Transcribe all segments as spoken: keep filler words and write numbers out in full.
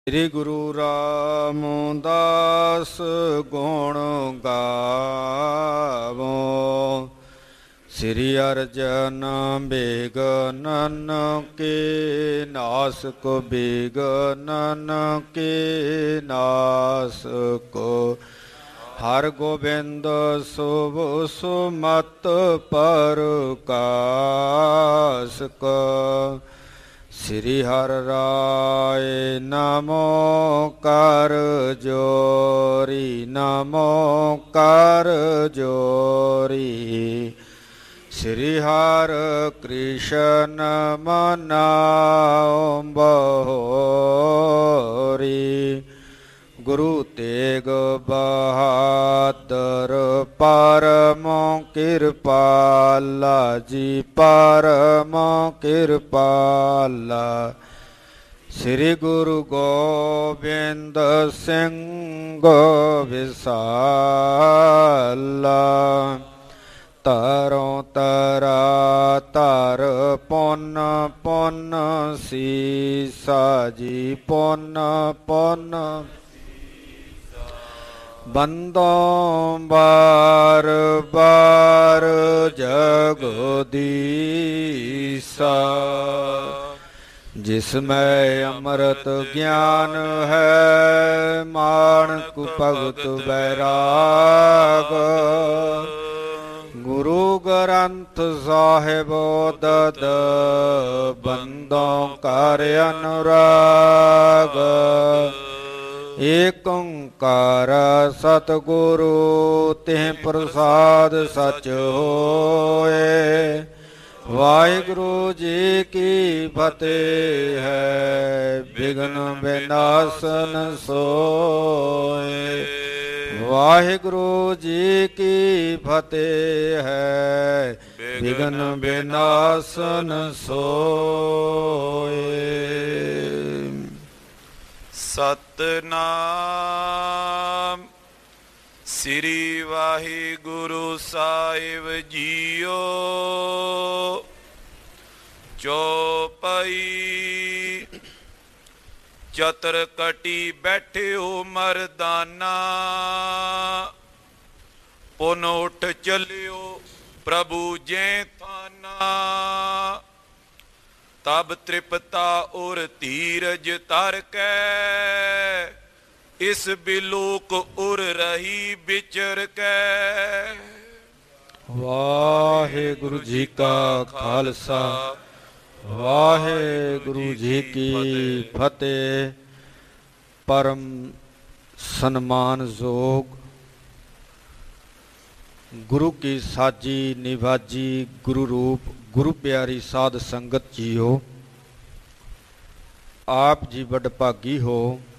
ਸ੍ਰੀ ਗੁਰੂ ਰਾਮਦਾਸ ਗੁਣ ਗਾਵੋ। ਸ੍ਰੀ ਅਰਜਨ ਬਿਗਨਨ ਕੇ ਨਾਸਕ ਬਿਗਨਨ ਕੇ ਨਾਸਕ। ਹਰ ਗੋਬਿੰਦ ਸੁਭ ਸੁਮਤ ਪ੍ਰਕਾਸ਼ਕ। ਸ੍ਰੀ ਹਰਿ ਰਾਏ ਨਮੋ ਕਰ ਜੋਰੀ ਨਮੋ ਕਰ ਜੋਰੀ। ਸ੍ਰੀ ਹਰਿ ਕ੍ਰਿਸ਼ਨ ਮਨਾਉ ਬਹੋਰੀ। ਗੁਰੂ ਤੇਗ ਬਹਾਦਰ ਪਰਮੁ ਕਿਰਪਾਲਾ ਜੀ ਪਰਮੁ ਕਿਰਪਾਲਾ। ਸ੍ਰੀ ਗੁਰੂ ਗੋਬਿੰਦ ਸਿੰਘ ਵਿਸਾਲਾ। ਤਰੋਂ ਤਰਾ ਧਰ ਪੁੰਨ ਪੁੰਨ ਸੀਸਾ ਜੀ ਪੁੰਨ ਪੁੰਨ। ਬੰਦੋਂ ਬਾਰ ਬਾਰ ਜਗਦੀਸਾ। ਜਿਸਮੈ ਅੰਮ੍ਰਿਤ ਗਿਆਨ ਹੈ ਮਾਣਕ ਭਗਤ ਬੈਰਾਗ। ਗੁਰੂ ਗ੍ਰੰਥ ਸਾਹਿਬ ਦਦ ਬੰਦੋਂ ਕਰ ਅਨੁਰਾਗ। ਏਕ ਓੰਕਾਰ ਸਤਿਗੁਰੂ ਤਿਹ ਪ੍ਰਸਾਦ ਸਚ ਹੋਏ। ਵਾਹਿਗੁਰੂ ਜੀ ਕੀ ਫਤਿਹ ਹੈ ਬਿਘਨ ਵਿਨਾਸ਼ਨ ਸੋਏ। ਵਾਹਿਗੁਰੂ ਜੀ ਕੀ ਫਤਿਹ ਹੈ ਬਿਘਨ ਵਿਨਾਸ਼ਨ ਸੋਏ। ਸਤਨਾਮ ਸ੍ਰੀ ਵਾਹਿਗੁਰੂ ਸਾਹਿਬ ਜੀਓ। ਚੌਪਈ। ਚਤਰ ਕਟੀ ਬੈਠਿਓ ਮਰਦਾਨਾ। ਪੁਨ ਉੱਠ ਚੱਲਿਓ ਪ੍ਰਭੂ ਜੈ ਥਾਨਾ। ਤਬ ਤ੍ਰਿਪਤਾ ਉਰ ਧੀਰਜ ਧਰ ਕੈ। ਇਸ ਬਿਲੋਕ ਉਰ ਰਹੀ ਵਿਚਰ ਕੈ। ਵਾਹਿਗੁਰੂ ਜੀ ਕਾ ਖਾਲਸਾ ਵਾਹਿਗੁਰੂ ਜੀ ਕੀ ਫਤਿਹ। ਪਰਮ ਸਨਮਾਨਯੋਗ ਗੁਰੂ ਕੀ ਸਾਜੀ ਨਿਵਾਜੀ ਗੁਰੂ ਰੂਪ ਗੁਰੂ ਪਿਆਰੀ ਸਾਧ ਸੰਗਤ ਜੀਓ। ਆਪ ਜੀ ਵੱਡ ਭਾਗੀ ਹੋ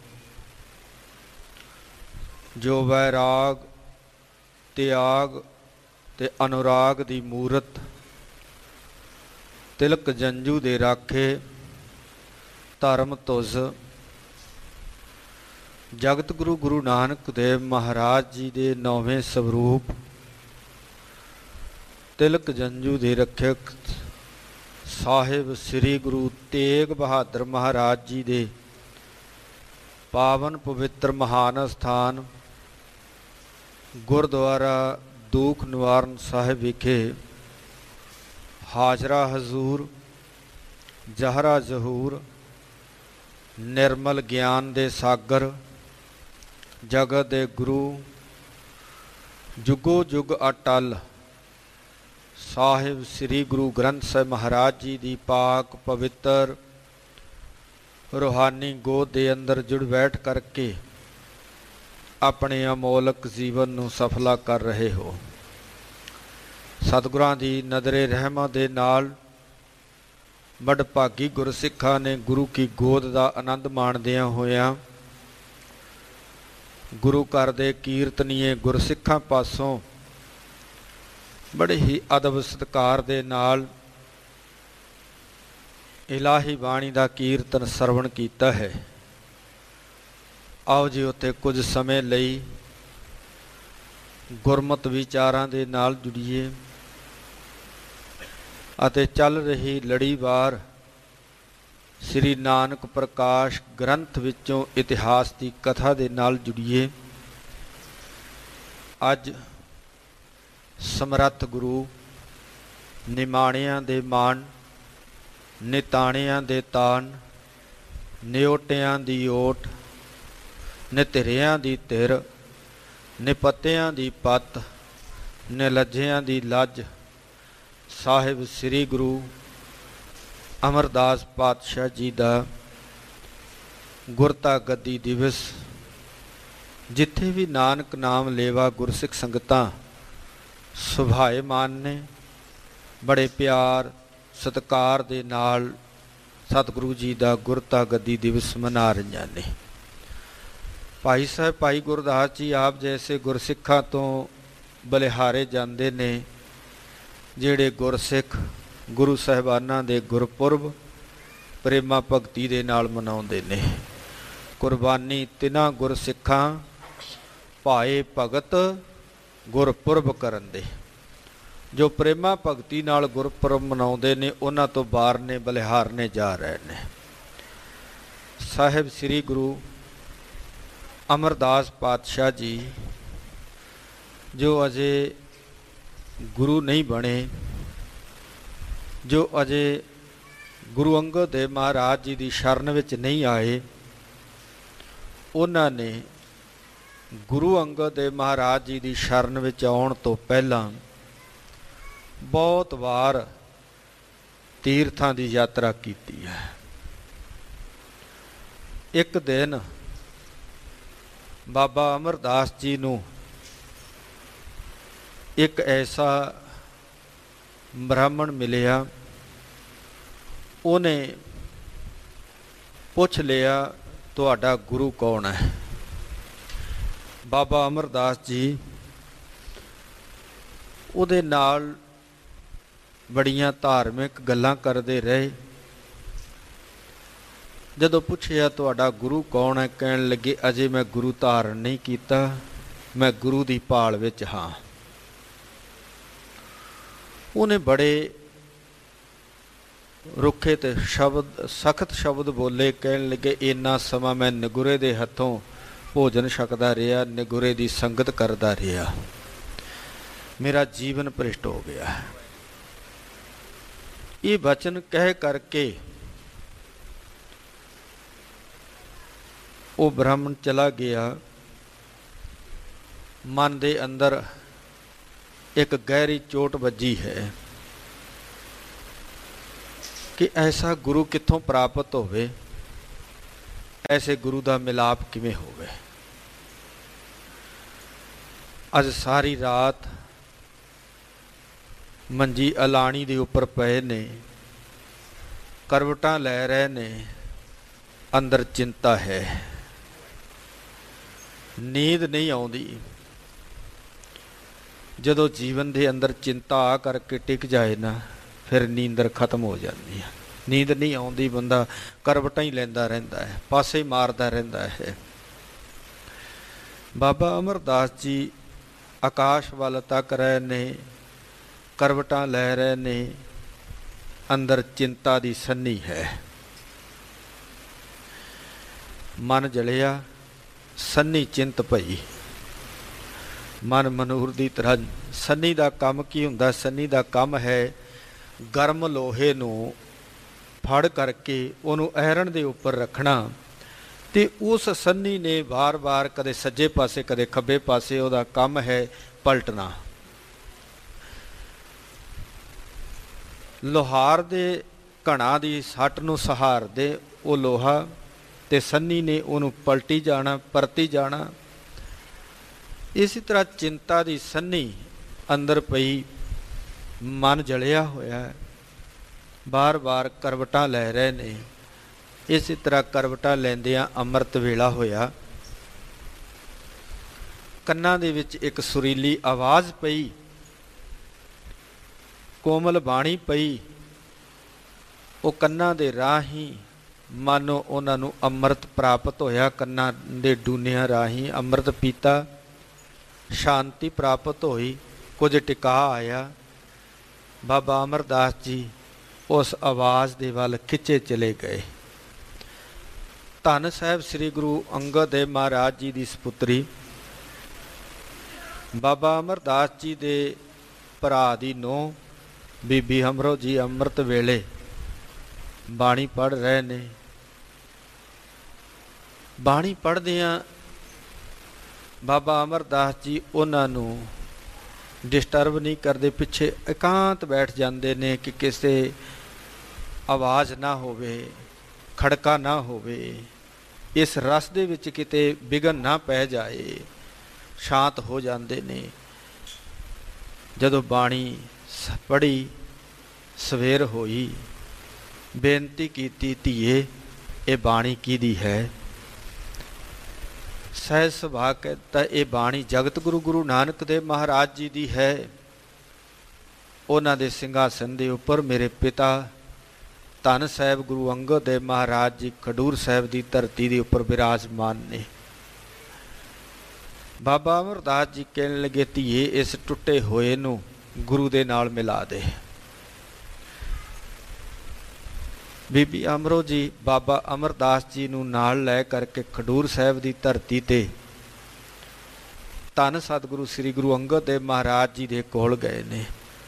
ਜੋ ਵੈਰਾਗ ਤਿਆਗ ਤੇ ਅਨੁਰਾਗ ਦੀ ਮੂਰਤ ਤਿਲਕ ਜੰਝੂ ਦੇ ਰਾਖੇ ਧਰਮ ਤੁਜ ਜਗਤ ਗੁਰੂ ਗੁਰੂ ਨਾਨਕ ਦੇਵ ਮਹਾਰਾਜ ਜੀ ਦੇ ਨੌਵੇਂ ਸਵਰੂਪ ਤਿਲਕ ਜੰਝੂ ਦੇ ਰੱਖਿਅਕ ਸਾਹਿਬ ਸ੍ਰੀ ਗੁਰੂ ਤੇਗ ਬਹਾਦਰ ਮਹਾਰਾਜ ਜੀ ਦੇ ਪਾਵਨ ਪਵਿੱਤਰ ਮਹਾਨ ਅਸਥਾਨ ਗੁਰਦੁਆਰਾ ਦੂਖ ਨਿਵਾਰਨ ਸਾਹਿਬ ਵਿਖੇ ਹਾਜ਼ਰਾ ਹਜ਼ੂਰ ਜਹਰਾ ਜ਼ਹੂਰ ਨਿਰਮਲ ਗਿਆਨ ਦੇ ਸਾਗਰ ਜਗਤ ਦੇ ਗੁਰੂ ਜੁਗੋ ਜੁਗ ਅਟਲ ਸਾਹਿਬ ਸ੍ਰੀ ਗੁਰੂ ਗ੍ਰੰਥ ਸਾਹਿਬ ਮਹਾਰਾਜ ਜੀ ਦੀ ਪਾਕ ਪਵਿੱਤਰ ਰੂਹਾਨੀ ਗੋਦ ਦੇ ਅੰਦਰ ਜੁੜ ਬੈਠ ਕਰਕੇ ਆਪਣੇ ਅਮੋਲਕ ਜੀਵਨ ਨੂੰ ਸਫਲਾ ਕਰ ਰਹੇ ਹੋ। ਸਤਿਗੁਰਾਂ ਦੀ ਨਜ਼ਰੇ ਰਹਿਮਤ ਦੇ ਨਾਲ ਵੱਡ ਭਾਗੀ ਗੁਰਸਿੱਖਾਂ ਨੇ ਗੁਰੂ ਕੀ ਗੋਦ ਦਾ ਆਨੰਦ ਮਾਣਦਿਆਂ ਹੋਇਆਂ ਗੁਰੂ ਘਰ ਦੇ ਕੀਰਤਨੀਏ ਗੁਰਸਿੱਖਾਂ ਪਾਸੋਂ ਬੜੇ ਹੀ ਅਦਬ ਸਤਿਕਾਰ ਦੇ ਨਾਲ ਇਲਾਹੀ ਬਾਣੀ ਦਾ ਕੀਰਤਨ ਸਰਵਣ ਕੀਤਾ ਹੈ। ਆਓ ਜੀ ਉੱਥੇ ਕੁਝ ਸਮੇਂ ਲਈ ਗੁਰਮਤਿ ਵਿਚਾਰਾਂ ਦੇ ਨਾਲ ਜੁੜੀਏ ਅਤੇ ਚੱਲ ਰਹੀ ਲੜੀਵਾਰ ਸ੍ਰੀ ਨਾਨਕ ਪ੍ਰਕਾਸ਼ ਗ੍ਰੰਥ ਵਿੱਚੋਂ ਇਤਿਹਾਸ ਦੀ ਕਥਾ ਦੇ ਨਾਲ ਜੁੜੀਏ। ਅੱਜ ਸਮਰੱਥ ਗੁਰੂ ਨਿਮਾਣਿਆਂ ਦੇ ਮਾਣ, ਨਿਤਾਣਿਆਂ ਦੇ ਤਾਣ, ਨਿਓਟਿਆਂ ਦੀ ਓਟ, ਨਿਧਿਰਿਆਂ ਦੀ ਧਿਰ, ਨਿਪੱਤਿਆਂ ਦੀ ਪੱਤ, ਨਿਲੱਜਿਆਂ ਦੀ ਲੱਜ ਸਾਹਿਬ ਸ੍ਰੀ ਗੁਰੂ ਅਮਰਦਾਸ ਪਾਤਸ਼ਾਹ ਜੀ ਦਾ ਗੁਰਤਾ ਗੱਦੀ ਦਿਵਸ, ਜਿੱਥੇ ਵੀ ਨਾਨਕ ਨਾਮ ਲੇਵਾ ਗੁਰਸਿੱਖ ਸੰਗਤਾਂ ਸੁਭਾਏਮਾਨ ਨੇ, ਬੜੇ ਪਿਆਰ ਸਤਿਕਾਰ ਦੇ ਨਾਲ ਸਤਿਗੁਰੂ ਜੀ ਦਾ ਗੁਰਤਾ ਗੱਦੀ ਦਿਵਸ ਮਨਾ ਰਹੀਆਂ ਨੇ। ਭਾਈ ਸਾਹਿਬ ਭਾਈ ਗੁਰਦਾਸ ਜੀ ਆਪ ਜੈਸੇ ਗੁਰਸਿੱਖਾਂ ਤੋਂ ਬਲਿਹਾਰੇ ਜਾਂਦੇ ਨੇ, ਜਿਹੜੇ ਗੁਰਸਿੱਖ ਗੁਰੂ ਸਾਹਿਬਾਨਾਂ ਦੇ ਗੁਰਪੁਰਬ ਪ੍ਰੇਮਾ ਭਗਤੀ ਦੇ ਨਾਲ ਮਨਾਉਂਦੇ ਨੇ। ਕੁਰਬਾਨੀ ਤਿਨਾਂ ਗੁਰਸਿੱਖਾਂ ਭਾਏ ਭਗਤ ਗੁਰਪੁਰਬ ਕਰਨ ਦੇ, ਜੋ ਪ੍ਰੇਮਾ ਭਗਤੀ ਨਾਲ ਗੁਰਪੁਰਬ ਮਨਾਉਂਦੇ ਨੇ, ਉਹਨਾਂ ਤੋਂ ਬਾਹਰ ਨੇ, ਬਲਿਹਾਰਨੇ ਜਾ ਰਹੇ ਨੇ। ਸਾਹਿਬ ਸ੍ਰੀ ਗੁਰੂ ਅਮਰਦਾਸ ਪਾਤਸ਼ਾਹ ਜੀ ਜੋ ਅਜੇ ਗੁਰੂ ਨਹੀਂ ਬਣੇ, ਜੋ ਅਜੇ ਗੁਰੂ ਅੰਗਦ ਦੇਵ ਮਹਾਰਾਜ ਜੀ ਦੀ ਸ਼ਰਨ ਵਿੱਚ ਨਹੀਂ ਆਏ, ਉਹਨਾਂ ਨੇ ਗੁਰੂ ਅੰਗਦ ਦੇਵ ਮਹਾਰਾਜ ਜੀ ਦੀ ਸ਼ਰਨ ਵਿੱਚ ਆਉਣ ਤੋਂ ਪਹਿਲਾਂ ਬਹੁਤ ਵਾਰ ਤੀਰਥਾਂ ਦੀ ਯਾਤਰਾ ਕੀਤੀ ਹੈ। ਇੱਕ ਦਿਨ ਬਾਬਾ ਅਮਰਦਾਸ ਜੀ ਨੂੰ ਇੱਕ ਐਸਾ ਬ੍ਰਾਹਮਣ ਮਿਲਿਆ, ਉਹਨੇ ਪੁੱਛ ਲਿਆ, ਤੁਹਾਡਾ ਗੁਰੂ ਕੌਣ ਹੈ? ਬਾਬਾ ਅਮਰਦਾਸ ਜੀ ਉਹਦੇ ਨਾਲ ਬੜੀਆਂ ਧਾਰਮਿਕ ਗੱਲਾਂ ਕਰਦੇ ਰਹੇ। ਜਦੋਂ ਪੁੱਛਿਆ ਤੁਹਾਡਾ ਗੁਰੂ ਕੌਣ ਹੈ, ਕਹਿਣ ਲੱਗੇ ਅਜੇ ਮੈਂ ਗੁਰੂ ਧਾਰਨ ਨਹੀਂ ਕੀਤਾ, ਮੈਂ ਗੁਰੂ ਦੀ ਭਾਲ ਵਿੱਚ ਹਾਂ। ਉਹਨੇ ਬੜੇ ਰੁੱਖੇ ਤੇ ਸ਼ਬਦ ਸਖਤ ਸ਼ਬਦ ਬੋਲੇ, ਕਹਿਣ ਲੱਗੇ ਇੰਨਾ ਸਮਾਂ ਮੈਂ ਨਿਗੁਰੇ ਦੇ ਹੱਥੋਂ ਭੋਜਨ ਛਕਦਾ ਰਿਹਾ, ਨਿਗੁਰੇ ਦੀ ਸੰਗਤ ਕਰਦਾ ਰਿਹਾ, ਮੇਰਾ ਜੀਵਨ ਭ੍ਰਿਸ਼ਟ ਹੋ ਗਿਆ। ਇਹ ਬਚਨ ਕਹਿ ਕਰਕੇ ਉਹ ਬ੍ਰਾਹਮਣ ਚਲਾ ਗਿਆ। ਮਨ ਦੇ ਅੰਦਰ ਇੱਕ ਗਹਿਰੀ ਚੋਟ ਵੱਜੀ ਹੈ ਕਿ ਐਸਾ ਗੁਰੂ ਕਿੱਥੋਂ ਪ੍ਰਾਪਤ ਹੋਵੇ, ਐਸੇ ਗੁਰੂ ਦਾ ਮਿਲਾਪ ਕਿਵੇਂ ਹੋਵੇ। ਅੱਜ ਸਾਰੀ ਰਾਤ ਮੰਜੀ ਅਲਾਣੀ ਦੇ ਉੱਪਰ ਪਏ ਨੇ, ਕਰਵਟਾਂ ਲੈ ਰਹੇ ਨੇ, ਅੰਦਰ ਚਿੰਤਾ ਹੈ, ਨੀਂਦ ਨਹੀਂ ਆਉਂਦੀ। ਜਦੋਂ ਜੀਵਨ ਦੇ ਅੰਦਰ ਚਿੰਤਾ ਆ ਕਰਕੇ ਟਿਕ ਜਾਏ ਨਾ, ਫਿਰ ਨੀਂਦਰ ਖਤਮ ਹੋ ਜਾਂਦੀ ਹੈ। ਨੀਂਦ ਨਹੀਂ ਆਉਂਦੀ, ਬੰਦਾ ਕਰਵਟਾਂ ਹੀ ਲੈਂਦਾ ਰਹਿੰਦਾ ਹੈ, ਪਾਸੇ ਹੀ ਮਾਰਦਾ ਰਹਿੰਦਾ ਹੈ। ਬਾਬਾ ਅਮਰਦਾਸ ਜੀ ਆਕਾਸ਼ ਵੱਲ ਤੱਕ ਰਹੇ ਨੇ, ਕਰਵਟਾਂ ਲੈ ਰਹੇ ਨੇ, ਅੰਦਰ ਚਿੰਤਾ ਦੀ ਸੰਨੀ ਹੈ। ਮਨ ਜਲਿਆ, ਸੰਨੀ ਚਿੰਤ ਪਈ। ਮਨ ਮਨੂਰ ਦੀ ਤਰ੍ਹਾਂ। ਸੰਨੀ ਦਾ ਕੰਮ ਕੀ ਹੁੰਦਾ? ਸੰਨੀ ਦਾ ਕੰਮ ਹੈ ਗਰਮ ਲੋਹੇ ਨੂੰ ਫੜ ਕਰਕੇ ਉਹਨੂੰ ਐਰਣ ਦੇ ਉੱਪਰ ਰੱਖਣਾ, ਤੇ ਉਸ ਸੰਨੀ ਨੇ ਵਾਰ-ਵਾਰ ਕਦੇ ਸੱਜੇ ਪਾਸੇ ਕਦੇ ਖੱਬੇ ਪਾਸੇ, ਉਹਦਾ ਕੰਮ ਹੈ ਪਲਟਣਾ। ਲੋਹਾਰ ਦੇ ਘਣਾ ਦੀ ਸੱਟ ਨੂੰ ਸਹਾਰਦੇ ਉਹ ਲੋਹਾ, ਤੇ ਸੰਨੀ ਨੇ ਉਹਨੂੰ ਪਲਟੀ ਜਾਣਾ, ਪਰਤੀ ਜਾਣਾ। ਇਸੇ ਤਰ੍ਹਾਂ ਚਿੰਤਾ ਦੀ ਸੰਨੀ ਅੰਦਰ ਪਈ, ਮਨ ਜਲਿਆ ਹੋਇਆ, ਬਾਰ-ਬਾਰ ਕਰਵਟਾਂ ਲੈ ਰਹੇ ਨੇ। ਇਸੇ ਤਰ੍ਹਾਂ ਕਰਵਟਾਂ ਲੈਂਦਿਆਂ ਅੰਮ੍ਰਿਤ ਵੇਲਾ ਹੋਇਆ। ਕੰਨਾਂ ਦੇ ਵਿੱਚ ਇੱਕ ਸੁਰੀਲੀ ਆਵਾਜ਼ ਪਈ, ਕੋਮਲ ਬਾਣੀ ਪਈ। ਉਹ ਕੰਨਾਂ ਦੇ ਰਾਹੀਂ ਮਾਨੋ ਉਹਨਾਂ ਨੂੰ ਅੰਮ੍ਰਿਤ ਪ੍ਰਾਪਤ ਹੋਇਆ। ਕੰਨਾਂ ਦੇ ਡੂਨਿਆਂ ਰਾਹੀਂ ਅੰਮ੍ਰਿਤ ਪੀਤਾ, ਸ਼ਾਂਤੀ ਪ੍ਰਾਪਤ ਹੋਈ, ਕੁਝ ਟਿਕਾ ਆਇਆ। ਬਾਬਾ ਅਮਰਦਾਸ ਜੀ ਉਸ ਆਵਾਜ਼ ਦੇ ਵੱਲ ਖਿੱਚੇ ਚਲੇ ਗਏ। ਧੰਨ ਸਾਹਿਬ ਸ੍ਰੀ ਗੁਰੂ ਅੰਗਦ ਦੇਵ ਮਹਾਰਾਜ ਜੀ ਦੀ ਸਪੁੱਤਰੀ ਬਾਬਾ ਅਮਰਦਾਸ ਜੀ ਦੇ ਭਰਾ ਦੀ ਨੂੰਹ ਬੀਬੀ ਹਮਰੋ ਜੀ ਅੰਮ੍ਰਿਤ ਵੇਲੇ ਬਾਣੀ ਪੜ੍ਹ ਰਹੇ ਨੇ। ਬਾਣੀ ਪੜ੍ਹਦਿਆਂ ਬਾਬਾ ਅਮਰਦਾਸ ਜੀ ਉਹਨਾਂ ਨੂੰ ਡਿਸਟਰਬ ਨਹੀਂ ਕਰਦੇ, ਪਿੱਛੇ ਇਕਾਂਤ ਬੈਠ ਜਾਂਦੇ ਨੇ ਕਿ ਕਿਸੇ ਆਵਾਜ਼ ਨਾ ਹੋਵੇ, ਖੜਕਾ ਨਾ ਹੋਵੇ, ਇਸ ਰਸ ਦੇ ਵਿੱਚ ਕਿਤੇ ਵਿਘਨ ਨਾ ਪੈ ਜਾਏ, ਸ਼ਾਂਤ ਹੋ ਜਾਂਦੇ ਨੇ। ਜਦੋਂ ਬਾਣੀ ਪੜ੍ਹੀ, ਸਵੇਰ ਹੋਈ, ਬੇਨਤੀ ਕੀਤੀ, ਧੀਏ ਇਹ ਬਾਣੀ ਕਿਹਦੀ ਹੈ? ਸਹਿਜ ਸੁਭਾਅ ਕਹਿੰਦਾ ਇਹ ਬਾਣੀ ਜਗਤ ਗੁਰੂ ਗੁਰੂ ਨਾਨਕ ਦੇਵ ਮਹਾਰਾਜ ਜੀ ਦੀ ਹੈ। ਉਹਨਾਂ ਦੇ ਸਿੰਘਾਸਨ ਦੇ ਉੱਪਰ ਮੇਰੇ ਪਿਤਾ ਧੰਨ ਸਾਹਿਬ ਗੁਰੂ ਅੰਗਦ ਦੇਵ ਮਹਾਰਾਜ ਜੀ ਖਡੂਰ ਸਾਹਿਬ ਦੀ ਧਰਤੀ ਦੇ ਉੱਪਰ ਬਿਰਾਜਮਾਨ ਨੇ। ਬਾਬਾ ਅਮਰਦਾਸ ਜੀ ਕਹਿਣ ਲੱਗੇ, ਧੀਏ ਇਸ ਟੁੱਟੇ ਹੋਏ ਨੂੰ ਗੁਰੂ ਦੇ ਨਾਲ ਮਿਲਾ ਦੇ। ਬੀਬੀ ਅਮਰੋ ਜੀ ਬਾਬਾ ਅਮਰਦਾਸ ਜੀ ਨੂੰ ਨਾਲ ਲੈ ਕਰਕੇ ਖਡੂਰ ਸਾਹਿਬ ਦੀ ਧਰਤੀ ਤੇ ਧੰਨ ਸਤਿਗੁਰੂ ਸ੍ਰੀ ਗੁਰੂ ਅੰਗਦ ਦੇਵ ਮਹਾਰਾਜ ਜੀ ਦੇ ਕੋਲ ਗਏ ਨੇ।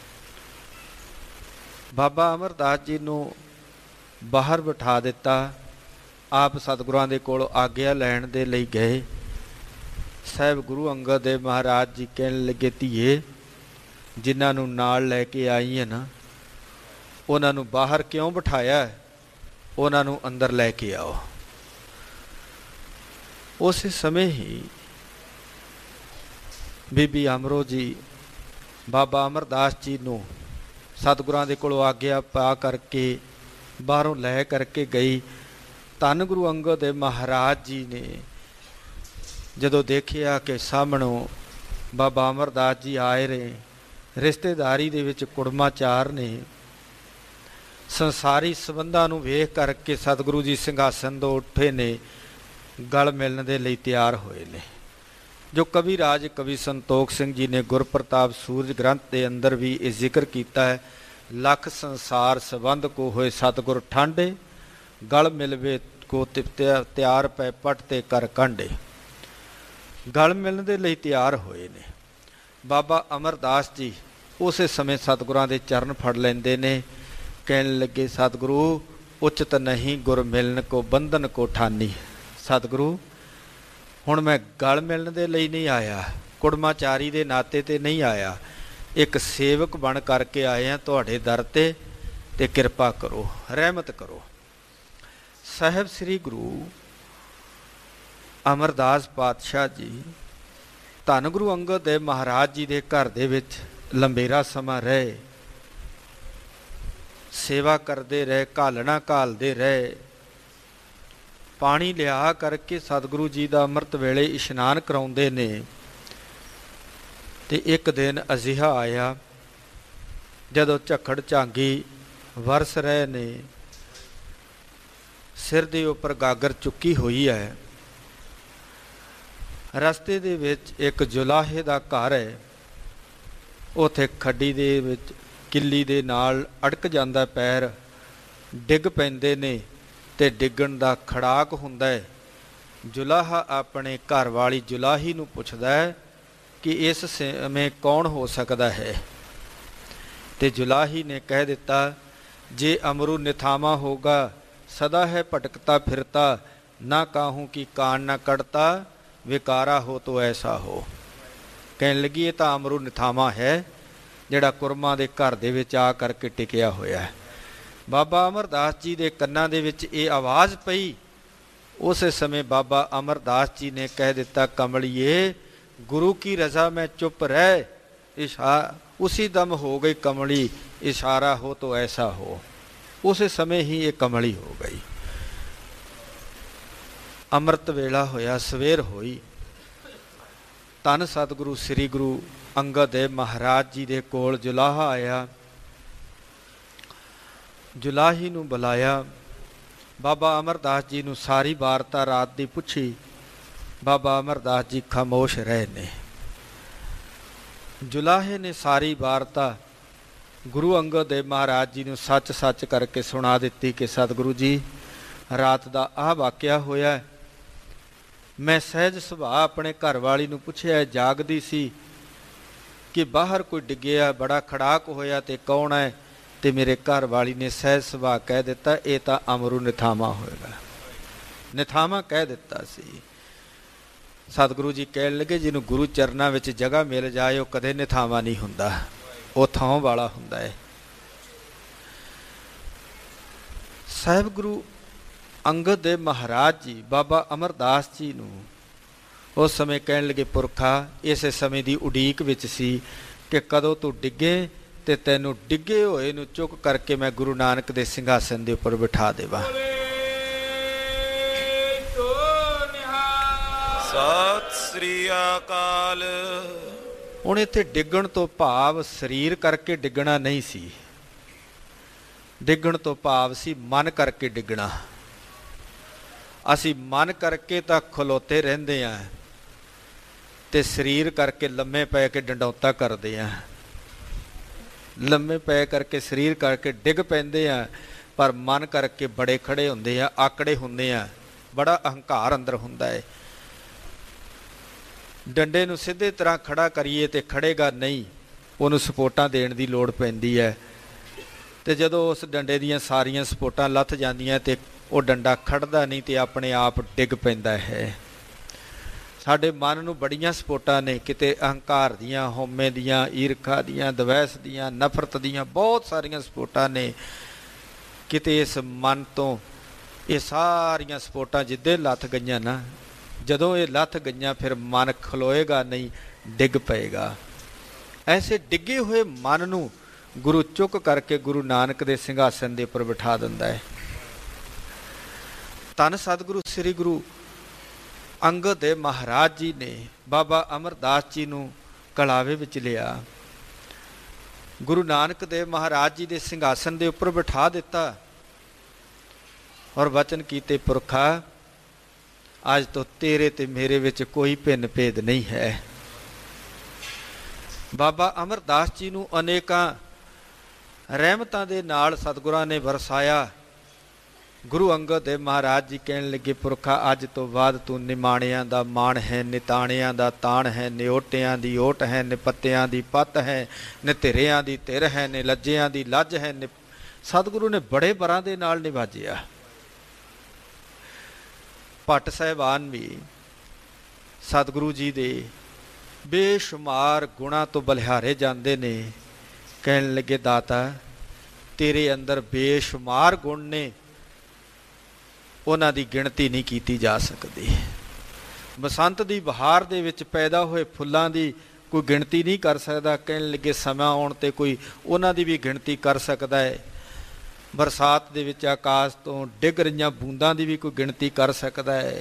ਬਾਬਾ ਅਮਰਦਾਸ ਜੀ ਨੂੰ ਬਾਹਰ ਬਿਠਾ ਦਿੱਤਾ। ਆਪ ਸਤਿਗੁਰਾਂ ਦੇ ਕੋਲ ਆਗਿਆ ਲੈਣ ਦੇ ਲਈ ਗਏ। ਸਾਹਿਬ ਗੁਰੂ ਅੰਗਦ ਦੇਵ ਮਹਾਰਾਜ ਜੀ ਕਹਿਣ ਲੱਗੇ, ਧੀਏ ਜਿਨ੍ਹਾਂ ਨੂੰ ਨਾਲ ਲੈ ਕੇ ਆਈ ਹੈ ਨਾ, ਉਹਨਾਂ ਨੂੰ ਬਾਹਰ ਕਿਉਂ ਬਿਠਾਇਆ? ਉਹਨਾਂ ਨੂੰ ਅੰਦਰ ਲੈ ਕੇ ਆਓ। ਉਸੇ ਸਮੇਂ ਹੀ ਬੀਬੀ ਅਮਰੋ ਜੀ ਬਾਬਾ ਅਮਰਦਾਸ ਜੀ ਨੂੰ ਸਤਿਗੁਰਾਂ ਦੇ ਕੋਲੋਂ ਆਗਿਆ ਪਾ ਕਰਕੇ ਬਾਹਰੋਂ ਲੈ ਕਰਕੇ ਗਈ। ਧੰਨ ਗੁਰੂ ਅੰਗਦ ਦੇਵ ਮਹਾਰਾਜ ਜੀ ਨੇ ਜਦੋਂ ਦੇਖਿਆ ਕਿ ਸਾਹਮਣੋਂ ਬਾਬਾ ਅਮਰਦਾਸ ਜੀ ਆਏ ਰਹੇ, ਰਿਸ਼ਤੇਦਾਰੀ ਦੇ ਵਿੱਚ ਕੁੜਮਾਚਾਰ ਨੇ, ਸੰਸਾਰੀ ਸੰਬੰਧਾਂ ਨੂੰ ਵੇਖ ਕਰਕੇ ਸਤਿਗੁਰੂ ਜੀ ਸਿੰਘਾਸਨ ਤੋਂ ਉੱਠੇ ਨੇ, ਗਲ ਮਿਲਣ ਦੇ ਲਈ ਤਿਆਰ ਹੋਏ ਨੇ। ਜੋ ਕਵੀ ਰਾਜ ਕਵੀ ਸੰਤੋਖ ਸਿੰਘ ਜੀ ਨੇ ਗੁਰਪ੍ਰਤਾਪ ਸੂਰਜ ਗ੍ਰੰਥ ਦੇ ਅੰਦਰ ਵੀ ਇਹ ਜ਼ਿਕਰ ਕੀਤਾ ਹੈ, ਲੱਖ ਸੰਸਾਰ ਸੰਬੰਧ ਕੋ ਹੋਏ ਸਤਿਗੁਰ ਠਾਂਡੇ, ਗਲ ਮਿਲਵੇ ਕੋ ਤਿਆਰ ਪੈ ਪਟ ਤੇ ਕਰ ਕਾਂਡੇ। ਗਲ ਮਿਲਣ ਦੇ ਲਈ ਤਿਆਰ ਹੋਏ ਨੇ। ਬਾਬਾ ਅਮਰਦਾਸ ਜੀ ਉਸੇ ਸਮੇਂ ਸਤਿਗੁਰਾਂ ਦੇ ਚਰਨ ਫੜ ਲੈਂਦੇ ਨੇ। ਕਹਿਣ ਲੱਗੇ, ਸਤਿਗੁਰੂ ਉਚਿਤ ਨਹੀਂ ਗੁਰ ਮਿਲਣ ਕੋ ਬੰਧਨ ਕੋ ਠਾਨੀ। ਸਤਿਗੁਰੂ ਹੁਣ ਮੈਂ ਗਲ ਮਿਲਣ ਦੇ ਲਈ ਨਹੀਂ ਆਇਆ, ਕੁੜਮਾਚਾਰੀ ਦੇ ਨਾਤੇ ਤੇ ਨਹੀਂ ਆਇਆ, ਇੱਕ ਸੇਵਕ ਬਣ ਕਰਕੇ ਆਏ ਹਾਂ ਤੁਹਾਡੇ ਦਰ ਤੇ, ਤੇ ਕਿਰਪਾ ਕਰੋ, ਰਹਿਮਤ ਕਰੋ। ਸਾਹਿਬ ਸ੍ਰੀ ਗੁਰੂ ਅਮਰਦਾਸ ਪਾਤਸ਼ਾਹ ਜੀ ਧੰਨ ਗੁਰੂ ਅੰਗਦ ਦੇਵ ਮਹਾਰਾਜ ਜੀ ਦੇ ਘਰ ਦੇ ਵਿੱਚ ਲੰਬੇਰਾ ਸਮਾਂ ਰਹੇ, ਸੇਵਾ ਕਰਦੇ ਰਹੇ, ਘਾਲਣਾ ਘਾਲਦੇ ਰਹੇ। ਪਾਣੀ ਲਿਆ ਕਰਕੇ ਸਤਿਗੁਰੂ ਜੀ ਦਾ ਅੰਮ੍ਰਿਤ ਵੇਲੇ ਇਸ਼ਨਾਨ ਕਰਾਉਂਦੇ ਨੇ। ਤੇ ਇੱਕ ਦਿਨ ਅਜਿਹਾ ਆਇਆ ਜਦੋਂ ਝੱਖੜ ਝਾਂਗੀ ਵਰਸ ਰਹੇ ਨੇ, ਸਿਰ ਦੇ ਉੱਪਰ ਗਾਗਰ ਚੁੱਕੀ ਹੋਈ ਹੈ। ਰਸਤੇ ਦੇ ਵਿੱਚ ਇੱਕ ਜੁਲਾਹੇ ਦਾ ਘਰ ਹੈ, ਉੱਥੇ ਖੱਡੀ ਦੇ ਵਿੱਚ ਕਿੱਲੀ ਦੇ ਨਾਲ ਅੜਕ ਜਾਂਦਾ ਪੈਰ, ਡਿੱਗ ਪੈਂਦੇ ਨੇ ਤੇ ਡਿੱਗਣ ਦਾ ਖੜਾਕ ਹੁੰਦਾ ਹੈ। ਜੁਲਾਹਾ ਆਪਣੇ ਘਰ ਵਾਲੀ ਜੁਲਾਹੀ ਨੂੰ ਪੁੱਛਦਾ ਹੈ ਕਿ ਇਸ ਸਮੇਂ ਕੌਣ ਹੋ ਸਕਦਾ ਹੈ? ਤੇ ਜੁਲਾਹੀ ਨੇ ਕਹਿ ਦਿੱਤਾ, ਜੇ ਅਮਰੂ ਨਿਥਾਮਾ ਹੋਗਾ ਸਦਾ ਹੈ ਭਟਕਤਾ ਫਿਰਤਾ, ਨਾ ਕਾਹੂੰ ਕਿ ਕਾਨ ਨਾ ਕੱਢਤਾ, ਵਿਕਾਰਾ ਹੋ ਤੋ ਐਸਾ ਹੋ। ਕਹਿਣ ਲੱਗੀ, ਇਹ ਤਾਂ ਅਮਰੂ ਨਿਥਾਮਾ ਹੈ ਜਿਹੜਾ ਕੁਰਮਾਂ ਦੇ ਘਰ ਦੇ ਵਿੱਚ ਆ ਕਰਕੇ ਟਿਕਿਆ ਹੋਇਆ ਹੈ। ਬਾਬਾ ਅਮਰਦਾਸ ਜੀ ਦੇ ਕੰਨਾਂ ਦੇ ਵਿੱਚ ਇਹ ਆਵਾਜ਼ ਪਈ। ਉਸੇ ਸਮੇਂ ਬਾਬਾ ਅਮਰਦਾਸ ਜੀ ਨੇ ਕਹਿ ਦਿੱਤਾ, ਕਮਲੀਏ ਗੁਰੂ ਕੀ ਰਜ਼ਾ ਮੈਂ ਚੁੱਪ ਰਹਿ, ਇਸ਼ਾ ਉसी दम हो गई कमली, इशारा हो तो ऐसा हो। उसे समय ही ये कमली हो गई। अमृत वेला होया, सवेर होई। धन सतगुरु श्री गुरु अंगद देव महाराज जी दे कोल जुलाहा आया। जुलाही नूं बुलाया। बाबा अमरदास जी नूं सारी वारता रात दी पुछी। बाबा अमरदास जी खामोश रहे ने। जुलाहे ने सारी वारता गुरु अंगद देव महाराज जी ने सच सच करके सुना दी कि सतगुरु जी ਰਾਤ ਦਾ ਆਹ ਵਾਕਿਆ ਹੋਇਆ। ਮੈਂ ਸਹਿਜ ਸੁਭਾਅ ਆਪਣੇ ਘਰ ਵਾਲੀ ਨੂੰ ਪੁੱਛਿਆ, ਜਾਗਦੀ ਸੀ, ਕਿ ਬਾਹਰ ਕੋਈ ਡਿੱਗਿਆ, ਬੜਾ ਖੜਾਕ ਹੋਇਆ ਤੇ ਕੌਣ ਹੈ? ਤੇ ਮੇਰੇ ਘਰ ਵਾਲੀ ਨੇ ਸਹਿਜ ਸੁਭਾਅ ਕਹਿ ਦਿੱਤਾ, ਇਹ ਤਾਂ ਅਮਰੂ ਨਿਥਾਵਾਂ ਹੋਏਗਾ। ਨਿਥਾਵਾਂ ਕਹਿ ਦਿੱਤਾ ਸੀ। ਸਤਿਗੁਰੂ ਜੀ ਕਹਿਣ ਲੱਗੇ, ਜਿਹਨੂੰ ਗੁਰੂ ਚਰਨਾਂ ਵਿੱਚ ਜਗ੍ਹਾ ਮਿਲ ਜਾਏ ਉਹ ਕਦੇ ਨਿਥਾਵਾਂ ਨਹੀਂ ਹੁੰਦਾ, ਉਹ ਥਾਂ ਵਾਲਾ ਹੁੰਦਾ ਹੈ। ਸਾਹਿਬ ਗੁਰੂ ਅੰਗਦ ਦੇ ਮਹਾਰਾਜ ਜੀ ਬਾਬਾ ਅਮਰਦਾਸ ਜੀ ਨੂੰ ਉਸ ਸਮੇਂ ਕਹਿਣ ਲੱਗੇ, ਪੁਰਖਾ ਇਸੇ ਸਮੇਂ ਦੀ ਉਡੀਕ ਵਿੱਚ ਸੀ ਕਿ ਕਦੋਂ ਤੂੰ ਡਿੱਗੇ ਤੇ ਤੈਨੂੰ ਡਿੱਗੇ ਹੋਏ ਨੂੰ ਚੁੱਕ ਕਰਕੇ ਮੈਂ ਗੁਰੂ ਨਾਨਕ ਦੇ ਸਿੰਘਾਸਨ ਦੇ ਉੱਪਰ ਬਿਠਾ ਦੇਵਾਂ। ਸਤਿ ਸ੍ਰੀ ਅਕਾਲ। ਹੁਣ ਇੱਥੇ ਡਿੱਗਣ ਤੋਂ ਭਾਵ ਸਰੀਰ ਕਰਕੇ ਡਿੱਗਣਾ ਨਹੀਂ ਸੀ, ਡਿੱਗਣ ਤੋਂ ਭਾਵ ਸੀ ਮਨ ਕਰਕੇ ਡਿੱਗਣਾ। ਅਸੀਂ ਮਨ ਕਰਕੇ ਤਾਂ ਖਲੋਤੇ ਰਹਿੰਦੇ ਹਾਂ ਤੇ ਸਰੀਰ ਕਰਕੇ ਲੰਮੇ ਪੈ ਕੇ ਡੰਡੌਤਾ ਕਰਦੇ ਹਾਂ, ਲੰਮੇ ਪੈ ਕਰਕੇ ਸਰੀਰ ਕਰਕੇ ਡਿੱਗ ਪੈਂਦੇ ਆ, ਪਰ ਮਨ ਕਰਕੇ ਬੜੇ ਖੜੇ ਹੁੰਦੇ ਆ, ਆਕੜੇ ਹੁੰਦੇ ਆ, ਬੜਾ ਅਹੰਕਾਰ ਅੰਦਰ ਹੁੰਦਾ ਹੈ। ਡੰਡੇ ਨੂੰ ਸਿੱਧੇ ਤਰ੍ਹਾਂ ਖੜਾ ਕਰੀਏ ਤੇ ਖੜੇਗਾ ਨਹੀਂ, ਉਹਨੂੰ ਸਪੋਰਟਾਂ ਦੇਣ ਦੀ ਲੋੜ ਪੈਂਦੀ ਹੈ। ਤੇ ਜਦੋਂ ਉਸ ਡੰਡੇ ਦੀਆਂ ਸਾਰੀਆਂ ਸਪੋਰਟਾਂ ਲੱਥ ਜਾਂਦੀਆਂ ਤੇ ਉਹ ਡੰਡਾ ਖੜਦਾ ਨਹੀਂ ਤੇ ਆਪਣੇ ਆਪ ਡਿੱਗ ਪੈਂਦਾ ਹੈ। ਸਾਡੇ ਮਨ ਨੂੰ ਬੜੀਆਂ ਸਪੋਰਟਾਂ ਨੇ, ਕਿਤੇ ਅਹੰਕਾਰ ਦੀਆਂ, ਹਉਮੈ ਦੀਆਂ, ਈਰਖਾ ਦੀਆਂ, ਦਵੈਸ ਦੀਆਂ, ਨਫ਼ਰਤ ਦੀਆਂ, ਬਹੁਤ ਸਾਰੀਆਂ ਸਪੋਰਟਾਂ ਨੇ। ਕਿਤੇ ਇਸ ਮਨ ਤੋਂ ਇਹ ਸਾਰੀਆਂ ਸਪੋਰਟਾਂ ਜਿੱਦੇ ਲੱਥ ਗਈਆਂ ਨਾ, ਜਦੋਂ ਇਹ ਲੱਥ ਗਈਆਂ ਫਿਰ ਮਨ ਖਲੋਏਗਾ ਨਹੀਂ, ਡਿੱਗ ਪਏਗਾ। ਐਸੇ ਡਿੱਗੇ ਹੋਏ ਮਨ ਨੂੰ ਗੁਰੂ ਚੁੱਕ ਕਰਕੇ ਗੁਰੂ ਨਾਨਕ ਦੇ ਸਿੰਘਾਸਨ ਦੇ ਉੱਪਰ ਬਿਠਾ ਦਿੰਦਾ ਹੈ। ਧੰਨ ਸਤਿਗੁਰੂ ਸ੍ਰੀ ਗੁਰੂ ਅੰਗਦ ਦੇ ਮਹਾਰਾਜ ਜੀ ਨੇ ਬਾਬਾ ਅਮਰਦਾਸ ਜੀ ਨੂੰ ਕਲਾਵੇ ਵਿੱਚ ਲਿਆ, ਗੁਰੂ ਨਾਨਕ ਦੇਵ ਮਹਾਰਾਜ ਜੀ ਦੇ ਸਿੰਘਾਸਨ ਦੇ ਉੱਪਰ ਬਿਠਾ ਦਿੱਤਾ ਔਰ ਵਚਨ ਕੀਤੇ, ਪੁਰਖਾ ਅੱਜ ਤੋਂ ਤੇਰੇ ਤੇ ਮੇਰੇ ਵਿੱਚ ਕੋਈ ਭਿੰਨ ਭੇਦ ਨਹੀਂ ਹੈ। ਬਾਬਾ ਅਮਰਦਾਸ ਜੀ ਨੂੰ ਅਨੇਕਾਂ ਰਹਿਮਤਾਂ ਦੇ ਨਾਲ ਸਤਿਗੁਰਾਂ ਨੇ ਵਰਸਾਇਆ। ਗੁਰੂ ਅੰਗਦ ਦੇਵ ਮਹਾਰਾਜ ਜੀ ਕਹਿਣ ਲੱਗੇ, ਪੁਰਖਾ ਅੱਜ ਤੋਂ ਬਾਅਦ ਤੂੰ ਨਿਮਾਣਿਆਂ ਦਾ ਮਾਣ ਹੈ, ਨਿਤਾਣਿਆਂ ਦਾ ਤਾਣ ਹੈ, ਨਿਓਟਿਆਂ ਦੀ ਓਟ ਹੈ, ਨਿਪੱਤਿਆਂ ਦੀ ਪੱਤ ਹੈ, ਨਿਧਿਰਿਆਂ ਦੀ ਧਿਰ ਹੈ, ਨਿਲੱਜਿਆਂ ਦੀ ਲੱਜ ਹੈ। ਸਤਿਗੁਰੂ ਨੇ ਬੜੇ ਬਰਾਂ ਦੇ ਨਾਲ ਨਿਵਾਜਿਆ। ਭੱਟ ਸਾਹਿਬਾਨ ਵੀ ਸਤਿਗੁਰੂ ਜੀ ਦੇ ਬੇਸ਼ੁਮਾਰ ਗੁਣਾਂ ਤੋਂ ਬਲਿਹਾਰੇ ਜਾਂਦੇ ਨੇ। ਕਹਿਣ ਲੱਗੇ, ਦਾਤਾ ਤੇਰੇ ਅੰਦਰ ਬੇਸ਼ੁਮਾਰ ਗੁਣ ਨੇ, ਉਹਨਾਂ ਦੀ ਗਿਣਤੀ ਨਹੀਂ ਕੀਤੀ ਜਾ ਸਕਦੀ। ਬਸੰਤ ਦੀ ਬਹਾਰ ਦੇ ਵਿੱਚ ਪੈਦਾ ਹੋਏ ਫੁੱਲਾਂ ਦੀ ਕੋਈ ਗਿਣਤੀ ਨਹੀਂ ਕਰ ਸਕਦਾ। ਕਹਿਣ ਲੱਗੇ, ਸਮਾਂ ਆਉਣ 'ਤੇ ਕੋਈ ਉਹਨਾਂ ਦੀ ਵੀ ਗਿਣਤੀ ਕਰ ਸਕਦਾ ਹੈ। ਬਰਸਾਤ ਦੇ ਵਿੱਚ ਆਕਾਸ਼ ਤੋਂ ਡਿੱਗ ਰਹੀਆਂ ਬੂੰਦਾਂ ਦੀ ਵੀ ਕੋਈ ਗਿਣਤੀ ਕਰ ਸਕਦਾ ਹੈ।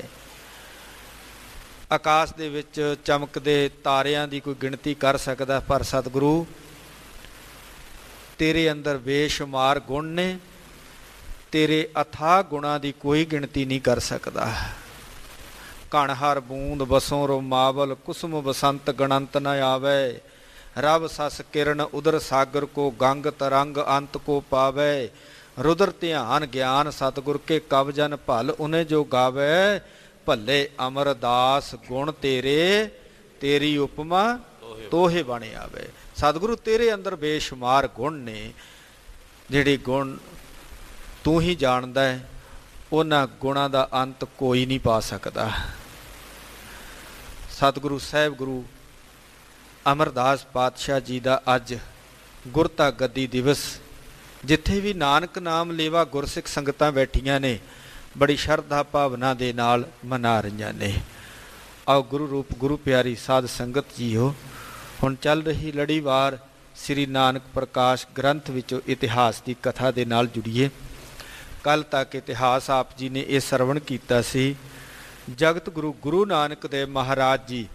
ਆਕਾਸ਼ ਦੇ ਵਿੱਚ ਚਮਕਦੇ ਤਾਰਿਆਂ ਦੀ ਕੋਈ ਗਿਣਤੀ ਕਰ ਸਕਦਾ, ਪਰ ਸਤਿਗੁਰੂ ਤੇਰੇ ਅੰਦਰ ਬੇਸ਼ੁਮਾਰ ਗੁਣ ਨੇ, ਤੇਰੇ ਅਥਾਹ ਗੁਣਾਂ ਦੀ ਕੋਈ ਗਿਣਤੀ ਨਹੀਂ ਕਰ ਸਕਦਾ। ਕਣ ਹਰ ਬੂੰਦ ਬਸੋਂ ਰੋਮਾਵਲ, ਕੁਸਮ ਬਸੰਤ ਗਣੰਤ ਨ ਆਵੇ। ਰਬ ਸਸ ਕਿਰਨ ਉਦਰ ਸਾਗਰ ਕੋ, ਗੰਗ ਤਰੰਗ ਅੰਤ ਕੋ ਪਾਵੇ। ਰੁਦਰ ਧਿਆਨ ਗਿਆਨ ਸਤਿਗੁਰ ਕੇ, ਕਬ ਜਨ ਭਲ ਉਨੇ ਜੋ ਗਾਵੇ। ਭੱਲੇ ਅਮਰਦਾਸ ਗੁਣ ਤੇਰੇ, ਤੇਰੀ ਉਪਮਾ ਤੋਹੇ ਬਣ ਆਵੇ। ਸਤਿਗੁਰੂ ਤੇਰੇ ਅੰਦਰ ਬੇਸ਼ੁਮਾਰ ਗੁਣ ਨੇ, ਜਿਹੜੇ ਗੁਣ ਤੂੰ ਹੀ ਜਾਣਦਾ ਹੈ, ਉਹਨਾਂ ਗੁਣਾਂ ਦਾ ਅੰਤ ਕੋਈ ਨਹੀਂ ਪਾ ਸਕਦਾ। ਸਤਿਗੁਰੂ ਸਾਹਿਬ ਗੁਰੂ ਅਮਰਦਾਸ ਪਾਤਸ਼ਾਹ ਜੀ ਦਾ ਅੱਜ ਗੁਰਤਾ ਗੱਦੀ ਦਿਵਸ, ਜਿੱਥੇ ਵੀ ਨਾਨਕ ਨਾਮ ਲੇਵਾ ਗੁਰਸਿੱਖ ਸੰਗਤਾਂ ਬੈਠੀਆਂ ਨੇ, ਬੜੀ ਸ਼ਰਧਾ ਭਾਵਨਾ ਦੇ ਨਾਲ ਮਨਾ ਰਹੀਆਂ ਨੇ। ਆਓ ਗੁਰੂ ਰੂਪ ਗੁਰੂ ਪਿਆਰੀ ਸਾਧ ਸੰਗਤ ਜੀਓ, ਹੁਣ ਚੱਲ ਰਹੀ ਲੜੀਵਾਰ ਸ੍ਰੀ ਨਾਨਕ ਪ੍ਰਕਾਸ਼ ਗ੍ਰੰਥ ਵਿੱਚੋਂ ਇਤਿਹਾਸ ਦੀ ਕਥਾ ਦੇ ਨਾਲ ਜੁੜੀਏ। ਕੱਲ੍ਹ ਤੱਕ ਇਤਿਹਾਸ ਆਪ ਜੀ ਨੇ ਇਹ ਸਰਵਣ ਕੀਤਾ ਸੀ, ਜਗਤ ਗੁਰੂ ਗੁਰੂ ਨਾਨਕ ਦੇਵ ਮਹਾਰਾਜ ਜੀ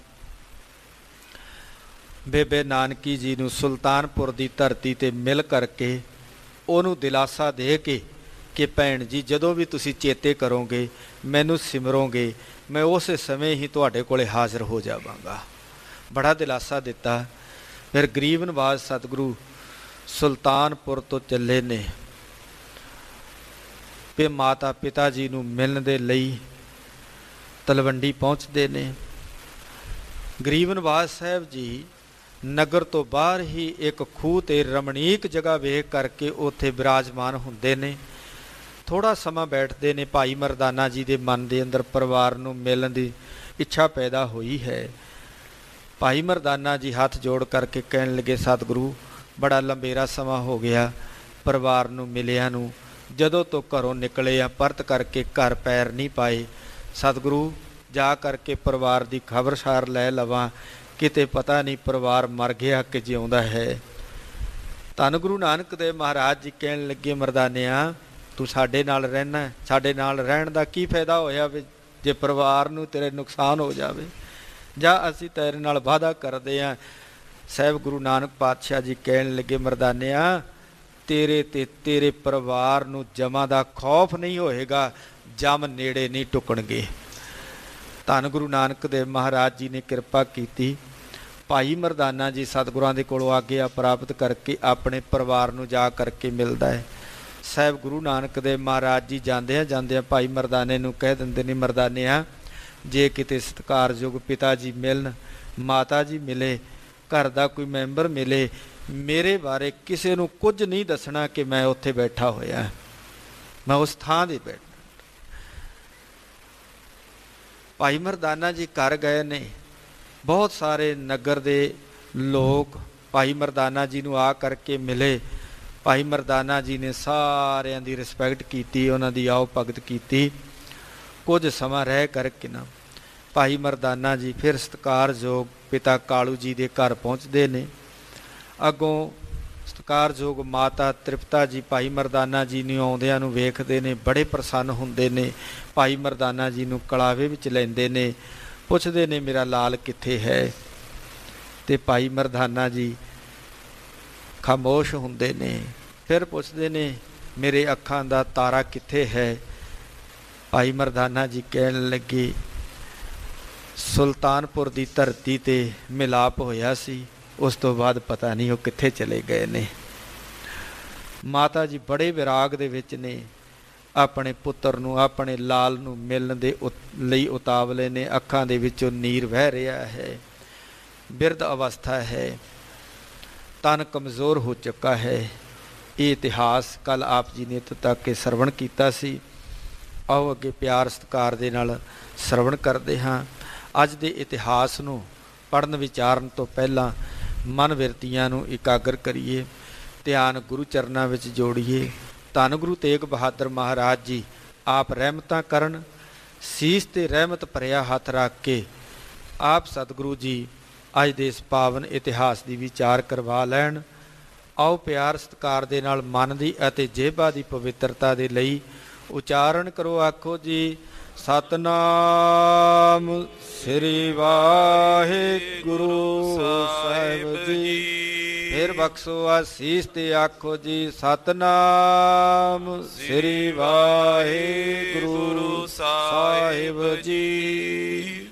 ਬੇਬੇ ਨਾਨਕੀ ਜੀ ਨੂੰ ਸੁਲਤਾਨਪੁਰ ਦੀ ਧਰਤੀ 'ਤੇ ਮਿਲ ਕਰਕੇ ਉਹਨੂੰ ਦਿਲਾਸਾ ਦੇ ਕੇ ਕਿ ਭੈਣ ਜੀ, ਜਦੋਂ ਵੀ ਤੁਸੀਂ ਚੇਤੇ ਕਰੋਗੇ, ਮੈਨੂੰ ਸਿਮਰੋਗੇ, ਮੈਂ ਉਸੇ ਸਮੇਂ ਹੀ ਤੁਹਾਡੇ ਕੋਲੇ ਹਾਜ਼ਰ ਹੋ ਜਾਵਾਂਗਾ। ਬੜਾ ਦਿਲਾਸਾ ਦਿੱਤਾ। ਫਿਰ ਗਰੀਬ ਨਵਾਜ਼ ਸਤਿਗੁਰੂ ਸੁਲਤਾਨਪੁਰ ਤੋਂ ਚੱਲੇ ਨੇ। ਵੀ ਮਾਤਾ ਪਿਤਾ ਜੀ ਨੂੰ ਮਿਲਣ ਦੇ ਲਈ ਤਲਵੰਡੀ ਪਹੁੰਚਦੇ ਨੇ। ਗਰੀਬ ਨਿਵਾਸ ਸਾਹਿਬ ਜੀ ਨਗਰ ਤੋਂ ਬਾਹਰ ਹੀ ਇੱਕ ਖੂਹ 'ਤੇ ਰਮਣੀਕ ਜਗ੍ਹਾ ਵੇਖ ਕਰਕੇ ਉੱਥੇ ਬਿਰਾਜਮਾਨ ਹੁੰਦੇ ਨੇ। ਥੋੜ੍ਹਾ ਸਮਾਂ ਬੈਠਦੇ ਨੇ। ਭਾਈ ਮਰਦਾਨਾ ਜੀ ਦੇ ਮਨ ਦੇ ਅੰਦਰ ਪਰਿਵਾਰ ਨੂੰ ਮਿਲਣ ਦੀ ਇੱਛਾ ਪੈਦਾ ਹੋਈ ਹੈ। ਭਾਈ ਮਰਦਾਨਾ ਜੀ ਹੱਥ ਜੋੜ ਕਰਕੇ ਕਹਿਣ ਲੱਗੇ, ਸਤਿਗੁਰੂ ਬੜਾ ਲੰਬੇਰਾ ਸਮਾਂ ਹੋ ਗਿਆ ਪਰਿਵਾਰ ਨੂੰ ਮਿਲਿਆ ਨੂੰ, ਜਦੋਂ ਤੋਂ ਘਰੋਂ ਨਿਕਲੇ ਆ ਪਰਤ ਕਰਕੇ ਘਰ ਪੈਰ ਨਹੀਂ ਪਾਏ। ਸਤਿਗੁਰੂ ਜਾ ਕਰਕੇ ਪਰਿਵਾਰ ਦੀ ਖਬਰਸਾਰ ਲੈ ਲਵਾਂ, ਕਿਤੇ ਪਤਾ ਨਹੀਂ ਪਰਿਵਾਰ ਮਰ ਗਿਆ ਕਿ ਜਿਉਂਦਾ ਹੈ। ਧੰਨ ਗੁਰੂ ਨਾਨਕ ਦੇਵ ਮਹਾਰਾਜ ਜੀ ਕਹਿਣ ਲੱਗੇ, ਮਰਦਾਨਿਆ ਤੂੰ ਸਾਡੇ ਨਾਲ ਰਹਿਣਾ, ਸਾਡੇ ਨਾਲ ਰਹਿਣ ਦਾ ਕੀ ਫਾਇਦਾ ਹੋਇਆ ਵੀ ਜੇ ਪਰਿਵਾਰ ਨੂੰ ਤੇਰੇ ਨੁਕਸਾਨ ਹੋ ਜਾਵੇ। ਜਾਂ ਅਸੀਂ ਤੇਰੇ ਨਾਲ ਵਾਅਦਾ ਕਰਦੇ ਹਾਂ। ਸਾਹਿਬ ਗੁਰੂ ਨਾਨਕ ਪਾਤਸ਼ਾਹ ਜੀ ਕਹਿਣ ਲੱਗੇ, ਮਰਦਾਨਿਆ ਤੇਰੇ ਤੇ ਤੇਰੇ ਪਰਿਵਾਰ ਨੂੰ ਜਮਾਂ ਦਾ ਖੌਫ ਨਹੀਂ ਹੋਏਗਾ, ਜਮ ਨੇੜੇ ਨਹੀਂ ਟੁਕਣਗੇ। ਧੰਨ ਗੁਰੂ ਨਾਨਕ ਦੇਵ ਮਹਾਰਾਜ ਜੀ ਨੇ ਕਿਰਪਾ ਕੀਤੀ। ਭਾਈ ਮਰਦਾਨਾ ਜੀ ਸਤਿਗੁਰਾਂ ਦੇ ਕੋਲੋਂ ਆਗਿਆ ਪ੍ਰਾਪਤ ਕਰਕੇ ਆਪਣੇ ਪਰਿਵਾਰ ਨੂੰ ਜਾ ਕਰਕੇ ਮਿਲਦਾ ਹੈ। ਸਾਹਿਬ ਗੁਰੂ ਨਾਨਕ ਦੇਵ ਮਹਾਰਾਜ ਜੀ ਜਾਂਦਿਆਂ ਜਾਂਦਿਆਂ ਭਾਈ ਮਰਦਾਨੇ ਨੂੰ ਕਹਿ ਦਿੰਦੇ ਨੇ, ਮਰਦਾਨਿਆ ਜੇ ਕਿਤੇ ਸਤਿਕਾਰਯੋਗ ਪਿਤਾ ਜੀ ਮਿਲਣ, ਮਾਤਾ ਜੀ ਮਿਲੇ, ਘਰ ਦਾ ਕੋਈ ਮੈਂਬਰ ਮਿਲੇ, ਮੇਰੇ ਬਾਰੇ ਕਿਸੇ ਨੂੰ ਕੁਝ ਨਹੀਂ ਦੱਸਣਾ ਕਿ ਮੈਂ ਉੱਥੇ ਬੈਠਾ ਹੋਇਆ, ਮੈਂ ਉਸ ਥਾਂ 'ਤੇ ਬੈਠਾ। ਭਾਈ ਮਰਦਾਨਾ ਜੀ ਘਰ ਗਏ ਨੇ। ਬਹੁਤ ਸਾਰੇ ਨਗਰ ਦੇ ਲੋਕ ਭਾਈ ਮਰਦਾਨਾ ਜੀ ਨੂੰ ਆ ਕਰਕੇ ਮਿਲੇ। ਭਾਈ ਮਰਦਾਨਾ ਜੀ ਨੇ ਸਾਰਿਆਂ ਦੀ ਰਿਸਪੈਕਟ ਕੀਤੀ, ਉਹਨਾਂ ਦੀ ਆਓ ਭਗਤ ਕੀਤੀ। ਕੁਝ ਸਮਾਂ ਰਹਿ ਕਰਕੇ ਨਾ ਭਾਈ ਮਰਦਾਨਾ ਜੀ ਫਿਰ ਸਤਿਕਾਰਯੋਗ ਪਿਤਾ ਕਾਲੂ ਜੀ ਦੇ ਘਰ ਪਹੁੰਚਦੇ ਨੇ। ਅੱਗੋਂ ਸਤਿਕਾਰਯੋਗ ਮਾਤਾ ਤ੍ਰਿਪਤਾ ਜੀ ਭਾਈ ਮਰਦਾਨਾ ਜੀ ਨੂੰ ਆਉਂਦਿਆਂ ਨੂੰ ਵੇਖਦੇ ਨੇ, ਬੜੇ ਪ੍ਰਸੰਨ ਹੁੰਦੇ ਨੇ। ਭਾਈ ਮਰਦਾਨਾ ਜੀ ਨੂੰ ਕਲਾਵੇ ਵਿੱਚ ਲੈਂਦੇ ਨੇ, ਪੁੱਛਦੇ ਨੇ ਮੇਰਾ ਲਾਲ ਕਿੱਥੇ ਹੈ। ਅਤੇ ਭਾਈ ਮਰਦਾਨਾ ਜੀ ਖਾਮੋਸ਼ ਹੁੰਦੇ ਨੇ। ਫਿਰ ਪੁੱਛਦੇ ਨੇ ਮੇਰੇ ਅੱਖਾਂ ਦਾ ਤਾਰਾ ਕਿੱਥੇ ਹੈ। ਭਾਈ ਮਰਦਾਨਾ ਜੀ ਕਹਿਣ ਲੱਗੇ, ਸੁਲਤਾਨਪੁਰ ਦੀ ਧਰਤੀ 'ਤੇ ਮਿਲਾਪ ਹੋਇਆ ਸੀ, ਉਸ ਤੋਂ ਬਾਅਦ ਪਤਾ ਨਹੀਂ ਉਹ ਕਿੱਥੇ ਚਲੇ ਗਏ ਨੇ। ਮਾਤਾ ਜੀ ਬੜੇ ਵਿਰਾਗ ਦੇ ਵਿੱਚ ਨੇ, ਆਪਣੇ ਪੁੱਤਰ ਨੂੰ, ਆਪਣੇ ਲਾਲ ਨੂੰ ਮਿਲਣ ਦੇ ਲਈ ਉਤਾਵਲੇ ਨੇ। ਅੱਖਾਂ ਦੇ ਵਿੱਚੋਂ ਨੀਰ ਵਹਿ ਰਿਹਾ ਹੈ। ਬਿਰਧ ਅਵਸਥਾ ਹੈ, ਤਨ ਕਮਜ਼ੋਰ ਹੋ ਚੁੱਕਾ ਹੈ। ਇਹ ਇਤਿਹਾਸ ਕੱਲ੍ਹ ਆਪ ਜੀ ਨੇ ਇੱਥੋਂ ਤੱਕ ਕੇ ਸਰਵਣ ਕੀਤਾ ਸੀ। ਆਓ ਅੱਗੇ ਪਿਆਰ ਸਤਿਕਾਰ ਦੇ ਨਾਲ ਸਰਵਣ ਕਰਦੇ ਹਾਂ। ਅੱਜ ਦੇ ਇਤਿਹਾਸ ਨੂੰ ਪੜ੍ਹਨ ਵਿਚਾਰਨ ਤੋਂ ਪਹਿਲਾਂ ਮਨ ਬਿਰਤੀਆਂ ਨੂੰ ਇਕਾਗਰ ਕਰੀਏ, ਧਿਆਨ ਗੁਰੂ ਚਰਨਾਂ ਵਿੱਚ ਜੋੜੀਏ। ਧੰਨ ਗੁਰੂ ਤੇਗ ਬਹਾਦਰ ਮਹਾਰਾਜ ਜੀ ਆਪ ਰਹਿਮਤਾਂ ਕਰਨ, ਸੀਸ 'ਤੇ ਰਹਿਮਤ ਭਰਿਆ ਹੱਥ ਰੱਖ ਕੇ ਆਪ ਸਤਿਗੁਰੂ ਜੀ ਅੱਜ ਦੇ ਇਸ ਪਾਵਨ ਇਤਿਹਾਸ ਦੀ ਵਿਚਾਰ ਕਰਵਾ ਲੈਣ। ਆਓ ਪਿਆਰ ਸਤਿਕਾਰ ਦੇ ਨਾਲ ਮਨ ਦੀ ਅਤੇ ਜੇਬਾਂ ਦੀ ਪਵਿੱਤਰਤਾ ਦੇ ਲਈ ਉਚਾਰਨ ਕਰੋ। ਆਖੋ ਜੀ, ਸਤਨਾਮ ਸ੍ਰੀ ਵਾਹਿਗੁਰੂ ਸਾਹਿਬ ਜੀ। ਫਿਰ ਬਖਸ਼ੋ ਆਸੀਸ ਤੇ ਆਖੋ ਜੀ, ਸਤਨਾਮ ਸ੍ਰੀ ਵਾਹਿਗੁਰੂ ਸਾਹਿਬ ਜੀ।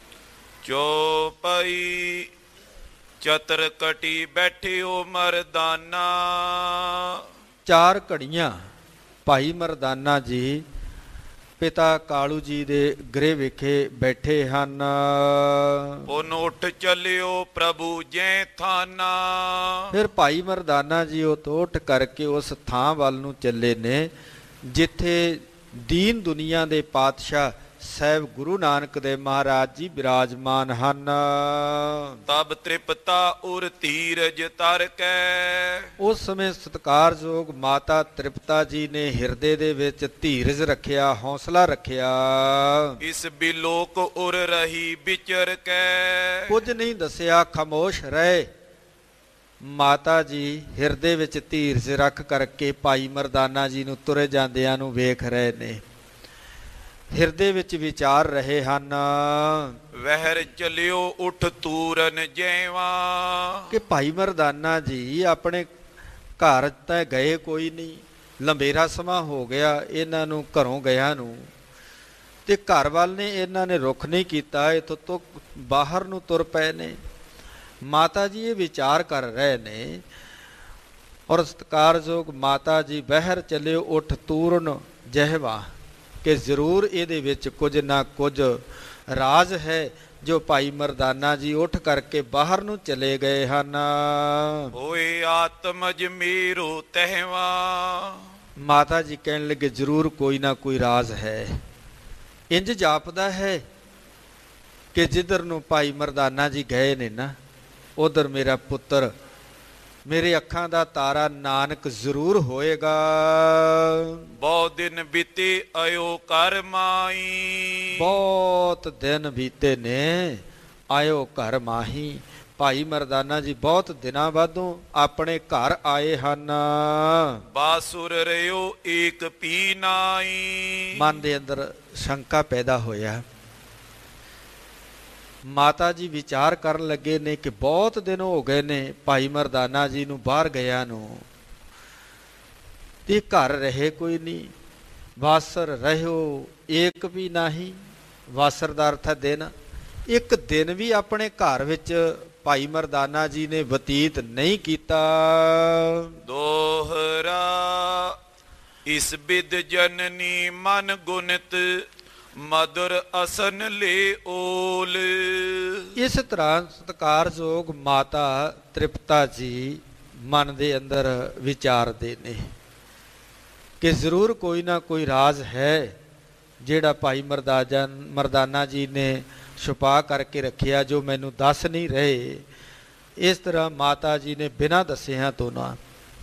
ਚੌਪਈ ਚਤਰ ਕਟੀ ਬੈਠਿਓ ਮਰਦਾਨਾ। ਚਾਰ ਘੜੀਆਂ ਭਾਈ ਮਰਦਾਨਾ ਜੀ ਪਿਤਾ ਕਾਲੂ ਜੀ ਦੇ ਗ੍ਰਹਿ ਵਿਖੇ ਬੈਠੇ ਹਨ। ਪੁਨ ਉੱਠ ਚੱਲਿਓ ਪ੍ਰਭੂ ਜੈ ਥਾਨਾ। ਫਿਰ ਭਾਈ ਮਰਦਾਨਾ ਜੀ ਉਹ ਤੋਂ ਉੱਠ ਕਰਕੇ ਉਸ ਥਾਂ ਵੱਲ ਨੂੰ ਚੱਲੇ ਨੇ ਜਿੱਥੇ ਦੀਨ ਦੁਨੀਆ ਦੇ ਪਾਤਸ਼ਾਹ ਸਾਹਿਬ ਗੁਰੂ ਨਾਨਕ ਦੇਵ ਮਹਾਰਾਜ ਜੀ ਬਿਰਾਜਮਾਨ ਹਨ। ਤਬ ਤ੍ਰਿਪਤਾ ਉਰ ਧੀਰਜ ਤਰ ਕੈ। ਉਸ ਸਮੇਂ ਸਤਿਕਾਰਯੋਗ ਮਾਤਾ ਤ੍ਰਿਪਤਾ ਜੀ ਨੇ ਹਿਰਦੇ ਦੇ ਵਿੱਚ ਧੀਰਜ ਰੱਖਿਆ, ਹੌਸਲਾ ਰੱਖਿਆ। ਇਸ ਬਿਲੋਕ ਉਰ ਰਹੀ ਵਿਚਰ ਕੈ। ਕੁਝ ਨਹੀਂ ਦੱਸਿਆ, ਖਾਮੋਸ਼ ਰਹੇ। ਮਾਤਾ ਜੀ ਹਿਰਦੇ ਵਿੱਚ ਧੀਰਜ ਰੱਖ ਕਰਕੇ ਭਾਈ ਮਰਦਾਨਾ ਜੀ ਨੂੰ ਤੁਰੇ ਜਾਂਦਿਆਂ ਨੂੰ ਵੇਖ ਰਹੇ ਨੇ, ਹਿਰਦੇ ਵਿੱਚ ਵਿਚਾਰ ਰਹੇ ਹਨ। ਵਹਿਰ ਚਲਿਓ ਉਠ ਤੂਰਨ ਜੈਵਾ। ਕਿ ਭਾਈ ਮਰਦਾਨਾ ਜੀ ਆਪਣੇ ਘਰ ਤਾਂ ਗਏ ਕੋਈ ਨਹੀਂ, ਲੰਬੇਰਾ ਸਮਾਂ ਹੋ ਗਿਆ ਇਹਨਾਂ ਨੂੰ ਘਰੋਂ ਗਿਆ ਨੂੰ, ਤੇ ਘਰ ਵੱਲ ਨੇ ਇਹਨਾਂ ਨੇ ਰੁਖ ਨਹੀਂ ਕੀਤਾ, ਇੱਥੋਂ ਤੋਂ ਬਾਹਰ ਨੂੰ ਤੁਰ ਪਏ ਨੇ। ਮਾਤਾ ਜੀ ਇਹ ਵਿਚਾਰ ਕਰ ਰਹੇ ਨੇ। ਔਰ ਸਤਿਕਾਰਯੋਗ ਮਾਤਾ ਜੀ ਵਹਿਰ ਚਲਿਓ ਉਠ ਤੂਰਨ ਜਹਿਵਾ ਕਿ ਜ਼ਰੂਰ ਇਹਦੇ ਵਿੱਚ ਕੁਝ ਨਾ ਕੁਝ ਰਾਜ਼ ਹੈ ਜੋ ਭਾਈ ਮਰਦਾਨਾ ਜੀ ਉੱਠ ਕਰਕੇ ਬਾਹਰ ਨੂੰ ਚਲੇ ਗਏ ਹਨ। ਹੋਏ ਆਤਮਜ ਮੇਰੋ ਤਹਿਵਾ। ਮਾਤਾ ਜੀ ਕਹਿਣ ਲੱਗੇ ਜ਼ਰੂਰ ਕੋਈ ਨਾ ਕੋਈ ਰਾਜ਼ ਹੈ। ਇੰਜ ਜਾਪਦਾ ਹੈ ਕਿ ਜਿੱਧਰ ਨੂੰ ਭਾਈ ਮਰਦਾਨਾ ਜੀ ਗਏ ਨੇ ਨਾ ਉਧਰ ਮੇਰਾ ਪੁੱਤਰ, ਮੇਰੇ ਅੱਖਾਂ ਦਾ ਤਾਰਾ ਨਾਨਕ ਜ਼ਰੂਰ ਹੋਏਗਾ। ਬਹੁਤ ਦਿਨ ਬੀਤੇ ਆਇਓ ਘਰ ਮਾਈ। ਬਹੁਤ ਦਿਨ ਬੀਤੇ ਨੇ ਆਇਓ ਘਰ ਮਾਹੀ। ਭਾਈ ਮਰਦਾਨਾ ਜੀ ਬਹੁਤ ਦਿਨਾਂ ਬਾਅਦੋਂ ਆਪਣੇ ਘਰ ਆਏ ਹਨ। ਬਾਸੁਰ ਰਿਓ ਏਕ ਪੀ ਨਾਈ। ਮਨ ਦੇ ਅੰਦਰ ਸ਼ੰਕਾ ਪੈਦਾ ਹੋਇਆ। ਮਾਤਾ ਜੀ ਵਿਚਾਰ ਕਰਨ ਲੱਗੇ ਨੇ ਕਿ ਬਹੁਤ ਦਿਨ ਹੋ ਗਏ ਨੇ ਭਾਈ ਮਰਦਾਨਾ ਜੀ ਨੂੰ ਬਾਹਰ ਗਿਆ ਨੂੰ, ਤੇ ਘਰ ਰਹੇ ਕੋਈ ਨਹੀਂ। ਵਾਸਰ ਰਹਿਓ ਏਕ ਵੀ ਨਹੀਂ। ਵਾਸਰ ਦਾ ਅਰਥ ਹੈ ਦਿਨ। ਇੱਕ ਦਿਨ ਵੀ ਆਪਣੇ ਘਰ ਵਿੱਚ ਭਾਈ ਮਰਦਾਨਾ ਜੀ ਨੇ ਬਤੀਤ ਨਹੀਂ ਕੀਤਾ। ਦੋਹਰਾ ਇਸ ਬਿਦ ਜਨਨੀ ਮਨ ਗੁਨਤ ਮਧੁਰ ਅਸਨ ਲੈ ਓਲ। ਇਸ ਤਰ੍ਹਾਂ ਸਤਿਕਾਰਯੋਗ ਮਾਤਾ ਤ੍ਰਿਪਤਾ ਜੀ ਮਨ ਦੇ ਅੰਦਰ ਵਿਚਾਰਦੇ ਨੇ ਕਿ ਜ਼ਰੂਰ ਕੋਈ ਨਾ ਕੋਈ ਰਾਜ਼ ਹੈ ਜਿਹੜਾ ਭਾਈ ਮਰਦਾਨਾ ਮਰਦਾਨਾ ਜੀ ਨੇ ਛੁਪਾ ਕਰਕੇ ਰੱਖਿਆ, ਜੋ ਮੈਨੂੰ ਦੱਸ ਨਹੀਂ ਰਹੇ। ਇਸ ਤਰ੍ਹਾਂ ਮਾਤਾ ਜੀ ਨੇ ਬਿਨਾਂ ਦੱਸਿਆਂ ਤੋਂ ਨਾ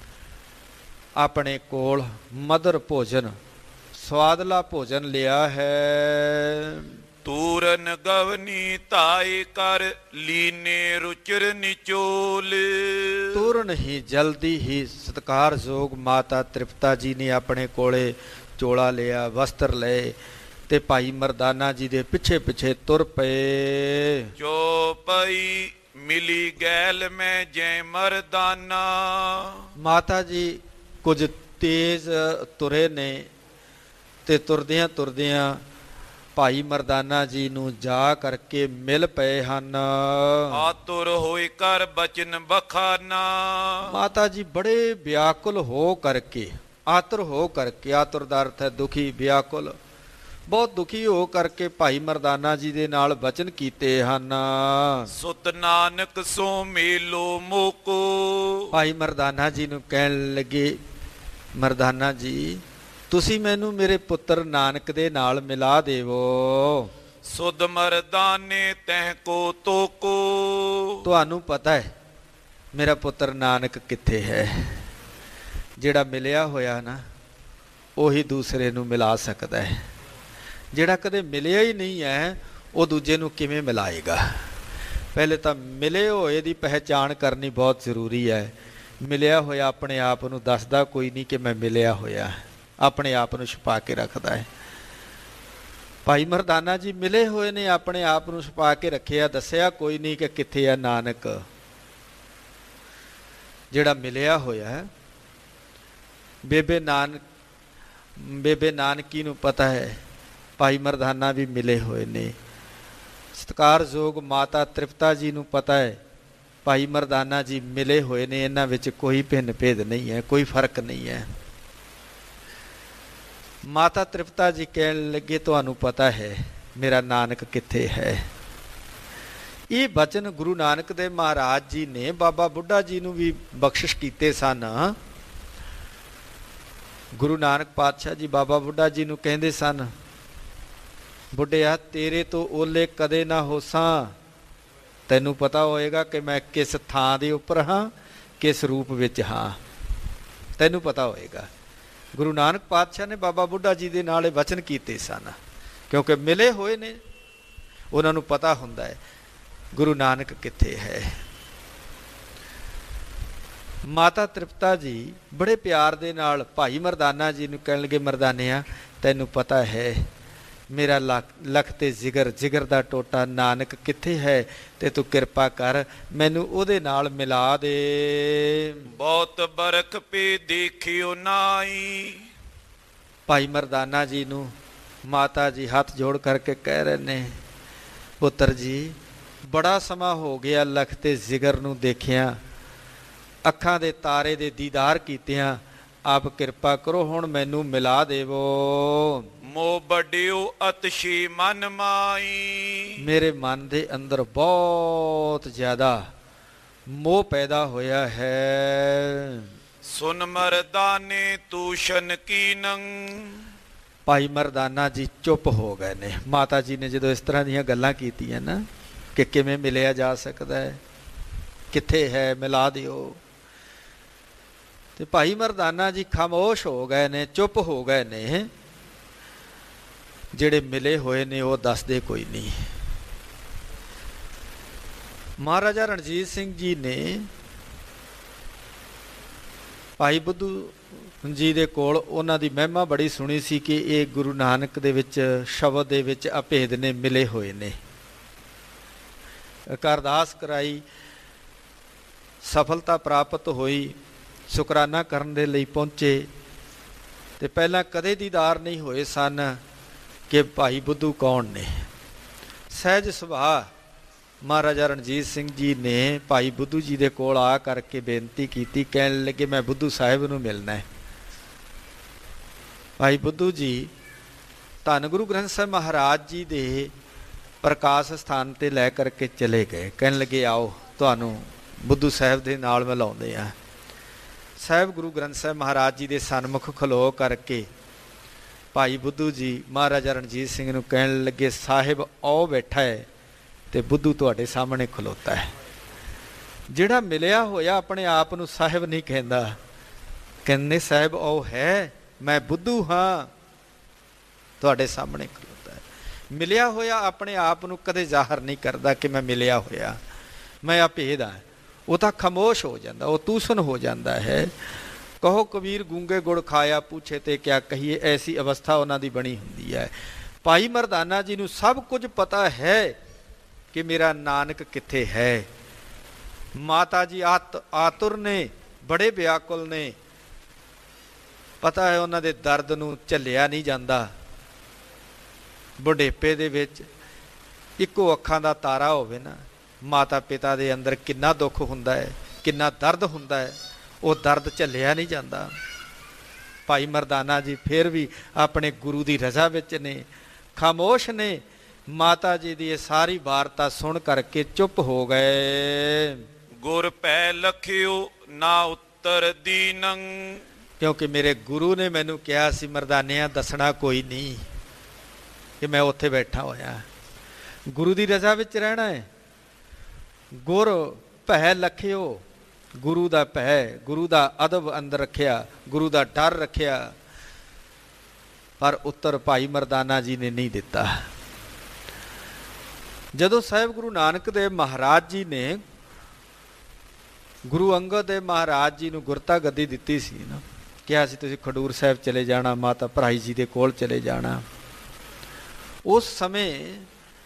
ਆਪਣੇ ਕੋਲ ਮਧੁਰ ਭੋਜਨ, ਸਵਾਦਲਾ ਭੋਜਨ ਲਿਆ ਹੈ। ਤੂਰਨ ਗਵਨੀ ਧਾਇ ਕਰ ਲੀਨੇ ਰੁਚਰ ਨਿਚੋਲ। ਤੁਰਨ ਹੀ ਜਲਦੀ ਹੀ ਸਤਿਕਾਰਯੋਗ ਮਾਤਾ ਤ੍ਰਿਪਤਾ ਜੀ ਨੇ ਆਪਣੇ ਕੋਲੇ ਚੋਲਾ ਲਿਆ, ਵਸਤਰ ਲਏ ਤੇ ਭਾਈ ਮਰਦਾਨਾ ਜੀ ਦੇ ਪਿੱਛੇ ਪਿੱਛੇ ਤੁਰ ਪਏ। ਜੋ ਪਈ ਮਿਲੀ ਗੈਲ ਮੈਂ ਜੈ ਮਰਦਾਨਾ। ਮਾਤਾ ਜੀ ਕੁਝ ਤੇਜ਼ ਤੁਰੇ ਨੇ ਤੇ ਤੁਰਦਿਆਂ ਤੁਰਦਿਆਂ ਭਾਈ ਮਰਦਾਨਾ ਜੀ ਨੂੰ ਜਾ ਕਰਕੇ ਮਿਲ ਪਏ ਹਨ। ਆਤੁਰ ਹੋਏ ਕਰ ਬਚਨ ਬਖਾਨਾ। ਮਾਤਾ ਜੀ ਬੜੇ ਵਿਆਕੁਲ ਹੋ ਕਰਕੇ, ਆਤੁਰ ਹੋ ਕਰਕੇ, ਆਤੁਰ ਦਾ ਅਰਥ ਹੈ ਦੁਖੀ, ਵਿਆਕੁਲ, ਬਹੁਤ ਦੁਖੀ ਹੋ ਕਰਕੇ ਭਾਈ ਮਰਦਾਨਾ ਜੀ ਦੇ ਨਾਲ ਬਚਨ ਕੀਤੇ ਹਨ। ਸੁਤ ਨਾਨਕ ਸੋ ਮੇਲੋ ਮੋਕੋ। ਭਾਈ ਮਰਦਾਨਾ ਜੀ ਨੂੰ ਕਹਿਣ ਲੱਗੇ, ਮਰਦਾਨਾ ਜੀ ਤੁਸੀਂ ਮੈਨੂੰ ਮੇਰੇ ਪੁੱਤਰ ਨਾਨਕ ਦੇ ਨਾਲ ਮਿਲਾ ਦੇਵੋ। ਸੁਧ ਮਰਦਾਨੇ ਤਹਿ ਕੋ ਤੋਕੋ। ਤੁਹਾਨੂੰ ਪਤਾ ਹੈ ਮੇਰਾ ਪੁੱਤਰ ਨਾਨਕ ਕਿੱਥੇ ਹੈ। ਜਿਹੜਾ ਮਿਲਿਆ ਹੋਇਆ ਨਾ ਉਹੀ ਦੂਸਰੇ ਨੂੰ ਮਿਲਾ ਸਕਦਾ ਹੈ। ਜਿਹੜਾ ਕਦੇ ਮਿਲਿਆ ਹੀ ਨਹੀਂ ਹੈ ਉਹ ਦੂਜੇ ਨੂੰ ਕਿਵੇਂ ਮਿਲਾਏਗਾ। ਪਹਿਲੇ ਤਾਂ ਮਿਲੇ ਹੋਏ ਦੀ ਪਹਿਚਾਣ ਕਰਨੀ ਬਹੁਤ ਜ਼ਰੂਰੀ ਹੈ। ਮਿਲਿਆ ਹੋਇਆ ਆਪਣੇ ਆਪ ਨੂੰ ਦੱਸਦਾ ਕੋਈ ਨਹੀਂ ਕਿ ਮੈਂ ਮਿਲਿਆ ਹੋਇਆ, ਆਪਣੇ ਆਪ ਨੂੰ ਛੁਪਾ ਕੇ ਰੱਖਦਾ ਹੈ। ਭਾਈ ਮਰਦਾਨਾ ਜੀ ਮਿਲੇ ਹੋਏ ਨੇ, ਆਪਣੇ ਆਪ ਨੂੰ ਛੁਪਾ ਕੇ ਰੱਖਿਆ, ਦੱਸਿਆ ਕੋਈ ਨਹੀਂ ਕਿ ਕਿੱਥੇ ਆ ਨਾਨਕ। ਜਿਹੜਾ ਮਿਲਿਆ ਹੋਇਆ ਹੈ ਬੇਬੇ ਨਾਨਕ, ਬੇਬੇ ਨਾਨਕੀ ਨੂੰ ਪਤਾ ਹੈ ਭਾਈ ਮਰਦਾਨਾ ਵੀ ਮਿਲੇ ਹੋਏ ਨੇ। ਸਤਿਕਾਰਯੋਗ ਮਾਤਾ ਤ੍ਰਿਪਤਾ ਜੀ ਨੂੰ ਪਤਾ ਹੈ ਭਾਈ ਮਰਦਾਨਾ ਜੀ ਮਿਲੇ ਹੋਏ ਨੇ। ਇਹਨਾਂ ਵਿੱਚ ਕੋਈ ਭਿੰਨ ਭੇਦ ਨਹੀਂ ਹੈ, ਕੋਈ ਫਰਕ ਨਹੀਂ ਹੈ। ਮਾਤਾ ਤ੍ਰਿਪਤਾ ਜੀ ਕਹਿਣ ਲੱਗੇ ਤੁਹਾਨੂੰ ਪਤਾ ਹੈ ਮੇਰਾ ਨਾਨਕ ਕਿੱਥੇ ਹੈ। ਇਹ ਬਚਨ ਗੁਰੂ ਨਾਨਕ ਦੇਵ ਮਹਾਰਾਜ ਜੀ ਨੇ ਬਾਬਾ ਬੁੱਢਾ ਜੀ ਨੂੰ ਵੀ ਬਖਸ਼ਿਸ਼ ਕੀਤੇ ਸਨ। ਗੁਰੂ ਨਾਨਕ ਪਾਤਸ਼ਾਹ ਜੀ ਬਾਬਾ ਬੁੱਢਾ ਜੀ ਨੂੰ ਕਹਿੰਦੇ ਸਨ, ਬੁੱਢਿਆ ਤੇਰੇ ਤੋਂ ਓਲੇ ਕਦੇ ਨਾ ਹੋਸਾਂ। ਤੈਨੂੰ ਪਤਾ ਹੋਏਗਾ ਕਿ ਮੈਂ ਕਿਸ ਥਾਂ ਦੇ ਉੱਪਰ ਹਾਂ, ਕਿਸ ਰੂਪ ਵਿੱਚ ਹਾਂ, ਤੈਨੂੰ ਪਤਾ ਹੋਏਗਾ। ਗੁਰੂ ਨਾਨਕ ਪਾਤਸ਼ਾਹ ਨੇ ਬਾਬਾ ਬੁੱਢਾ ਜੀ ਦੇ ਨਾਲ ਇਹ ਵਚਨ ਕੀਤੇ ਸਨ, ਕਿਉਂਕਿ ਮਿਲੇ ਹੋਏ ਨੇ, ਉਹਨਾਂ ਨੂੰ ਪਤਾ ਹੁੰਦਾ ਹੈ ਗੁਰੂ ਨਾਨਕ ਕਿੱਥੇ ਹੈ। ਮਾਤਾ ਤ੍ਰਿਪਤਾ ਜੀ ਬੜੇ ਪਿਆਰ ਦੇ ਨਾਲ ਭਾਈ ਮਰਦਾਨਾ ਜੀ ਨੂੰ ਕਹਿਣ ਲੱਗੇ, ਮਰਦਾਨਿਆ ਤੈਨੂੰ ਪਤਾ ਹੈ ਮੇਰਾ ਲਖ ਲਖ ਤੇ ਜਿਗਰ, ਜਿਗਰ ਦਾ ਟੋਟਾ ਨਾਨਕ ਕਿੱਥੇ ਹੈ, ਤੇ ਤੂੰ ਕਿਰਪਾ ਕਰ ਮੈਨੂੰ ਉਹਦੇ ਨਾਲ ਮਿਲਾ ਦੇ। ਬਹੁਤ ਬਰਖ ਪੇ ਦੇਖਿਓ ਨਾਈ। ਭਾਈ ਮਰਦਾਨਾ ਜੀ ਨੂੰ ਮਾਤਾ ਜੀ ਹੱਥ ਜੋੜ ਕਰਕੇ ਕਹਿ ਰਹੇ ਨੇ, ਪੁੱਤਰ ਜੀ ਬੜਾ ਸਮਾਂ ਹੋ ਗਿਆ ਲਖ ਤੇ ਜਿਗਰ ਨੂੰ ਦੇਖਿਆ, ਅੱਖਾਂ ਦੇ ਤਾਰੇ ਦੇ ਦੀਦਾਰ ਕੀਤਿਆਂ, ਆਪ ਕਿਰਪਾ ਕਰੋ ਹੁਣ ਮੈਨੂੰ ਮਿਲਾ ਦੇਵੋ। ਮੋਹ ਵੱਡਿਓ ਅਤਿਸ਼ੀ ਮਨ ਮਾਈ, ਮੇਰੇ ਮਨ ਦੇ ਅੰਦਰ ਬਹੁਤ ਜ਼ਿਆਦਾ ਮੋਹ ਪੈਦਾ ਹੋਇਆ ਹੈ। ਸੁਨ ਮਰਦਾਨੇ ਤੂਸ਼ਨ ਕੀਨੰ, ਭਾਈ ਮਰਦਾਨਾ ਜੀ ਚੁੱਪ ਹੋ ਗਏ ਨੇ। ਮਾਤਾ ਜੀ ਨੇ ਜਦੋਂ ਇਸ ਤਰ੍ਹਾਂ ਦੀਆਂ ਗੱਲਾਂ ਕੀਤੀਆਂ ਨਾ ਕਿ ਕਿਵੇਂ ਮਿਲਿਆ ਜਾ ਸਕਦਾ ਹੈ, ਕਿੱਥੇ ਹੈ, ਮਿਲਾ ਦਿਓ, ਤੇ ਭਾਈ ਮਰਦਾਨਾ ਜੀ ਖਾਮੋਸ਼ ਹੋ ਗਏ ਨੇ, ਚੁੱਪ ਹੋ ਗਏ ਨੇ। ਜਿਹੜੇ ਮਿਲੇ ਹੋਏ ਨੇ ਉਹ ਦੱਸਦੇ ਕੋਈ ਨਹੀਂ। ਮਹਾਰਾਜਾ ਰਣਜੀਤ ਸਿੰਘ ਜੀ ਨੇ ਭਾਈ ਬੁੱਧੂ ਜੀ ਦੇ ਕੋਲ ਉਹਨਾਂ ਦੀ ਮਹਿਮਾ ਬੜੀ ਸੁਣੀ ਸੀ ਕਿ ਇਹ ਗੁਰੂ ਨਾਨਕ ਦੇ ਵਿੱਚ ਸ਼ਬਦ ਦੇ ਵਿੱਚ ਅਭੇਦ ਨੇ, ਮਿਲੇ ਹੋਏ ਨੇ। ਅਰਦਾਸ ਕਰਾਈ, ਸਫਲਤਾ ਪ੍ਰਾਪਤ ਹੋਈ, ਸ਼ੁਕਰਾਨਾ ਕਰਨ ਦੇ ਲਈ ਪਹੁੰਚੇ ਤੇ ਪਹਿਲਾਂ ਕਦੇ ਦੀਦਾਰ ਨਹੀਂ ਹੋਏ ਸਨ ਕਿ ਭਾਈ ਬੁੱਧੂ ਕੌਣ ਨੇ। ਸਹਿਜ ਸੁਭਾਅ ਮਹਾਰਾਜਾ ਰਣਜੀਤ ਸਿੰਘ ਜੀ ਨੇ ਭਾਈ ਬੁੱਧੂ ਜੀ ਦੇ ਕੋਲ ਆ ਕਰਕੇ ਬੇਨਤੀ ਕੀਤੀ, ਕਹਿਣ ਲੱਗੇ ਮੈਂ ਬੁੱਧੂ ਸਾਹਿਬ ਨੂੰ ਮਿਲਣਾ ਹੈ। ਭਾਈ ਬੁੱਧੂ ਜੀ ਧੰਨ ਗੁਰੂ ਗ੍ਰੰਥ ਸਾਹਿਬ ਮਹਾਰਾਜ ਜੀ ਦੇ ਪ੍ਰਕਾਸ਼ ਸਥਾਨ ਤੇ ਲੈ ਕਰਕੇ ਚਲੇ ਗਏ। ਕਹਿਣ ਲੱਗੇ ਆਓ ਤੁਹਾਨੂੰ ਬੁੱਧੂ ਸਾਹਿਬ ਦੇ ਨਾਲ ਮਿਲਾਉਂਦੇ ਆ। ਸਾਹਿਬ ਗੁਰੂ ਗ੍ਰੰਥ ਸਾਹਿਬ ਮਹਾਰਾਜ ਜੀ ਦੇ ਸਨਮੁਖ ਖਲੋ ਕਰਕੇ ਭਾਈ ਬੁੱਧੂ ਜੀ ਮਹਾਰਾਜਾ ਰਣਜੀਤ ਸਿੰਘ ਨੂੰ ਕਹਿਣ ਲੱਗੇ ਸਾਹਿਬ ਆਓ ਬੈਠਾ ਹੈ ਤੇ ਬੁੱਧੂ ਤੁਹਾਡੇ ਸਾਹਮਣੇ ਖਲੋਤਾ ਹੈ। ਜਿਹੜਾ ਮਿਲਿਆ ਹੋਇਆ ਆਪਣੇ ਆਪ ਨੂੰ ਸਾਹਿਬ ਨਹੀਂ ਕਹਿੰਦਾ, ਕਹਿੰਦੇ ਸਾਹਿਬ ਉਹ ਹੈ, ਮੈਂ ਬੁੱਧੂ ਹਾਂ, ਤੁਹਾਡੇ ਸਾਹਮਣੇ ਖਲੋਤਾ ਹੈ। ਮਿਲਿਆ ਹੋਇਆ ਆਪਣੇ ਆਪ ਨੂੰ ਕਦੇ ਜ਼ਾਹਰ ਨਹੀਂ ਕਰਦਾ ਕਿ ਮੈਂ ਮਿਲਿਆ ਹੋਇਆ, ਮੈਂ ਅਭੇਦ ਹਾਂ। ਉਹ ਤਾਂ ਖਾਮੋਸ਼ ਹੋ ਜਾਂਦਾ, ਉਹ ਤੂਸਨ ਹੋ ਜਾਂਦਾ ਹੈ। ਕਹੋ ਕਬੀਰ ਗੂੰਗੇ ਗੁੜ ਖਾਇਆ ਪੂਛੇ ਤੇ ਕਿਆ ਕਹੀਏ, ਐਸੀ ਅਵਸਥਾ ਉਹਨਾਂ ਦੀ ਬਣੀ ਹੁੰਦੀ ਹੈ। ਭਾਈ ਮਰਦਾਨਾ ਜੀ ਨੂੰ ਸਭ ਕੁਝ ਪਤਾ ਹੈ ਕਿ ਮੇਰਾ ਨਾਨਕ ਕਿੱਥੇ ਹੈ। ਮਾਤਾ ਜੀ ਆਤ ਆਤੁਰ ਨੇ, ਬੜੇ ਵਿਆਕੁਲ ਨੇ। ਪਤਾ ਹੈ ਉਹਨਾਂ ਦੇ ਦਰਦ ਨੂੰ ਝੱਲਿਆ ਨਹੀਂ ਜਾਂਦਾ। ਬੁਢੇਪੇ ਦੇ ਵਿੱਚ ਇੱਕੋ ਅੱਖਾਂ ਦਾ ਤਾਰਾ ਹੋਵੇ ਨਾ, ਮਾਤਾ ਪਿਤਾ ਦੇ ਅੰਦਰ ਕਿੰਨਾ ਦੁੱਖ ਹੁੰਦਾ ਹੈ, ਕਿੰਨਾ ਦਰਦ ਹੁੰਦਾ ਹੈ, ਉਹ ਦਰਦ ਝੱਲਿਆ ਨਹੀਂ ਜਾਂਦਾ। ਭਾਈ ਮਰਦਾਨਾ ਜੀ ਫਿਰ ਵੀ ਆਪਣੇ ਗੁਰੂ ਦੀ ਰਜ਼ਾ ਵਿੱਚ ਨੇ, ਖਾਮੋਸ਼ ਨੇ। ਮਾਤਾ ਜੀ ਦੀ ਇਹ ਸਾਰੀ ਵਾਰਤਾ ਸੁਣ ਕਰਕੇ ਚੁੱਪ ਹੋ ਗਏ। ਗੁਰ ਪੈ ਲਖਿਓ ਨਾ ਉੱਤਰ ਦੀਨੰ, ਕਿਉਂਕਿ ਮੇਰੇ ਗੁਰੂ ਨੇ ਮੈਨੂੰ ਕਿਹਾ ਸੀ ਮਰਦਾਨਿਆਂ ਦੱਸਣਾ ਕੋਈ ਨਹੀਂ ਕਿ ਮੈਂ ਉੱਥੇ ਬੈਠਾ ਹੋਇਆ, ਗੁਰੂ ਦੀ ਰਜ਼ਾ ਵਿੱਚ ਰਹਿਣਾ ਹੈ। ਗੁਰ ਭੈ ਲਖਿਓ, ਗੁਰੂ ਦਾ ਭੈ, ਗੁਰੂ ਦਾ ਅਦਬ ਅੰਦਰ ਰੱਖਿਆ, ਗੁਰੂ ਦਾ ਡਰ ਰੱਖਿਆ, ਪਰ ਉੱਤਰ ਭਾਈ ਮਰਦਾਨਾ ਜੀ ਨੇ ਨਹੀਂ ਦਿੱਤਾ। ਜਦੋਂ ਸਾਹਿਬ ਗੁਰੂ ਨਾਨਕ ਦੇਵ ਮਹਾਰਾਜ ਜੀ ਨੇ ਗੁਰੂ ਅੰਗਦ ਦੇਵ ਮਹਾਰਾਜ ਜੀ ਨੂੰ ਗੁਰਤਾ ਗੱਦੀ ਦਿੱਤੀ ਸੀ ਨਾ, ਕਿਹਾ ਸੀ ਤੁਸੀਂ ਖਡੂਰ ਸਾਹਿਬ ਚਲੇ ਜਾਣਾ, ਮਾਤਾ ਭਰਾਈ ਜੀ ਦੇ ਕੋਲ ਚਲੇ ਜਾਣਾ। ਉਸ ਸਮੇਂ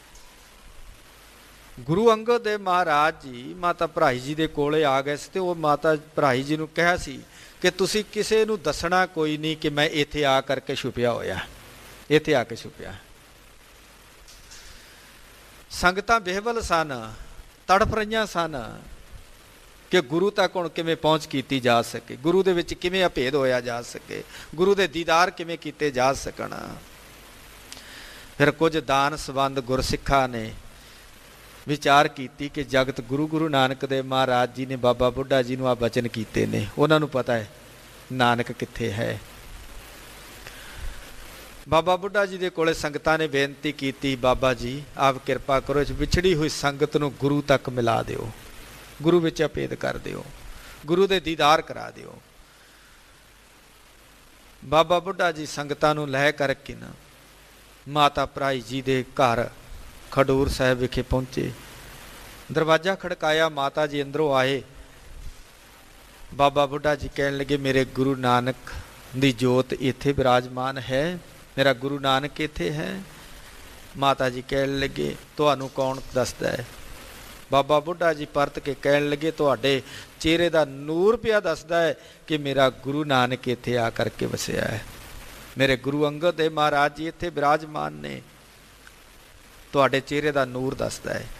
ਗੁਰੂ ਅੰਗਦ ਦੇਵ ਮਹਾਰਾਜ ਜੀ ਮਾਤਾ ਭਰਾਈ ਜੀ ਦੇ ਕੋਲੇ ਆ ਗਏ ਸੀ ਤੇ ਉਹ ਮਾਤਾ ਭਰਾਈ ਜੀ ਨੂੰ ਕਿਹਾ ਸੀ ਕਿ ਤੁਸੀਂ ਕਿਸੇ ਨੂੰ ਦੱਸਣਾ ਕੋਈ ਨਹੀਂ ਕਿ ਮੈਂ ਇੱਥੇ ਆ ਕਰਕੇ ਛੁਪਿਆ ਹੋਇਆ, ਇੱਥੇ ਆ ਕੇ ਛੁਪਿਆ। ਸੰਗਤਾਂ ਬੇਹਵਲ ਸਨ, ਤੜਫ ਰਹੀਆਂ ਸਨ ਕਿ ਗੁਰੂ ਤੱਕ ਹੁਣ ਕਿਵੇਂ ਪਹੁੰਚ ਕੀਤੀ ਜਾ ਸਕੇ, ਗੁਰੂ ਦੇ ਵਿੱਚ ਕਿਵੇਂ ਅਭੇਦ ਹੋਇਆ ਜਾ ਸਕੇ, ਗੁਰੂ ਦੇ ਦੀਦਾਰ ਕਿਵੇਂ ਕੀਤੇ ਜਾ ਸਕਣ। ਫਿਰ ਕੁਝ ਦਾਨ ਸੰਬੰਧ ਗੁਰਸਿੱਖਾਂ ਨੇ ਵਿਚਾਰ ਕੀਤੀ ਕਿ ਜਗਤ ਗੁਰੂ ਗੁਰੂ ਨਾਨਕ ਦੇਵ ਮਹਾਰਾਜ ਜੀ ਨੇ ਬਾਬਾ ਬੁੱਢਾ ਜੀ ਨੂੰ ਆ ਬਚਨ ਕੀਤੇ ਨੇ, ਉਹਨਾਂ ਨੂੰ ਪਤਾ ਹੈ ਨਾਨਕ ਕਿੱਥੇ ਹੈ। ਬਾਬਾ ਬੁੱਢਾ ਜੀ ਦੇ ਕੋਲੇ ਸੰਗਤਾਂ ਨੇ ਬੇਨਤੀ ਕੀਤੀ, ਬਾਬਾ ਜੀ ਆਪ ਕਿਰਪਾ ਕਰੋ ਇਸ ਵਿਛੜੀ ਹੋਈ ਸੰਗਤ ਨੂੰ ਗੁਰੂ ਤੱਕ ਮਿਲਾ ਦਿਓ, ਗੁਰੂ ਵਿੱਚ ਅਭੇਦ ਕਰ ਦਿਓ, ਗੁਰੂ ਦੇ ਦੀਦਾਰ ਕਰਾ ਦਿਓ। ਬਾਬਾ ਬੁੱਢਾ ਜੀ ਸੰਗਤਾਂ ਨੂੰ ਲੈ ਕਰਕੇ ਨਾ ਮਾਤਾ ਭਰਾਈ ਜੀ ਦੇ ਘਰ ਖਡੂਰ ਸਾਹਿਬ ਵਿਖੇ ਪਹੁੰਚੇ। ਦਰਵਾਜ਼ਾ ਖੜਕਾਇਆ, ਮਾਤਾ ਜੀ ਅੰਦਰੋਂ ਆਏ। ਬਾਬਾ ਬੁੱਢਾ ਜੀ ਕਹਿਣ ਲੱਗੇ ਮੇਰੇ ਗੁਰੂ ਨਾਨਕ ਦੀ ਜੋਤ ਇੱਥੇ ਬਿਰਾਜਮਾਨ ਹੈ, ਮੇਰਾ ਗੁਰੂ ਨਾਨਕ ਇੱਥੇ ਹੈ। ਮਾਤਾ ਜੀ ਕਹਿਣ ਲੱਗੇ ਤੁਹਾਨੂੰ ਕੌਣ ਦੱਸਦਾ ਹੈ? ਬਾਬਾ ਬੁੱਢਾ ਜੀ ਪਰਤ ਕੇ ਕਹਿਣ ਲੱਗੇ ਤੁਹਾਡੇ ਚਿਹਰੇ ਦਾ ਨੂਰ ਪਿਆ ਦੱਸਦਾ ਹੈ ਕਿ ਮੇਰਾ ਗੁਰੂ ਨਾਨਕ ਇੱਥੇ ਆ ਕਰਕੇ ਵਸਿਆ ਹੈ, ਮੇਰੇ ਗੁਰੂ ਅੰਗਦ ਦੇਵ ਮਹਾਰਾਜ ਜੀ ਇੱਥੇ ਬਿਰਾਜਮਾਨ ਨੇ, ਤੁਹਾਡੇ ਚਿਹਰੇ ਦਾ ਨੂਰ ਦੱਸਦਾ ਹੈ।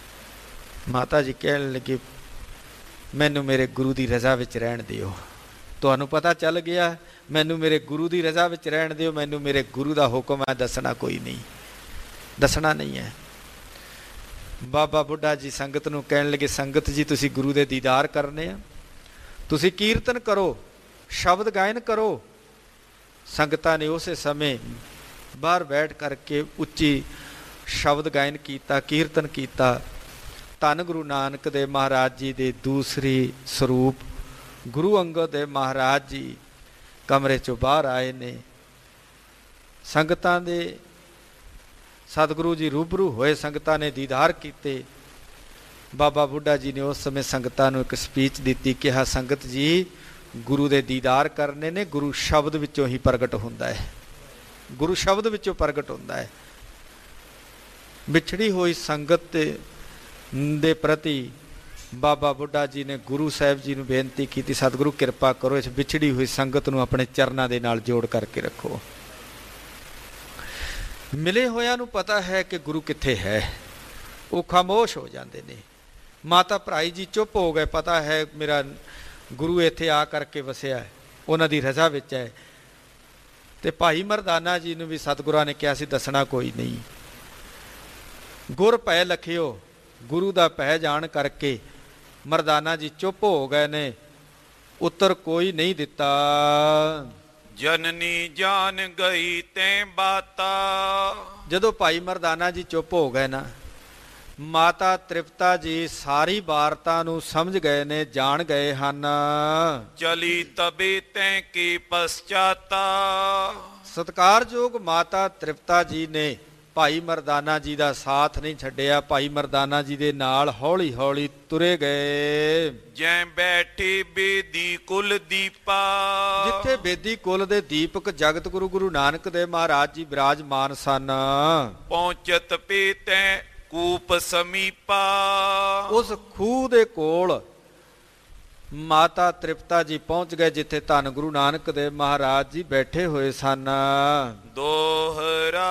ਮਾਤਾ ਜੀ ਕਹਿਣ ਲੱਗੇ ਮੈਨੂੰ ਮੇਰੇ ਗੁਰੂ ਦੀ ਰਜ਼ਾ ਵਿੱਚ ਰਹਿਣ ਦਿਓ, ਤੁਹਾਨੂੰ ਪਤਾ ਚੱਲ ਗਿਆ, ਮੈਨੂੰ ਮੇਰੇ ਗੁਰੂ ਦੀ ਰਜ਼ਾ ਵਿੱਚ ਰਹਿਣ ਦਿਓ, ਮੈਨੂੰ ਮੇਰੇ ਗੁਰੂ ਦਾ ਹੁਕਮ ਹੈ, ਦੱਸਣਾ ਕੋਈ ਨਹੀਂ, ਦੱਸਣਾ ਨਹੀਂ ਹੈ। ਬਾਬਾ ਬੁੱਢਾ ਜੀ ਸੰਗਤ ਨੂੰ ਕਹਿਣ ਲੱਗੇ, ਸੰਗਤ ਜੀ ਤੁਸੀਂ ਗੁਰੂ ਦੇ ਦੀਦਾਰ ਕਰਨੇ ਆ, ਤੁਸੀਂ ਕੀਰਤਨ ਕਰੋ, ਸ਼ਬਦ ਗਾਇਨ ਕਰੋ। ਸੰਗਤਾਂ ਨੇ ਉਸੇ ਸਮੇਂ ਬਾਹਰ ਬੈਠ ਕਰਕੇ ਉੱਚੀ ਸ਼ਬਦ ਗਾਇਨ ਕੀਤਾ, ਕੀਰਤਨ ਕੀਤਾ। ਧੰਨ ਗੁਰੂ ਨਾਨਕ ਦੇਵ ਮਹਾਰਾਜ ਜੀ ਦੇ ਦੂਸਰੀ ਸਰੂਪ ਗੁਰੂ ਅੰਗਦ ਦੇਵ ਮਹਾਰਾਜ ਜੀ ਕਮਰੇ ਚੋਂ ਬਾਹਰ ਆਏ ਨੇ। ਸੰਗਤਾਂ ਦੇ ਸਤਿਗੁਰੂ ਜੀ ਰੂਬਰੂ ਹੋਏ, ਸੰਗਤਾਂ ਨੇ ਦੀਦਾਰ ਕੀਤੇ। ਬਾਬਾ ਬੁੱਢਾ ਜੀ ਨੇ ਉਸ ਸਮੇਂ ਸੰਗਤਾਂ ਨੂੰ ਇੱਕ ਸਪੀਚ ਦਿੱਤੀ, ਕਿਹਾ ਸੰਗਤ ਜੀ ਗੁਰੂ ਦੇ ਦੀਦਾਰ ਕਰਨੇ ਨੇ, ਗੁਰੂ ਸ਼ਬਦ ਵਿੱਚੋਂ ਹੀ ਪ੍ਰਗਟ ਹੁੰਦਾ ਹੈ, ਗੁਰੂ ਸ਼ਬਦ ਵਿੱਚੋਂ ਪ੍ਰਗਟ ਹੁੰਦਾ ਹੈ। ਵਿਛੜੀ ਹੋਈ ਸੰਗਤ ਦੇ ਪ੍ਰਤੀ ਬਾਬਾ ਬੁੱਢਾ ਜੀ ਨੇ ਗੁਰੂ ਸਾਹਿਬ ਜੀ ਨੂੰ ਬੇਨਤੀ ਕੀਤੀ, ਸਤਿਗੁਰੂ ਕਿਰਪਾ ਕਰੋ, ਇਸ ਵਿਛੜੀ ਹੋਈ ਸੰਗਤ ਨੂੰ ਆਪਣੇ ਚਰਨਾਂ ਦੇ ਨਾਲ ਜੋੜ ਕਰਕੇ ਰੱਖੋ। ਮਿਲੇ ਹੋਇਆਂ ਨੂੰ ਪਤਾ ਹੈ ਕਿ ਗੁਰੂ ਕਿੱਥੇ ਹੈ, ਉਹ ਖਾਮੋਸ਼ ਹੋ ਜਾਂਦੇ ਨੇ। ਮਾਤਾ ਭਰਾਈ ਜੀ ਚੁੱਪ ਹੋ ਗਏ, ਪਤਾ ਹੈ ਮੇਰਾ ਗੁਰੂ ਇੱਥੇ ਆ ਕਰਕੇ ਵਸਿਆ, ਉਹਨਾਂ ਦੀ ਰਜ਼ਾ ਵਿੱਚ ਹੈ। ਤੇ ਭਾਈ ਮਰਦਾਨਾ ਜੀ ਨੂੰ ਵੀ ਸਤਿਗੁਰਾਂ ਨੇ ਕਿਹਾ ਸੀ ਦੱਸਣਾ ਕੋਈ ਨਹੀਂ। ਗੁਰ ਭੈ ਲਖਿਓ, ਗੁਰੂ ਦਾ ਭੈ ਜਾਣ ਕਰਕੇ ਮਰਦਾਨਾ ਜੀ ਚੁੱਪ ਹੋ ਗਏ ਨੇ, ਉੱਤਰ ਕੋਈ ਨਹੀਂ ਦਿੱਤਾ। ਜਨਨੀ ਜਾਨ ਗਈ ਤੈਂ ਬਾਤਾ, ਜਦੋਂ ਭਾਈ ਮਰਦਾਨਾ ਜੀ ਚੁੱਪ ਹੋ ਗਏ ਨਾ, ਮਾਤਾ ਤ੍ਰਿਪਤਾ ਜੀ ਸਾਰੀ ਵਾਰਤਾ ਨੂੰ ਸਮਝ ਗਏ ਨੇ, ਜਾਣ ਗਏ ਹਨ। ਚਲੀ ਤਬੇ ਤੈਂ ਕੀ ਪਛਤਾਤਾ, ਸਤਿਕਾਰਯੋਗ ਮਾਤਾ ਤ੍ਰਿਪਤਾ ਜੀ ਨੇ ਭਾਈ ਮਰਦਾਨਾ ਜੀ ਦਾ ਸਾਥ ਨਹੀਂ ਛੱਡਿਆ, ਭਾਈ ਮਰਦਾਨਾ ਜੀ ਦੇ ਨਾਲ ਹੌਲੀ ਹੌਲੀ ਤੁਰੇ ਗਏ। ਜੈ ਬੈਠੇ ਬੇਦੀ ਕੁਲ ਦੀਪਾ, ਜਿੱਥੇ ਬੇਦੀ ਕੁਲ ਦੇ ਦੀਪਕ ਜਗਤ ਗੁਰੂ ਗੁਰੂ ਨਾਨਕ ਦੇਵ ਮਹਾਰਾਜ ਜੀ ਬਿਰਾਜਮਾਨ ਸਨ। ਪਹੁੰਚਤ ਪੇ ਤੈਂ ਕੂਪ ਸਮੀਪਾ, ਉਸ ਖੂਹ ਦੇ ਕੋਲ ਮਾਤਾ ਤ੍ਰਿਪਤਾ ਜੀ ਪਹੁੰਚ ਗਏ, ਜਿੱਥੇ ਧੰਨ ਗੁਰੂ ਨਾਨਕ ਦੇਵ ਮਹਾਰਾਜ ਜੀ ਬੈਠੇ ਹੋਏ ਸਨ। ਦੋਹਰਾ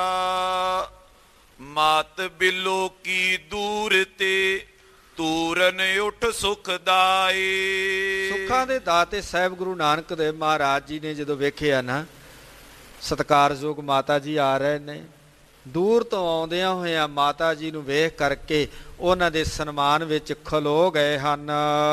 ਮਾਤ ਬਿਲੋ ਕੀ ਦੂਰ ਤੇ ਤੂਰਨ ਉਠ ਸੁਖਦਾਈ, ਸੁੱਖਾਂ ਦੇ ਦਾਤੇ ਸਾਹਿਬ ਗੁਰੂ ਨਾਨਕ ਦੇਵ ਮਹਾਰਾਜ ਜੀ ਨੇ ਜਦੋਂ ਵੇਖਿਆ ਨਾ ਸਤਿਕਾਰਯੋਗ ਮਾਤਾ ਜੀ ਆ ਰਹੇ ਨੇ, ਦੂਰ ਤੋਂ ਆਉਂਦਿਆਂ ਹੋਇਆਂ ਮਾਤਾ ਜੀ ਨੂੰ ਵੇਖ ਕਰਕੇ ਉਹਨਾਂ ਦੇ ਸਨਮਾਨ ਵਿੱਚ ਖਲੋ ਗਏ ਹਨ।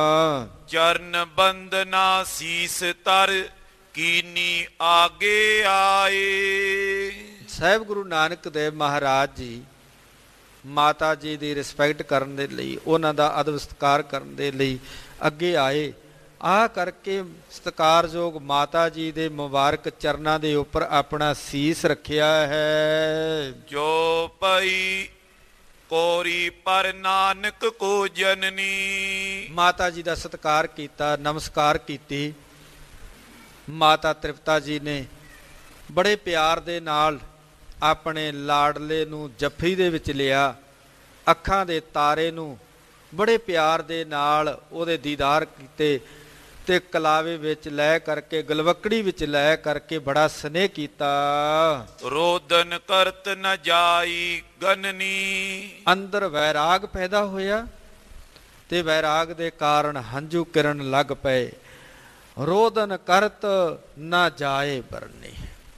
ਚਰਨ ਬੰਦਨਾ ਸੀਸ ਤਰ ਕੀਨੀ ਆਗੇ ਆਏ, ਸਾਹਿਬ ਗੁਰੂ ਨਾਨਕ ਦੇਵ ਮਹਾਰਾਜ ਜੀ ਮਾਤਾ ਜੀ ਦੀ ਰਿਸਪੈਕਟ ਕਰਨ ਦੇ ਲਈ, ਉਹਨਾਂ ਦਾ ਅਦਬ ਸਤਿਕਾਰ ਕਰਨ ਦੇ ਲਈ ਅੱਗੇ ਆਏ। ਆ ਕਰਕੇ ਸਤਿਕਾਰਯੋਗ ਮਾਤਾ ਜੀ ਦੇ ਮੁਬਾਰਕ ਚਰਨਾਂ ਦੇ ਉੱਪਰ ਆਪਣਾ ਸੀਸ ਰੱਖਿਆ ਹੈ। ਜੋ ਪਈ ਕੋਰੀ ਪਰ ਨਾਨਕ ਕੋ ਜਨਨੀ, ਮਾਤਾ ਜੀ ਦਾ ਸਤਿਕਾਰ ਕੀਤਾ, ਨਮਸਕਾਰ ਕੀਤੀ। ਮਾਤਾ ਤ੍ਰਿਪਤਾ ਜੀ ਨੇ ਬੜੇ ਪਿਆਰ ਦੇ ਨਾਲ ਆਪਣੇ ਲਾਡਲੇ ਨੂੰ ਜੱਫੀ ਦੇ ਵਿੱਚ ਲਿਆ, ਅੱਖਾਂ ਦੇ ਤਾਰੇ ਨੂੰ ਬੜੇ ਪਿਆਰ ਦੇ ਨਾਲ ਉਹਦੇ ਦੀਦਾਰ ਕੀਤੇ ਤੇ ਕਲਾਵੇ ਵਿੱਚ ਲੈ ਕਰਕੇ, ਗਲਵਕੜੀ ਵਿੱਚ ਲੈ ਕਰਕੇ ਬੜਾ ਸਨੇਹ ਕੀਤਾ। ਰੋਦਨ ਕਰਤ ਨ ਜਾਈ ਗਨਨੀ, ਅੰਦਰ ਵੈਰਾਗ ਪੈਦਾ ਹੋਇਆ ਤੇ ਵੈਰਾਗ ਦੇ ਕਾਰਨ ਹੰਝੂ ਕਿਰਨ ਲੱਗ ਪਏ। ਰੋਦਨ ਕਰਤ ਨਾ ਜਾਏ ਬਰਨੀ,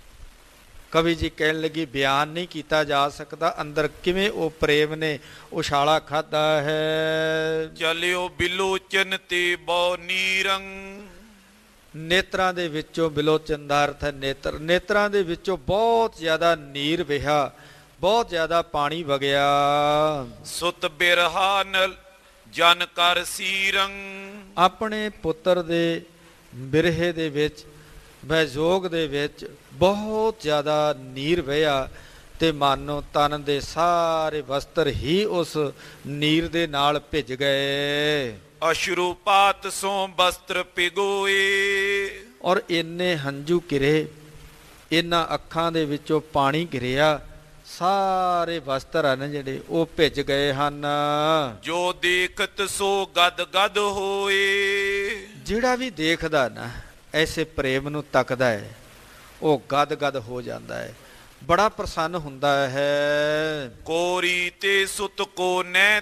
ਕਵੀ ਜੀ ਕਹਿਣ ਲੱਗੀ ਬਿਆਨ ਨਹੀਂ ਕੀਤਾ ਜਾ ਸਕਦਾ ਅੰਦਰ ਕਿਵੇਂ ਉਹ ਪ੍ਰੇਮ ਨੇ ਉਛਾਲਾ ਖਾਧਾ ਹੈ। ਚਲਿਓ ਬਿਲੋਚਨ ਤੇ ਬੋ ਨੀਰੰਗ, ਨੇਤਰਾਂ ਦੇ ਵਿੱਚੋਂ ਬਿਲੋਚਨ ਦਾ ਅਰਥ ਹੈ ਨੇਤਰ, ਨੇਤਰਾਂ ਦੇ ਵਿੱਚੋਂ ਬਹੁਤ ਜ਼ਿਆਦਾ ਨੀਰ ਵਹਿਆ, ਬਹੁਤ ਜ਼ਿਆਦਾ ਪਾਣੀ ਵਗਿਆ। ਸੁਤ ਬਿਰਹਾਨਲ ਜਨ ਕਰ ਸੀਰੰਗ, ਆਪਣੇ ਪੁੱਤਰ ਦੇ ਬਿਰਹੇ ਦੇ ਵਿੱਚ, ਵਿਜੋਗ ਦੇ ਵਿੱਚ ਬਹੁਤ ਜ਼ਿਆਦਾ ਨੀਰ ਵਹਿਆ ਤੇ ਮਾਨੋ ਤਨ ਦੇ ਸਾਰੇ ਵਸਤਰ ਹੀ ਉਸ ਨੀਰ ਦੇ ਨਾਲ ਭਿੱਜ ਗਏ। ਅਸ਼ਰੂਪਾਤ ਸੋ ਵਸਤਰ ਪਿਗੋਏ, ਔਰ ਇੰਨੇ ਹੰਝੂ ਗਿਰੇ, ਇਹਨਾਂ ਅੱਖਾਂ ਦੇ ਵਿੱਚੋਂ ਪਾਣੀ ਗਿਰਿਆ, ਸਾਰੇ ਵਸਤਰ ਹਨ ਜਿਹੜੇ ਉਹ ਭਿੱਜ ਗਏ ਹਨ। ਜੋ ਦੇਖਤ ਸੋ ਗਦ ਗਦ ਹੋਏ, ਜਿਹੜਾ ਵੀ ਦੇਖਦਾ ਨਾ ਐਸੇ ਪ੍ਰੇਮ ਨੂੰ ਤੱਕਦਾ ਹੈ ਉਹ ਗਦ ਗਦ ਹੋ ਜਾਂਦਾ ਹੈ, ਬੜਾ ਪ੍ਰਸੰਨ ਹੁੰਦਾ ਹੈ। ਕੋਰੀ ਤੇ ਸੁਤ ਕੋ ਨੈ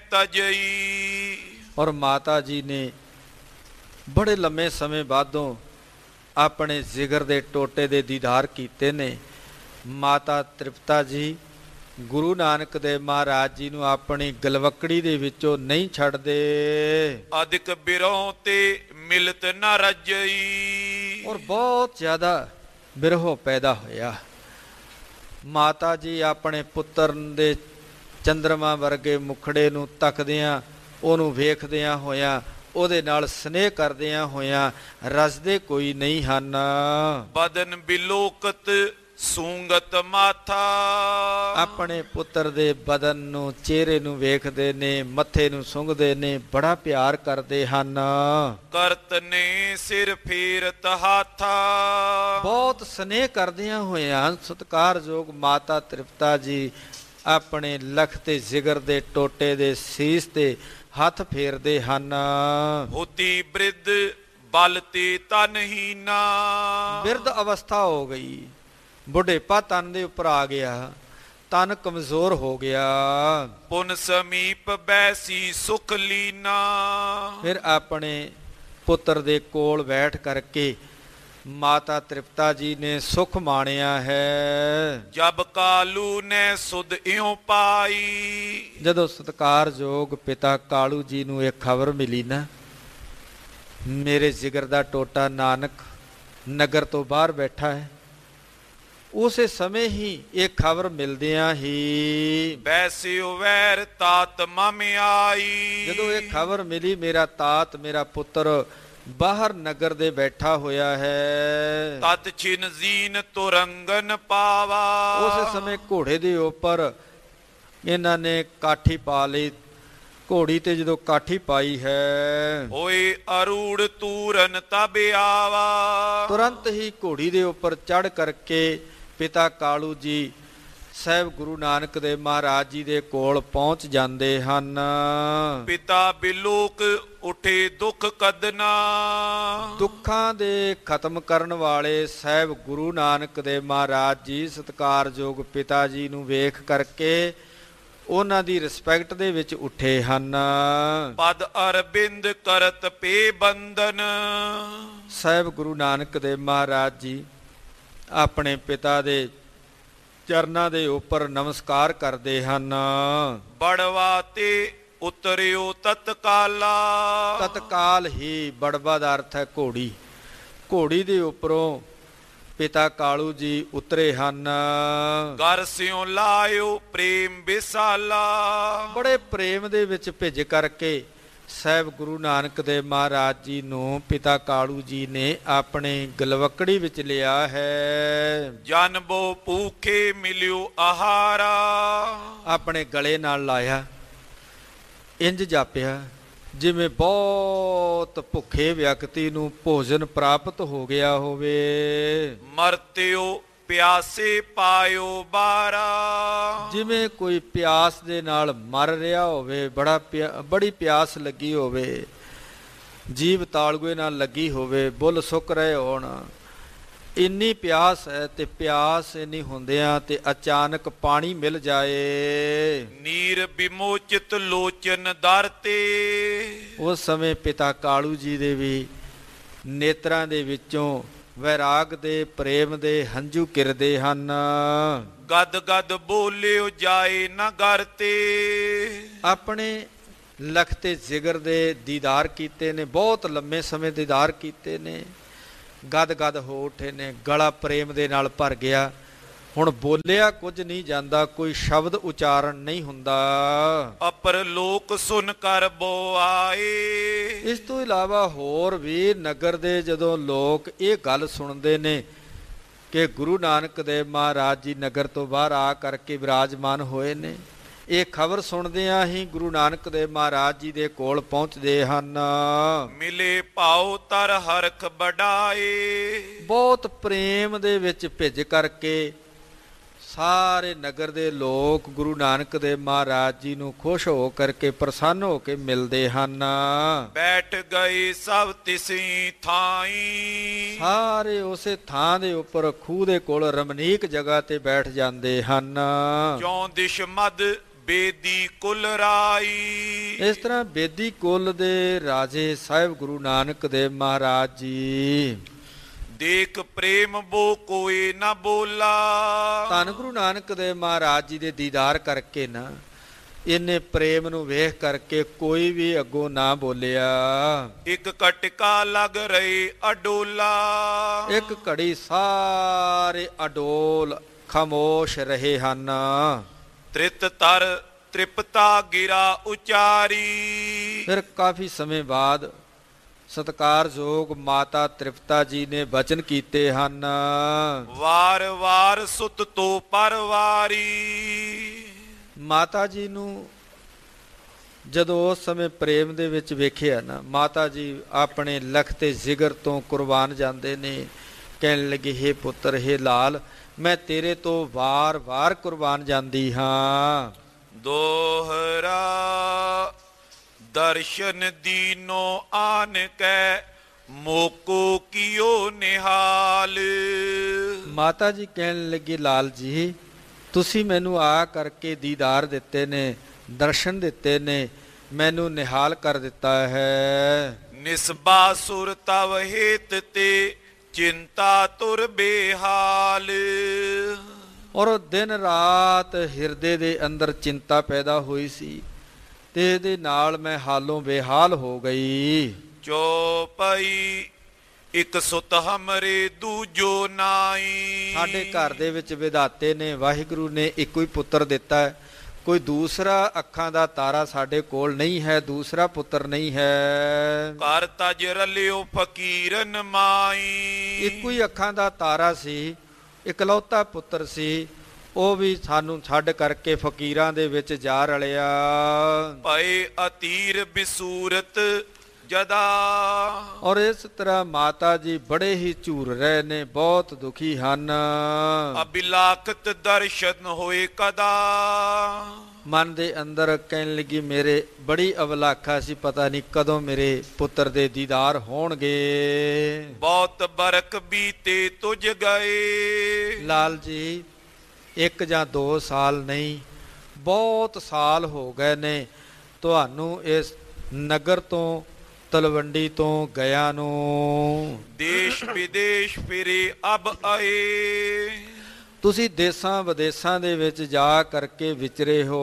ਤਜਈ, ਔਰ ਮਾਤਾ ਜੀ ਨੇ ਬੜੇ ਲੰਮੇ ਸਮੇਂ ਬਾਅਦੋਂ ਆਪਣੇ ਜਿਗਰ ਦੇ ਟੋਟੇ ਦੇ ਦੀਦਾਰ ਕੀਤੇ ਨੇ। ਮਾਤਾ ਤ੍ਰਿਪਤਾ ਜੀ ਗੁਰੂ ਨਾਨਕ ਦੇਵ ਮਹਾਰਾਜ ਜੀ ਨੂੰ ਆਪਣੀ ਗਲਵਕੜੀ ਦੇ ਵਿੱਚੋਂ ਨਹੀਂ ਛੱਡਦੇ। ਅਧਿਕ ਬਿਰੋਂ ਤੇ ਮਿਲਤ ਨਾ ਰਜਈ। ਔਰ ਬਹੁਤ ਜ਼ਿਆਦਾ ਬਿਰਹੋ ਪੈਦਾ ਹੋਇਆ। ਮਾਤਾ ਜੀ ਆਪਣੇ ਪੁੱਤਰ ਦੇ ਚੰਦਰਮਾ ਵਰਗੇ ਮੁਖੜੇ ਨੂੰ ਤੱਕਦਿਆਂ, ਉਹਨੂੰ ਵੇਖਦਿਆਂ ਹੋਇਆਂ, ਉਹਦੇ ਨਾਲ ਸਨੇਹ ਕਰਦਿਆਂ ਹੋਇਆਂ ਰਸਦੇ ਕੋਈ ਨਹੀਂ ਹਨ। ਬਦਨ ਬਿਲੋਕਤ ਸੂੰਗਤ ਮਾਥਾ। ਆਪਣੇ ਪੁੱਤਰ ਦੇ ਬਦਨ ਨੂੰ, ਚਿਹਰੇ ਨੂੰ ਵੇਖਦੇ ਨੇ, ਮੱਥੇ ਨੂੰ ਸੁੰਘਦੇ ਨੇ, ਬੜਾ ਪਿਆਰ ਕਰਦੇ ਹਨ। ਕਰਤ ਨੇ ਸਿਰ ਫੇਰਤ ਹਾਥਾ। ਬਹੁਤ ਸਨੇਹ ਕਰਦਿਆਂ ਹੋਇਆਂ ਸਤਿਕਾਰਯੋਗ ਮਾਤਾ ਤ੍ਰਿਪਤਾ ਜੀ ਆਪਣੇ ਲਖ ਤੇ ਜਿਗਰ ਦੇ ਟੋਟੇ ਦੇ ਸੀਸ ਤੇ ਹੱਥ ਫੇਰਦੇ ਹਨ। ਹੋਤੀ ਬ੍ਰਿਧ ਬਲ ਤੇ ਤਨਹੀਨਾ। ਬਿਰਧ ਅਵਸਥਾ ਹੋ ਗਈ, ਬੁਢੇਪਾ ਤਨ ਦੇ ਉੱਪਰ ਆ ਗਿਆ, ਤਨ ਕਮਜ਼ੋਰ ਹੋ ਗਿਆ। ਪੁਨ ਸਮੀਪ ਬੈਸੀ ਸੁਖ ਲੀਨਾ। ਫਿਰ ਆਪਣੇ ਪੁੱਤਰ ਦੇ ਕੋਲ ਬੈਠ ਕਰਕੇ ਮਾਤਾ ਤ੍ਰਿਪਤਾ ਜੀ ਨੇ ਸੁਖ ਮਾਣਿਆ ਹੈ। ਜਬ ਕਾਲੂ ਨੇ ਸੁਧ ਇਉ ਪਾਈ। ਜਦੋਂ ਸਤਿਕਾਰਯੋਗ ਪਿਤਾ ਕਾਲੂ ਜੀ ਨੂੰ ਇਹ ਖਬਰ ਮਿਲੀ ਨਾ, ਮੇਰੇ ਜਿਗਰ ਦਾ ਟੋਟਾ ਨਾਨਕ ਨਗਰ ਤੋਂ ਬਾਹਰ ਬੈਠਾ ਹੈ, ਉਸੇ ਸਮੇਂ ਹੀ ਇਹ ਖਬਰ ਮਿਲਦਿਆਂ ਹੀ ਬੈਸਿਓ ਵੈਰ ਤਾਤ ਮਮ ਆਈ। ਜਦੋਂ ਇਹ ਖਬਰ ਮਿਲੀ ਮੇਰਾ ਤਾਤ, ਮੇਰਾ ਪੁੱਤਰ ਬਾਹਰ ਨਗਰ ਦੇ ਬੈਠਾ ਹੋਇਆ ਹੈ, ਤਤ ਛਿਨ ਜ਼ੀਨ ਤੁਰੰਗਨ ਪਾਵਾ। ਉਸੇ ਸਮੇਂ ਘੋੜੇ ਦੇ ਉੱਪਰ ਇਹਨਾਂ ਨੇ ਕਾਠੀ ਪਾ ਲਈ। ਘੋੜੀ ਤੇ ਜਦੋਂ ਕਾਠੀ ਪਾਈ ਹੈ, ਹੋਏ ਅਰੂੜ ਤੂਰਨ ਤਬ ਆਵਾ। ਤੁਰੰਤ ਹੀ ਘੋੜੀ ਦੇ ਉੱਪਰ ਚੜ੍ਹ ਕਰਕੇ ਪਿਤਾ ਕਾਲੂ ਜੀ ਸਾਹਿਬ ਗੁਰੂ ਨਾਨਕ ਦੇਵ ਮਹਾਰਾਜ ਜੀ ਦੇ ਕੋਲ ਪਹੁੰਚ ਜਾਂਦੇ ਹਨ। ਪਿਤਾ ਬਿਲੋਕ ਉਠੇ ਦੁੱਖ ਕਦਨਾ। ਦੁੱਖਾਂ ਦੇ ਖਤਮ ਕਰਨ ਵਾਲੇ ਸਾਹਿਬ ਗੁਰੂ ਨਾਨਕ ਦੇਵ ਮਹਾਰਾਜ ਜੀ ਸਤਿਕਾਰਯੋਗ ਪਿਤਾ ਜੀ ਨੂੰ ਵੇਖ ਕਰਕੇ ਉਹਨਾਂ ਦੀ ਰਿਸਪੈਕਟ ਦੇ ਵਿੱਚ ਉੱਠੇ ਹਨ। ਪਦ ਅਰਬਿੰਦ ਕਰਤ ਪੇ ਬੰਦਨ। ਸਾਹਿਬ ਗੁਰੂ ਨਾਨਕ ਦੇਵ ਮਹਾਰਾਜ ਜੀ ਆਪਣੇ ਪਿਤਾ ਦੇ ਚਰਨਾਂ ਦੇ ਉੱਪਰ ਨਮਸਕਾਰ ਕਰਦੇ ਹਨ। ਬੜਵਾ ਤੇ ਉਤਰਿਓ ਤਤਕਾਲਾ। ਤਤਕਾਲ ਹੀ, ਬੜਵਾ ਦਾ ਅਰਥ ਹੈ ਘੋੜੀ। ਘੋੜੀ ਦੇ ਉੱਪਰੋਂ ਪਿਤਾ ਕਾਲੂ ਜੀ ਉਤਰੇ ਹਨ। ਗਰ ਸਿਉ ਲਾਇਓ ਪ੍ਰੇਮ ਵਿਸਾਲਾ। ਬੜੇ ਪ੍ਰੇਮ ਦੇ ਵਿੱਚ ਭਿੱਜ ਕਰਕੇ ਸਾਹਿਬ ਗੁਰੂ ਨਾਨਕ ਦੇਵ ਮਹਾਰਾਜ ਜੀ ਨੂੰ ਪਿਤਾ ਕਾਲੂ ਜੀ ਨੇ ਆਪਣੇ ਗਲਵਕੜੀ ਵਿੱਚ ਲਿਆ ਹੈ। ਜਨਬੋ ਭੂਖੇ ਮਿਲਿਓ ਆਹਾਰਾ। ਆਪਣੇ ਗਲੇ ਨਾਲ ਲਾਇਆ, ਇੰਜ ਜਾਪਿਆ ਜਿਵੇਂ ਬਹੁਤ ਭੁੱਖੇ ਵਿਅਕਤੀ ਨੂੰ ਭੋਜਨ ਪ੍ਰਾਪਤ ਹੋ ਗਿਆ ਹੋਵੇ। ਮਰਤਿਓ ਪਿਆਸੇ ਪਾਇਓ ਬਾਰਾ। ਜਿਵੇਂ ਕੋਈ ਪਿਆਸ ਦੇ ਨਾਲ ਮਰ ਰਿਹਾ ਹੋਵੇ, ਬੜਾ ਬੜੀ ਪਿਆਸ ਲੱਗੀ ਹੋਵੇ, ਜੀਭ ਤਾਲੂਏ ਨਾਲ ਲੱਗੀ ਹੋਵੇ, ਬੁੱਲ ਸੁੱਕ ਰਹੇ ਹੋਣ, ਇੰਨੀ ਪਿਆਸ ਹੈ ਤੇ ਪਿਆਸ ਇੰਨੀ ਹੁੰਦਿਆਂ ਤੇ ਅਚਾਨਕ ਪਾਣੀ ਮਿਲ ਜਾਏ। ਨੀਰ ਵਿਮੋਚਿਤ ਲੋਚਨ ਦਰ ਤੇ। ਉਸ ਸਮੇਂ ਪਿਤਾ ਕਾਲੂ ਜੀ ਦੇ ਵੀ ਨੇਤਰਾਂ ਦੇ ਵਿੱਚੋਂ ਵੈਰਾਗ ਦੇ ਪ੍ਰੇਮ ਦੇ ਹੰਝੂ ਕਿਰਦੇ ਹਨ। ਗਦ ਗਦ ਬੋਲਿਓ ਜਾਏ ਨਾ ਗਰ ਤੇ। ਆਪਣੇ ਲਖ ਤੇ ਜਿਗਰ ਦੇ ਦੀਦਾਰ ਕੀਤੇ ਨੇ, ਬਹੁਤ ਲੰਮੇ ਸਮੇਂ ਦੀਦਾਰ ਕੀਤੇ ਨੇ, ਗਦ ਗਦ ਹੋ ਉੱਠੇ ਨੇ, ਗਲਾ ਪ੍ਰੇਮ ਦੇ ਨਾਲ ਭਰ ਗਿਆ। ਹੁਣ ਬੋਲਿਆ ਕੁਝ ਨਹੀਂ ਜਾਂਦਾ, ਕੋਈ ਸ਼ਬਦ ਉਚਾਰਨ ਨਹੀਂ ਹੁੰਦਾ। ਅਪਰ ਲੋਕ ਸੁਨ ਕਰ ਬੋ ਆਏ। ਇਸ ਤੋਂ ਇਲਾਵਾ ਹੋਰ ਵੀ ਨਗਰ ਦੇ ਜਦੋਂ ਲੋਕ ਇਹ ਗੱਲ ਸੁਣਦੇ ਨੇ ਕਿ ਗੁਰੂ ਨਾਨਕ ਦੇਵ ਮਹਾਰਾਜ ਜੀ ਨਗਰ ਤੋਂ ਬਾਹਰ ਆ ਕਰਕੇ ਵਿਰਾਜਮਾਨ ਹੋਏ ਨੇ, ਇਹ ਖਬਰ ਸੁਣਦਿਆਂ ਹੀ ਗੁਰੂ ਨਾਨਕ ਦੇਵ ਮਹਾਰਾਜ ਜੀ ਦੇ ਕੋਲ ਪਹੁੰਚਦੇ ਹਨ। ਮਿਲੇ ਭਾਉ ਤਰ ਹਰਖ ਬੜਾਏ। ਬਹੁਤ ਪ੍ਰੇਮ ਦੇ ਵਿੱਚ ਭਿੱਜ ਕਰਕੇ ਸਾਰੇ ਨਗਰ ਦੇ ਲੋਕ ਗੁਰੂ ਨਾਨਕ ਦੇਵ ਮਹਾਰਾਜ ਜੀ ਨੂੰ ਖੁਸ਼ ਹੋ ਕਰਕੇ ਪ੍ਰਸੰਨ ਹੋ ਕੇ ਮਿਲਦੇ ਹਨ। ਬੈਠ ਗਏ ਸਭ ਤਿਸੀ ਥਾਈ। ਸਾਰੇ ਉਸੇ ਥਾਂ ਦੇ ਉੱਪਰ ਖੂਹ ਦੇ ਕੋਲ ਰਮਣੀਕ ਜਗ੍ਹਾ ਤੇ ਬੈਠ ਜਾਂਦੇ ਹਨ। ਚੌਂ ਦਿਸ਼ ਮਦ ਬੇਦੀ ਕੁਲ ਰਾਈ। ਇਸ ਤਰ੍ਹਾਂ ਬੇਦੀ ਕੁਲ ਦੇ ਰਾਜੇ ਸਾਹਿਬ ਗੁਰੂ ਨਾਨਕ ਦੇਵ ਮਹਾਰਾਜ ਜੀ ਦੇਖ ਪ੍ਰੇਮ ਬੋ ਕੋਈ ਨਾ ਬੋਲਾ। ਧੰਨ ਗੁਰੂ ਨਾਨਕ ਦੇਵ ਮਹਾਰਾਜ ਜੀ ਦੇ ਦੀਦਾਰ ਕਰਕੇ ਨਾ, ਇਹਨੇ ਪ੍ਰੇਮ ਨੂੰ ਵੇਖ ਕਰਕੇ ਕੋਈ ਵੀ ਅੱਗੋਂ ਨਾ ਬੋਲਿਆ। ਇੱਕ ਕਟਕਾ ਲੱਗ ਰਹੀ ਅਡੋਲਾ। ਇੱਕ ਘੜੀ ਸਾਰੇ ਅਡੋਲ ਖਾਮੋਸ਼ ਰਹੇ ਹਨ। ਤ੍ਰਿਤ ਤਰ ਤ੍ਰਿਪਤਾ ਗਿਰਾ ਉਚਾਰੀ। ਫਿਰ ਕਾਫੀ ਸਮੇਂ ਬਾਅਦ ਸਤਿਕਾਰਯੋਗ ਮਾਤਾ ਤ੍ਰਿਪਤਾ ਜੀ ਨੇ ਬਚਨ ਕੀਤੇ ਹਨ। ਵਾਰ ਵਾਰ ਸੁਤ ਤੋਂ ਪਰਵਾਰੀ। ਮਾਤਾ ਜੀ ਨੂੰ ਜਦੋਂ ਉਸ ਸਮੇਂ ਪ੍ਰੇਮ ਦੇ ਵਿੱਚ ਵੇਖਿਆ ਨਾ, ਮਾਤਾ ਜੀ ਆਪਣੇ ਲਖ ਤੇ ਜਿਗਰ ਤੋਂ ਕੁਰਬਾਨ ਜਾਂਦੇ ਨੇ। ਕਹਿਣ ਲੱਗੇ, ਹੇ ਪੁੱਤਰ, ਹੇ ਲਾਲ, ਮੈਂ ਤੇਰੇ ਤੋਂ ਵਾਰ ਵਾਰ ਕੁਰਬਾਨ ਜਾਂਦੀ ਹਾਂ। ਦੋਹਰਾ ਦਰਸ਼ਨ ਦੀਨੋ ਆਨ ਕੈ ਮੋਕੋ ਕੀਓ ਨਿਹਾਲ। ਮਾਤਾ ਜੀ ਕਹਿਣ ਲੱਗੇ, ਲਾਲ ਜੀ, ਤੁਸੀਂ ਮੈਨੂੰ ਆ ਕਰਕੇ ਦੀਦਾਰ ਦਿੱਤੇ ਨੇ, ਦਰਸ਼ਨ ਦਿੱਤੇ ਨੇ, ਮੈਨੂੰ ਨਿਹਾਲ ਕਰ ਦਿੱਤਾ ਹੈ। ਨਿਸਬਾ ਸੁਰ ਤਵ ਹੇਤ ਤੇ ਚਿੰਤਾ ਤੁਰ ਬੇਹਾਲ। ਔਰ ਦਿਨ ਰਾਤ ਹਿਰਦੇ ਦੇ ਅੰਦਰ ਚਿੰਤਾ ਪੈਦਾ ਹੋਈ ਸੀ ਤੇ ਇਹਦੇ ਨਾਲ ਮੈਂ ਹਾਲੋਂ ਬੇਹਾਲ ਹੋ ਗਈ। ਚੌਪਈ ਇੱਕ ਸੁਤ ਹਮਰੇ ਦੂਜੋ ਨਾਈ। ਸਾਡੇ ਘਰ ਦੇ ਵਿੱਚ ਵਿਧਾਤੇ ਨੇ, ਵਾਹਿਗੁਰੂ ਨੇ ਇੱਕੋ ਹੀ ਪੁੱਤਰ ਦਿੱਤਾ ਹੈ। ਕੋਈ ਦੂਸਰਾ ਅੱਖਾਂ ਦਾ ਤਾਰਾ ਸਾਡੇ ਕੋਲ ਨਹੀਂ ਹੈ, ਦੂਸਰਾ ਪੁੱਤਰ ਨਹੀਂ ਹੈ। ਘਰ ਤਜ ਰਲਿਓ ਫਕੀਰਨ ਮਾਈ। ਇੱਕੋ ਹੀ ਅੱਖਾਂ ਦਾ ਤਾਰਾ ਸੀ, ਇਕਲੌਤਾ ਪੁੱਤਰ ਸੀ, ਉਹ ਵੀ ਸਾਨੂੰ ਛੱਡ ਕਰਕੇ ਫਕੀਰਾਂ ਦੇ ਵਿੱਚ ਜਾ ਰਲਿਆ। ਭਏ ਅਤੀਰ ਬਿਸੂਰਤ ਜਦਾ। ਔਰ ਇਸ ਤਰ੍ਹਾਂ ਮਾਤਾ ਜੀ ਬੜੇ ਹੀ ਝੂਰ ਰਹੇ ਨੇ, ਬਹੁਤ ਦੁਖੀ ਹਨ। ਅਬਿਲਾਖਤ ਦਰਸ਼ਨ ਹੋਏ ਕਦਾ। ਮਨ ਦੇ ਅੰਦਰ ਕਹਿਣ ਲੱਗੀ, ਮੇਰੇ ਬੜੀ ਅਵਲਾਖਾ ਸੀ, ਪਤਾ ਨਹੀਂ ਕਦੋਂ ਮੇਰੇ ਪੁੱਤਰ ਦੇ ਦੀਦਾਰ ਹੋਣਗੇ। ਬਹੁਤ ਬਰਕ ਬੀਤੇ ਤੁਝ ਗਏ। ਲਾਲ ਜੀ, ਇੱਕ ਜਾਂ ਦੋ ਸਾਲ ਨਹੀਂ, ਬਹੁਤ ਸਾਲ ਹੋ ਗਏ ਨੇ ਤੁਹਾਨੂੰ ਇਸ ਨਗਰ ਤੋਂ, ਤਲਵੰਡੀ ਤੋਂ ਗਿਆ ਨੂੰ। ਦੇਸ਼ ਵਿਦੇਸ਼ ਫਿਰੇ ਅਬ ਆਏ। ਤੁਸੀਂ ਦੇਸਾਂ ਵਿਦੇਸਾਂ ਦੇ ਵਿੱਚ ਜਾ ਕਰਕੇ ਵਿਚਰੇ ਹੋ।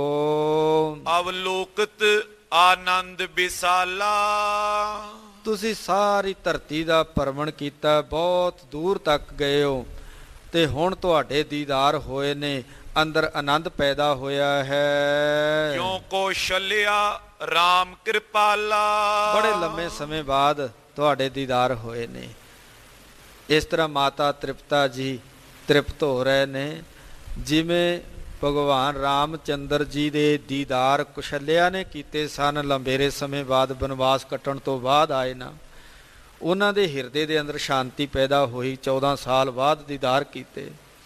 ਅਵਲੋਕਤ ਆਨੰਦ ਵਿਸਾਲਾ। ਤੁਸੀਂ ਸਾਰੀ ਧਰਤੀ ਦਾ ਭਰਮਣ ਕੀਤਾ, ਬਹੁਤ ਦੂਰ ਤੱਕ ਗਏ ਹੋ ਤੇ ਹੁਣ ਤੁਹਾਡੇ ਦੀਦਾਰ ਹੋਏ ਨੇ, ਅੰਦਰ ਆਨੰਦ ਪੈਦਾ ਹੋਇਆ ਹੈ। ਕਿਉਂ ਕੌਸ਼ਲਿਆ ਰਾਮ ਕਿਰਪਾਲਾ। ਬੜੇ ਲੰਮੇ ਸਮੇਂ ਬਾਅਦ ਤੁਹਾਡੇ ਦੀਦਾਰ ਹੋਏ ਨੇ। ਇਸ ਤਰ੍ਹਾਂ ਮਾਤਾ ਤ੍ਰਿਪਤਾ ਜੀ ਤ੍ਰਿਪਤ ਹੋ ਰਹੇ ਨੇ, ਜਿਵੇਂ ਭਗਵਾਨ ਰਾਮ ਚੰਦਰ ਜੀ ਦੇ ਦੀਦਾਰ ਕੁਸ਼ਲਿਆ ਨੇ ਕੀਤੇ ਸਨ। ਲੰਬੇਰੇ ਸਮੇਂ ਬਾਅਦ ਬਨਵਾਸ ਕੱਟਣ ਤੋਂ ਬਾਅਦ ਆਏ ਨਾ, ਉਹਨਾਂ ਦੇ ਹਿਰਦੇ ਦੇ ਅੰਦਰ ਸ਼ਾਂਤੀ ਪੈਦਾ ਹੋਈ। ਚੌਦਾਂ ਸਾਲ ਬਾਅਦ ਦੀਦਾਰ ਕੀਤੇ।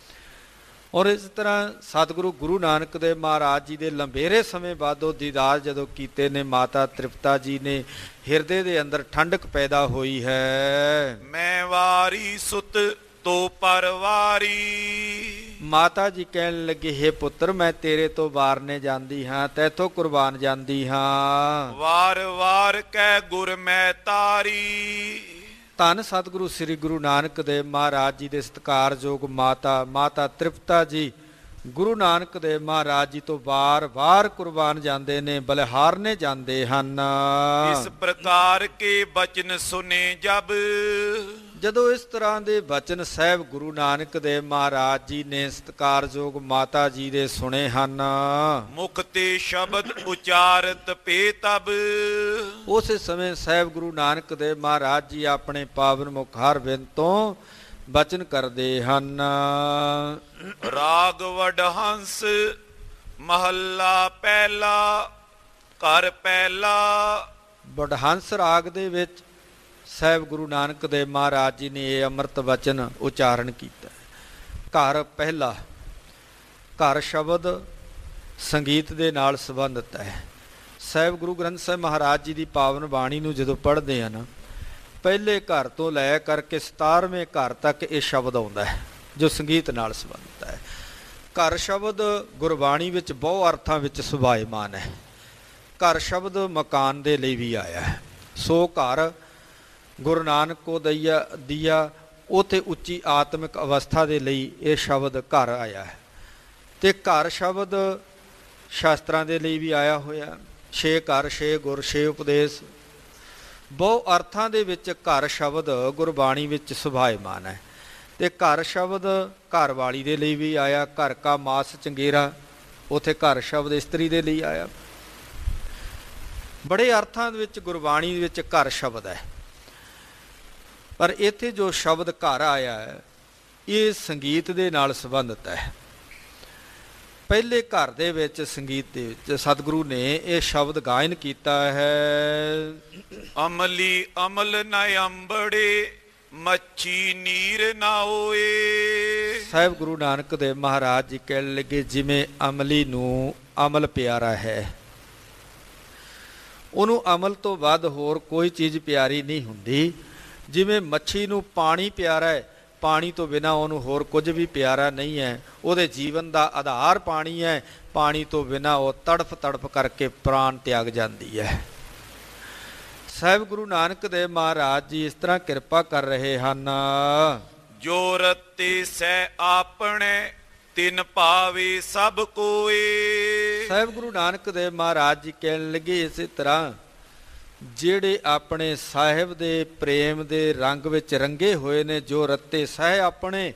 ਔਰ ਇਸ ਤਰ੍ਹਾਂ ਸਤਿਗੁਰੂ ਗੁਰੂ ਨਾਨਕ ਦੇਵ ਮਹਾਰਾਜ ਜੀ ਦੇ ਲੰਬੇਰੇ ਸਮੇਂ ਬਾਅਦ ਉਹ ਦੀਦਾਰ ਜਦੋਂ ਕੀਤੇ ਨੇ, ਮਾਤਾ ਤ੍ਰਿਪਤਾ ਜੀ ਨੇ ਹਿਰਦੇ ਦੇ ਅੰਦਰ ਠੰਡਕ ਪੈਦਾ ਹੋਈ ਹੈ। ਮੈਂ ਵਾਰੀ ਸੁਤ ਤੋ ਪਰਵਾਰੀ। ਮਾਤਾ ਜੀ ਕਹਿਣ ਲੱਗੇ, ਹੇ ਪੁੱਤਰ, ਮੈਂ ਤੇਰੇ ਤੋਂ ਵਾਰਨੇ ਜਾਂਦੀ ਹਾਂ, ਤੈਥੋਂ ਕੁਰਬਾਨ ਜਾਂਦੀ ਹਾਂ। ਵਾਰ ਵਾਰ ਕਹਿ ਗੁਰ ਮੈਂ ਤਾਰੀ। ਧੰਨ ਸਤਿਗੁਰੂ ਸ੍ਰੀ ਗੁਰੂ ਨਾਨਕ ਦੇਵ ਮਹਾਰਾਜ ਜੀ ਦੇ ਸਤਿਕਾਰਯੋਗ ਮਾਤਾ ਮਾਤਾ ਤ੍ਰਿਪਤਾ ਜੀ ਗੁਰੂ ਨਾਨਕ ਦੇਵ ਮਹਾਰਾਜ ਜੀ ਤੋਂ ਵਾਰ-ਵਾਰ ਕੁਰਬਾਨ ਜਾਂਦੇ ਨੇ, ਬਲਿਹਾਰਨੇ ਜਾਂਦੇ ਹਨ। ਇਸ ਪ੍ਰਕਾਰ ਕੇ ਬਚਨ ਸੁਨੇ ਜਬ। ਜਦੋਂ ਇਸ ਤਰ੍ਹਾਂ ਦੇ ਬਚਨ ਸਾਹਿਬ ਗੁਰੂ ਨਾਨਕ ਦੇਵ ਮਹਾਰਾਜ ਜੀ ਨੇ ਸਤਿਕਾਰਯੋਗ ਮਾਤਾ ਜੀ ਦੇ ਸੁਣੇ ਹਨ, ਮੁਖ ਤੇ ਸ਼ਬਦ ਉਚਾਰਤ ਪੇ ਤਬ। ਉਸੇ ਸਮੇਂ ਸਾਹਿਬ ਗੁਰੂ ਨਾਨਕ ਦੇਵ ਮਹਾਰਾਜ ਜੀ ਆਪਣੇ ਪਾਵਨ ਮੁਖ ਹਰਵਿੰਦ ਤੋਂ ਬਚਨ ਕਰਦੇ ਹਨ। ਰਾਗ ਵਡਹੰਸ ਮਹੱਲਾ ਪਹਿਲਾ। ਘਰ ਪਹਿਲਾ। ਵਡਹੰਸ ਰਾਗ ਦੇ ਵਿੱਚ ਸਾਹਿਬ ਗੁਰੂ ਨਾਨਕ ਦੇਵ ਮਹਾਰਾਜ ਜੀ ਨੇ ਇਹ ਅੰਮ੍ਰਿਤ ਵਚਨ ਉਚਾਰਨ ਕੀਤਾ। ਘਰ ਪਹਿਲਾ। ਘਰ ਸ਼ਬਦ ਸੰਗੀਤ ਦੇ ਨਾਲ ਸੰਬੰਧਿਤ ਹੈ। ਸਾਹਿਬ ਗੁਰੂ ਗ੍ਰੰਥ ਸਾਹਿਬ ਮਹਾਰਾਜ ਜੀ ਦੀ ਪਾਵਨ ਬਾਣੀ ਨੂੰ ਜਦੋਂ ਪੜ੍ਹਦੇ ਆ ਨਾ, ਪਹਿਲੇ ਘਰ ਤੋਂ ਲੈ ਕਰਕੇ ਸਤਾਰਵੇਂ ਘਰ ਤੱਕ ਇਹ ਸ਼ਬਦ ਆਉਂਦਾ ਹੈ ਜੋ ਸੰਗੀਤ ਨਾਲ ਸੰਬੰਧਿਤ ਹੈ। ਘਰ ਸ਼ਬਦ ਗੁਰਬਾਣੀ ਵਿੱਚ ਬਹੁ ਅਰਥਾਂ ਵਿੱਚ ਸੁਭਾਏਮਾਨ ਹੈ। ਘਰ ਸ਼ਬਦ ਮਕਾਨ ਦੇ ਲਈ ਵੀ ਆਇਆ ਹੈ। ਸੋ ਘਰ ਗੁਰੂ ਨਾਨਕ ਕੋ ਦਈਆ ਦੀਆ ਉੱਥੇ ਉੱਚੀ ਆਤਮਿਕ ਅਵਸਥਾ ਦੇ ਲਈ ਇਹ ਸ਼ਬਦ ਘਰ ਆਇਆ ਹੈ। ਅਤੇ ਘਰ ਸ਼ਬਦ ਸ਼ਾਸਤਰਾਂ ਦੇ ਲਈ ਵੀ ਆਇਆ ਹੋਇਆ। ਛੇ ਘਰ, ਛੇ ਗੁਰ, ਛੇ ਉਪਦੇਸ਼, ਬਹੁ ਅਰਥਾਂ ਦੇ ਵਿੱਚ ਘਰ ਸ਼ਬਦ ਗੁਰਬਾਣੀ ਵਿੱਚ ਸੁਭਾਏਮਾਨ ਹੈ। ਅਤੇ ਘਰ ਸ਼ਬਦ ਘਰ ਵਾਲੀ ਦੇ ਲਈ ਵੀ ਆਇਆ। ਘਰ ਕਾ ਮਾਸ ਚੰਗੇਰਾ, ਉੱਥੇ ਘਰ ਸ਼ਬਦ ਇਸਤਰੀ ਦੇ ਲਈ ਆਇਆ। ਬੜੇ ਅਰਥਾਂ ਦੇ ਵਿੱਚ ਗੁਰਬਾਣੀ ਵਿੱਚ ਘਰ ਸ਼ਬਦ ਹੈ। ਪਰ ਇੱਥੇ ਜੋ ਸ਼ਬਦ ਘਰ ਆਇਆ ਹੈ ਇਹ ਸੰਗੀਤ ਦੇ ਨਾਲ ਸੰਬੰਧਿਤ ਹੈ। ਪਹਿਲੇ ਘਰ ਦੇ ਵਿੱਚ ਸੰਗੀਤ ਦੇ ਵਿੱਚ ਸਤਿਗੁਰੂ ਨੇ ਇਹ ਸ਼ਬਦ ਗਾਇਨ ਕੀਤਾ ਹੈ। ਅਮਲੀ ਅਮਲ ਨ ਅੰਬੜੇ, ਮੱਛੀ ਨੀਰ ਨਾ ਹੋਏ। ਸਾਹਿਬ ਗੁਰੂ ਨਾਨਕ ਦੇਵ ਮਹਾਰਾਜ ਜੀ ਕਹਿਣ ਲੱਗੇ, ਜਿਵੇਂ ਅਮਲੀ ਨੂੰ ਅਮਲ ਪਿਆਰਾ ਹੈ, ਉਹਨੂੰ ਅਮਲ ਤੋਂ ਵੱਧ ਹੋਰ ਕੋਈ ਚੀਜ਼ ਪਿਆਰੀ ਨਹੀਂ ਹੁੰਦੀ। ਜਿਵੇਂ ਮੱਛੀ ਨੂੰ ਪਾਣੀ ਪਿਆਰਾ ਹੈ, ਪਾਣੀ ਤੋਂ ਬਿਨਾਂ ਉਹਨੂੰ ਹੋਰ ਕੁਝ ਵੀ ਪਿਆਰਾ ਨਹੀਂ ਹੈ। ਉਹਦੇ ਜੀਵਨ ਦਾ ਆਧਾਰ ਪਾਣੀ ਹੈ, ਪਾਣੀ ਤੋਂ ਬਿਨਾਂ ਉਹ ਤੜਫ ਤੜਫ ਕਰਕੇ ਪ੍ਰਾਣ ਤਿਆਗ ਜਾਂਦੀ ਹੈ। ਸਾਹਿਬ ਗੁਰੂ ਨਾਨਕ ਦੇਵ ਮਹਾਰਾਜ ਜੀ ਇਸ ਤਰ੍ਹਾਂ ਕਿਰਪਾ ਕਰ ਰਹੇ ਹਨ। ਜੋ ਰਤੇ ਸਹਿ ਆਪਣੇ, ਤਿਨ ਭਾਵੇ ਸਭ ਕੋਏ। ਸਾਹਿਬ ਗੁਰੂ ਨਾਨਕ ਦੇਵ ਮਹਾਰਾਜ ਜੀ ਕਹਿਣ ਲੱਗੇ, ਇਸੇ ਤਰ੍ਹਾਂ ਜਿਹੜੇ ਆਪਣੇ ਸਾਹਿਬ ਦੇ ਪ੍ਰੇਮ ਦੇ ਰੰਗ ਵਿੱਚ ਰੰਗੇ ਹੋਏ ਨੇ, ਜੋ ਰੱਤੇ ਸਹਿ ਆਪਣੇ,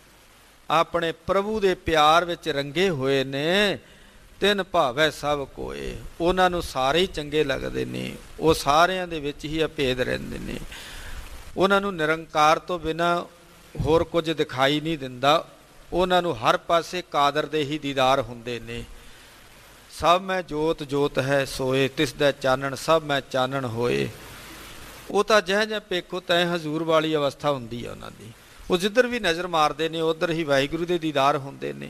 ਆਪਣੇ ਪ੍ਰਭੂ ਦੇ ਪਿਆਰ ਵਿੱਚ ਰੰਗੇ ਹੋਏ ਨੇ, ਤਿੰਨ ਭਾਵੈ ਸਭ ਕੋਏ, ਉਹਨਾਂ ਨੂੰ ਸਾਰੇ ਹੀ ਚੰਗੇ ਲੱਗਦੇ ਨੇ। ਉਹ ਸਾਰਿਆਂ ਦੇ ਵਿੱਚ ਹੀ ਅਭੇਦ ਰਹਿੰਦੇ ਨੇ। ਉਹਨਾਂ ਨੂੰ ਨਿਰੰਕਾਰ ਤੋਂ ਬਿਨਾਂ ਹੋਰ ਕੁਝ ਦਿਖਾਈ ਨਹੀਂ ਦਿੰਦਾ। ਉਹਨਾਂ ਨੂੰ ਹਰ ਪਾਸੇ ਕਾਦਰ ਦੇ ਹੀ ਦੀਦਾਰ ਹੁੰਦੇ ਨੇ। ਸਭ ਮੈਂ ਜੋਤ ਜੋਤ ਹੈ ਸੋਏ, ਤਿਸ ਦਾ ਚਾਨਣ ਸਭ ਮੈਂ ਚਾਨਣ ਹੋਏ। ਉਹ ਤਾਂ ਜਿਹੋ ਜਿਹਾ ਪੇਖੋ ਤੈਂ ਹਜ਼ੂਰ ਵਾਲੀ ਅਵਸਥਾ ਹੁੰਦੀ ਹੈ ਉਹਨਾਂ ਦੀ। ਉਹ ਜਿੱਧਰ ਵੀ ਨਜ਼ਰ ਮਾਰਦੇ ਨੇ ਉੱਧਰ ਹੀ ਵਾਹਿਗੁਰੂ ਦੇ ਦੀਦਾਰ ਹੁੰਦੇ ਨੇ।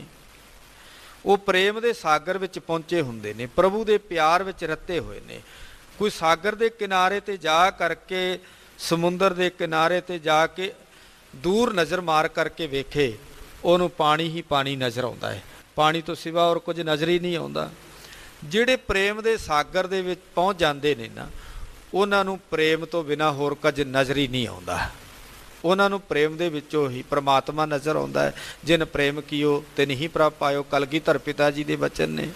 ਉਹ ਪ੍ਰੇਮ ਦੇ ਸਾਗਰ ਵਿੱਚ ਪਹੁੰਚੇ ਹੁੰਦੇ ਨੇ, ਪ੍ਰਭੂ ਦੇ ਪਿਆਰ ਵਿੱਚ ਰੱਤੇ ਹੋਏ ਨੇ। ਕੋਈ ਸਾਗਰ ਦੇ ਕਿਨਾਰੇ 'ਤੇ ਜਾ ਕਰਕੇ, ਸਮੁੰਦਰ ਦੇ ਕਿਨਾਰੇ 'ਤੇ ਜਾ ਕੇ ਦੂਰ ਨਜ਼ਰ ਮਾਰ ਕਰਕੇ ਵੇਖੇ, ਉਹਨੂੰ ਪਾਣੀ ਹੀ ਪਾਣੀ ਨਜ਼ਰ ਆਉਂਦਾ ਹੈ। ਪਾਣੀ ਤੋਂ ਸਿਵਾ ਹੋਰ ਕੁਝ ਨਜ਼ਰ ਹੀ ਨਹੀਂ ਆਉਂਦਾ। ਜਿਹੜੇ ਪ੍ਰੇਮ ਦੇ ਸਾਗਰ ਦੇ ਵਿੱਚ ਪਹੁੰਚ ਜਾਂਦੇ ਨੇ ਨਾ, ਉਹਨਾਂ ਨੂੰ ਪ੍ਰੇਮ ਤੋਂ ਬਿਨਾਂ ਹੋਰ ਕੁਝ ਨਜ਼ਰ ਹੀ ਨਹੀਂ ਆਉਂਦਾ। ਉਹਨਾਂ ਨੂੰ ਪ੍ਰੇਮ ਦੇ ਵਿੱਚੋਂ ਹੀ ਪ੍ਰਮਾਤਮਾ ਨਜ਼ਰ ਆਉਂਦਾ ਹੈ। ਜਿਨ ਪ੍ਰੇਮ ਕੀਓ ਤਿਨ ਹੀ ਪ੍ਰਭ ਪਾਇਓ, ਕਲਗੀਧਰ ਪਿਤਾ ਜੀ ਦੇ ਬਚਨ ਨੇ।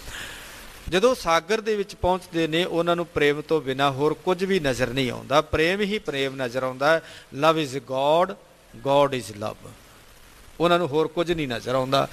ਜਦੋਂ ਸਾਗਰ ਦੇ ਵਿੱਚ ਪਹੁੰਚਦੇ ਨੇ, ਉਹਨਾਂ ਨੂੰ ਪ੍ਰੇਮ ਤੋਂ ਬਿਨਾਂ ਹੋਰ ਕੁਝ ਵੀ ਨਜ਼ਰ ਨਹੀਂ ਆਉਂਦਾ। ਪ੍ਰੇਮ ਹੀ ਪ੍ਰੇਮ ਨਜ਼ਰ ਆਉਂਦਾ ਹੈ। Love is God, God is love. ਉਹਨਾਂ ਨੂੰ ਹੋਰ ਕੁਝ ਨਹੀਂ ਨਜ਼ਰ ਆਉਂਦਾ।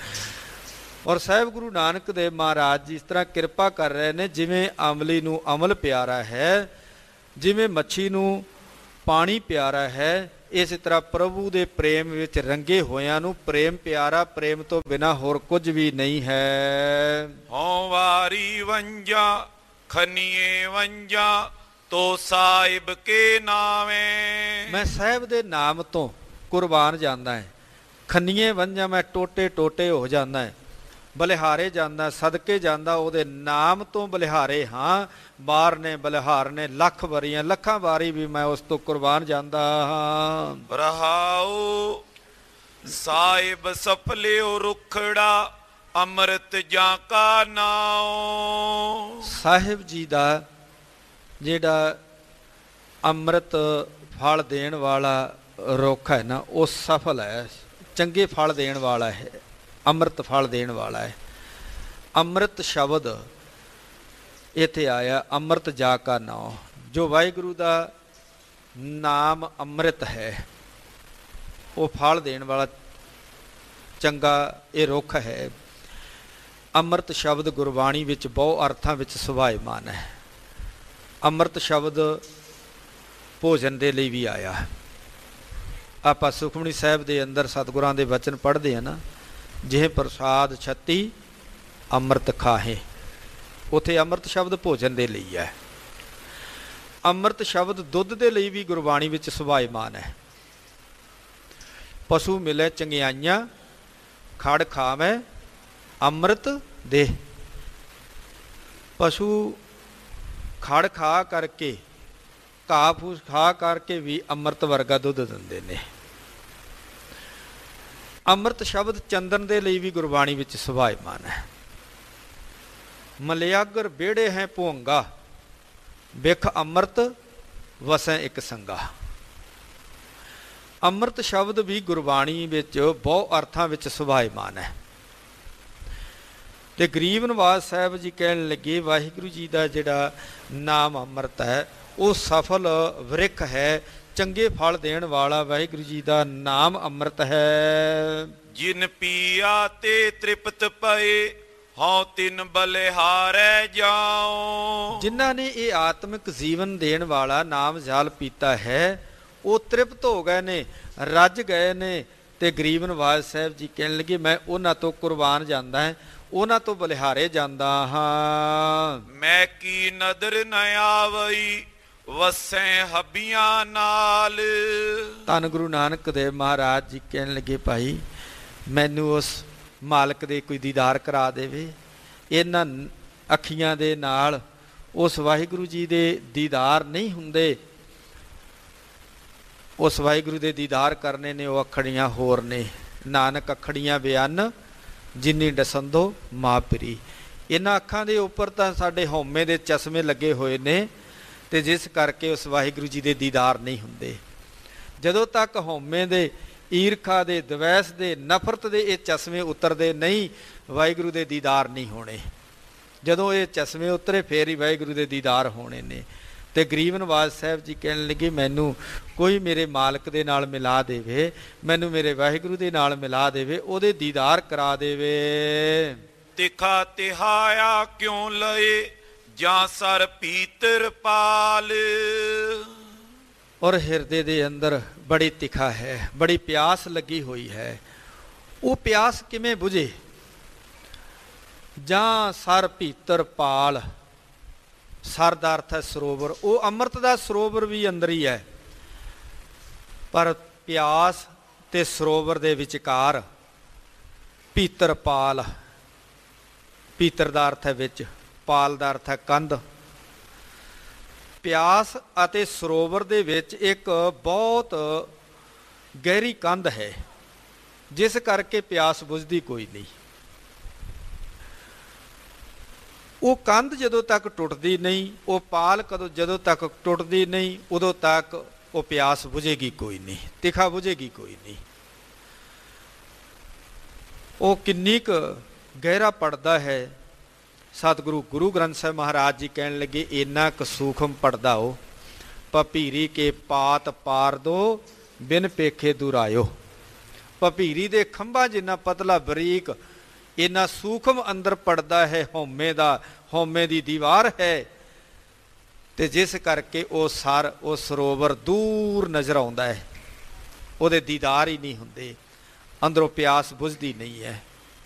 ਔਰ ਸਾਹਿਬ ਗੁਰੂ ਨਾਨਕ ਦੇਵ ਮਹਾਰਾਜ ਜੀ ਇਸ ਤਰ੍ਹਾਂ ਕਿਰਪਾ ਕਰ ਰਹੇ ਨੇ, ਜਿਵੇਂ ਅਮਲੀ ਨੂੰ ਅਮਲ ਪਿਆਰਾ ਹੈ, ਜਿਵੇਂ ਮੱਛੀ ਨੂੰ ਪਾਣੀ ਪਿਆਰਾ ਹੈ, ਇਸੇ ਤਰ੍ਹਾਂ ਪ੍ਰਭੂ ਦੇ ਪ੍ਰੇਮ ਵਿੱਚ ਰੰਗੇ ਹੋਇਆਂ ਨੂੰ ਪ੍ਰੇਮ ਪਿਆਰਾ। ਪ੍ਰੇਮ ਤੋਂ ਬਿਨਾਂ ਹੋਰ ਕੁਝ ਵੀ ਨਹੀਂ ਹੈ। ਹਉ ਵਾਰੀ ਵੰਜਾ ਖਨੀਏ ਵੰਜਾ, ਤੋ ਸਾਹਿਬ ਕੇ ਨਾਵੇਂ। ਮੈਂ ਸਾਹਿਬ ਦੇ ਨਾਮ ਤੋਂ ਕੁਰਬਾਨ ਜਾਂਦਾ ਹੈ। ਖੰਨੀਏ ਵੰਜਾ, ਮੈਂ ਟੋਟੇ ਟੋਟੇ ਹੋ ਜਾਂਦਾ ਹੈ, ਬਲਿਹਾਰੇ ਜਾਂਦਾ, ਸਦਕੇ ਜਾਂਦਾ। ਉਹਦੇ ਨਾਮ ਤੋਂ ਬਲਿਹਾਰੇ ਹਾਂ। ਬਾਰ ਨੇ ਬਲਿਹਾਰ ਨੇ ਲੱਖ ਵਾਰੀਆਂ, ਲੱਖਾਂ ਵਾਰੀ ਵੀ ਮੈਂ ਉਸ ਤੋਂ ਕੁਰਬਾਨ ਜਾਂਦਾ ਹਾਂ। ਰਹਾਉ ਸਾਹਿਬ ਸਫਲਿਓ ਰੁਖੜਾ, ਅੰਮ੍ਰਿਤ ਜਾਂ ਕਾ ਨਾਉ। ਸਾਹਿਬ ਜੀ ਦਾ ਜਿਹੜਾ ਅੰਮ੍ਰਿਤ ਫਲ ਦੇਣ ਵਾਲਾ ਰੁੱਖ ਹੈ ਨਾ, ਉਹ ਸਫਲ ਹੈ, ਚੰਗੇ ਫਲ ਦੇਣ ਵਾਲਾ ਹੈ, ਅੰਮ੍ਰਿਤ ਫਲ ਦੇਣ ਵਾਲਾ ਹੈ। ਅੰਮ੍ਰਿਤ ਸ਼ਬਦ ਇੱਥੇ ਆਇਆ, ਅੰਮ੍ਰਿਤ ਜਾ ਕਾ ਨਾਉ। ਜੋ ਵਾਹਿਗੁਰੂ ਦਾ ਨਾਮ ਅੰਮ੍ਰਿਤ ਹੈ, ਉਹ ਫਲ ਦੇਣ ਵਾਲਾ ਚੰਗਾ ਇਹ ਰੁੱਖ ਹੈ। ਅੰਮ੍ਰਿਤ ਸ਼ਬਦ ਗੁਰਬਾਣੀ ਵਿੱਚ ਬਹੁ ਅਰਥਾਂ ਵਿੱਚ ਸੁਭਾਏਮਾਨ ਹੈ। ਅੰਮ੍ਰਿਤ ਸ਼ਬਦ ਭੋਜਨ ਦੇ ਲਈ ਵੀ ਆਇਆ। ਆਪਾਂ ਸੁਖਮਨੀ ਸਾਹਿਬ ਦੇ ਅੰਦਰ ਸਤਿਗੁਰਾਂ ਦੇ ਵਚਨ ਪੜ੍ਹਦੇ ਹਾਂ ਨਾ, ਜਿਹ ਪ੍ਰਸਾਦ ਛੱਤੀ ਅੰਮ੍ਰਿਤ ਖਾਹੇ, ਉੱਥੇ ਅੰਮ੍ਰਿਤ ਸ਼ਬਦ ਭੋਜਨ ਦੇ ਲਈ ਹੈ। ਅੰਮ੍ਰਿਤ ਸ਼ਬਦ ਦੁੱਧ ਦੇ ਲਈ ਵੀ ਗੁਰਬਾਣੀ ਵਿੱਚ ਸੁਭਾਏਮਾਨ ਹੈ। ਪਸ਼ੂ ਮਿਲੇ ਚੰਗਿਆਈਆਂ, ਖੜ ਖਾਵੇਂ ਅੰਮ੍ਰਿਤ ਦੇ। ਪਸ਼ੂ ਖੜ ਖਾ ਕਰਕੇ, ਘਾਹ ਫੂਸ ਖਾ ਕਰਕੇ ਵੀ ਅੰਮ੍ਰਿਤ ਵਰਗਾ ਦੁੱਧ ਦਿੰਦੇ ਨੇ। ਅੰਮ੍ਰਿਤ ਸ਼ਬਦ ਚੰਦਨ ਦੇ ਲਈ ਵੀ ਗੁਰਬਾਣੀ ਵਿੱਚ ਸੁਭਾਏਮਾਨ ਹੈ। ਮਲਿਆਗਰ ਬੇੜੇ ਹੈ ਭੋਂਗਾ, ਬਿਖ ਅੰਮ੍ਰਿਤ ਵਸੈ ਇੱਕ ਸੰਗਾ। ਅੰਮ੍ਰਿਤ ਸ਼ਬਦ ਵੀ ਗੁਰਬਾਣੀ ਵਿੱਚ ਬਹੁ ਅਰਥਾਂ ਵਿੱਚ ਸੁਭਾਏਮਾਨ ਹੈ। ਤੇ ਗਰੀਬ ਨਿਵਾਜ ਸਾਹਿਬ ਜੀ ਕਹਿਣ ਲੱਗੇ ਵਾਹਿਗੁਰੂ ਜੀ ਦਾ ਜਿਹੜਾ ਨਾਮ ਅੰਮ੍ਰਿਤ ਹੈ ਉਹ ਸਫਲ ਵ੍ਰਿਖ ਹੈ, ਚੰਗੇ ਫਲ ਦੇਣ ਵਾਲਾ ਵਾਹਿਗੁਰੂ ਜੀ ਦਾ ਨਾਮ ਅੰਮ੍ਰਿਤ ਹੈ। ਜਿਨ ਪੀਆ ਤੇ ਤ੍ਰਿਪਤ ਪਏ ਹਉ ਤਿਨ ਬਲਿਹਾਰੈ ਜਾਉ। ਜਿਨ੍ਹਾਂ ਨੇ ਇਹ ਆਤਮਿਕ ਜੀਵਨ ਦੇਣ ਵਾਲਾ ਨਾਮ ਜਲ ਪੀਤਾ ਹੈ ਉਹ ਤ੍ਰਿਪਤ ਹੋ ਗਏ ਨੇ, ਰੱਜ ਗਏ ਨੇ। ਤੇ ਗਰੀਬ ਨਿਵਾਜ ਸਾਹਿਬ ਜੀ ਕਹਿਣ ਲੱਗੇ ਮੈਂ ਉਹਨਾਂ ਤੋਂ ਕੁਰਬਾਨ ਜਾਂਦਾ ਹੈ, ਉਹਨਾਂ ਤੋਂ ਬਲਿਹਾਰੇ ਜਾਂਦਾ ਹਾਂ। ਮੈਂ ਕੀ ਨਦਰ ਨ ਆਵਈ ਵਸੈ ਹੱਬੀਆਂ ਨਾਲ। ਧੰਨ ਗੁਰੂ ਨਾਨਕ ਦੇਵ ਮਹਾਰਾਜ ਜੀ ਕਹਿਣ ਲੱਗੇ ਭਾਈ ਮੈਨੂੰ ਉਸ ਮਾਲਕ ਦੇ ਕੋਈ ਦੀਦਾਰ ਕਰਾ ਦੇਵੇ। ਇਹਨਾਂ ਅੱਖੀਆਂ ਦੇ ਨਾਲ ਉਸ ਵਾਹਿਗੁਰੂ ਜੀ ਦੇ ਦੀਦਾਰ ਨਹੀਂ ਹੁੰਦੇ, ਉਸ ਵਾਹਿਗੁਰੂ ਦੇ ਦੀਦਾਰ ਕਰਨੇ ਨੇ ਉਹ ਅੱਖੜੀਆਂ ਹੋਰ ਨੇ। ਨਾਨਕ ਅੱਖੜੀਆਂ ਬਿਆਨ ਜਿੰਨੀ ਡਸੰਦੋ ਮਾਪਰੀ। ਇਹਨਾਂ ਅੱਖਾਂ ਦੇ ਉੱਪਰ ਤਾਂ ਸਾਡੇ ਹਉਮੈ ਦੇ ਚਸ਼ਮੇ ਲੱਗੇ ਹੋਏ ਨੇ ਤੇ ਜਿਸ ਕਰਕੇ ਉਸ ਵਾਹਿਗੁਰੂ ਜੀ ਦੇ ਦੀਦਾਰ ਨਹੀਂ ਹੁੰਦੇ। ਜਦੋਂ ਤੱਕ ਹਉਮੈ ਦੇ, ਈਰਖਾ ਦੇ, ਦਵੈਸ ਦੇ, ਨਫ਼ਰਤ ਦੇ ਇਹ ਚਸ਼ਮੇ ਉਤਰਦੇ ਨਹੀਂ ਵਾਹਿਗੁਰੂ ਦੇ ਦੀਦਾਰ ਨਹੀਂ ਹੋਣੇ। ਜਦੋਂ ਇਹ ਚਸ਼ਮੇ ਉਤਰੇ ਫੇਰ ਹੀ ਵਾਹਿਗੁਰੂ ਦੇ ਦੀਦਾਰ ਹੋਣੇ ਨੇ। ਤੇ ਗਰੀਬ ਨਿਵਾਜ ਸਾਹਿਬ ਜੀ ਕਹਿਣ ਲੱਗੇ ਮੈਨੂੰ ਕੋਈ ਮੇਰੇ ਮਾਲਕ ਦੇ ਨਾਲ ਮਿਲਾ ਦੇਵੇ, ਮੈਨੂੰ ਮੇਰੇ ਵਾਹਿਗੁਰੂ ਦੇ ਨਾਲ ਮਿਲਾ ਦੇਵੇ, ਉਹਦੇ ਦੀਦਾਰ ਕਰਾ ਦੇਵੇ। ਤਿਖਾ ਤਿਹਾਇਆ ਕਿਉਂ ਲਏ ਜਾਂ ਸਰ ਪੀਤਰ ਪਾਲ। ਔਰ ਹਿਰਦੇ ਦੇ ਅੰਦਰ ਬੜੀ ਤਿਖਾ ਹੈ, ਬੜੀ ਪਿਆਸ ਲੱਗੀ ਹੋਈ ਹੈ। ਉਹ ਪਿਆਸ ਕਿਵੇਂ ਬੁਝੇ? ਜਾਂ ਸਰ ਭੀਤਰ ਪਾਲ, ਸਰ ਦਾ ਅਰਥ ਹੈ ਸਰੋਵਰ। ਉਹ ਅੰਮ੍ਰਿਤ ਦਾ ਸਰੋਵਰ ਵੀ ਅੰਦਰ ਹੀ ਹੈ, ਪਰ ਪਿਆਸ ਤੇ ਸਰੋਵਰ ਦੇ ਵਿਚਕਾਰ ਭੀਤਰ ਪਾਲ। ਭੀਤਰ ਦਾ ਅਰਥ ਹੈ ਵਿੱਚ, ਪਾਲ ਦਾ ਅਰਥ ਹੈ ਕੰਧ। ਪਿਆਸ ਅਤੇ ਸਰੋਵਰ ਦੇ ਵਿੱਚ ਇੱਕ ਬਹੁਤ ਗਹਿਰੀ ਕੰਧ ਹੈ ਜਿਸ ਕਰਕੇ ਪਿਆਸ ਬੁਝਦੀ ਕੋਈ ਨਹੀਂ। ਉਹ ਕੰਧ ਜਦੋਂ ਤੱਕ ਟੁੱਟਦੀ ਨਹੀਂ, ਉਹ ਪਾਲ ਕਦੋਂ ਜਦੋਂ ਤੱਕ ਟੁੱਟਦੀ ਨਹੀਂ ਉਦੋਂ ਤੱਕ ਉਹ ਪਿਆਸ ਬੁਝੇਗੀ ਕੋਈ ਨਹੀਂ, ਤਿਖਾ ਬੁਝੇਗੀ ਕੋਈ ਨਹੀਂ। ਉਹ ਕਿੰਨੀ ਕੁ ਗਹਿਰਾ ਪੜਦਾ ਹੈ। ਸਤਿਗੁਰੂ ਗੁਰੂ ਗ੍ਰੰਥ ਸਾਹਿਬ ਮਹਾਰਾਜ ਜੀ ਕਹਿਣ ਲੱਗੇ ਇੰਨਾ ਕੁ ਸੂਖਮ ਪੜਦਾ ਹੋ ਭਪੀਰੀ ਕੇ ਪਾਤ ਪਾਰ ਦੋ ਬਿਨ ਪੇਖੇ ਦੁਰਾਇਓ। ਭਪੀਰੀ ਦੇ ਖੰਭਾਂ ਜਿੰਨਾ ਪਤਲਾ ਬਰੀਕ ਇੰਨਾ ਸੂਖਮ ਅੰਦਰ ਪੜਦਾ ਹੈ ਹਉਮੈ ਦਾ, ਹਉਮੈ ਦੀ ਦੀਵਾਰ ਹੈ। ਤੇ ਜਿਸ ਕਰਕੇ ਉਹ ਸਰ, ਉਹ ਸਰੋਵਰ ਦੂਰ ਨਜ਼ਰ ਆਉਂਦਾ ਹੈ, ਉਹਦੇ ਦੀਦਾਰ ਹੀ ਨਹੀਂ ਹੁੰਦੇ, ਅੰਦਰੋਂ ਪਿਆਸ ਬੁਝਦੀ ਨਹੀਂ ਹੈ,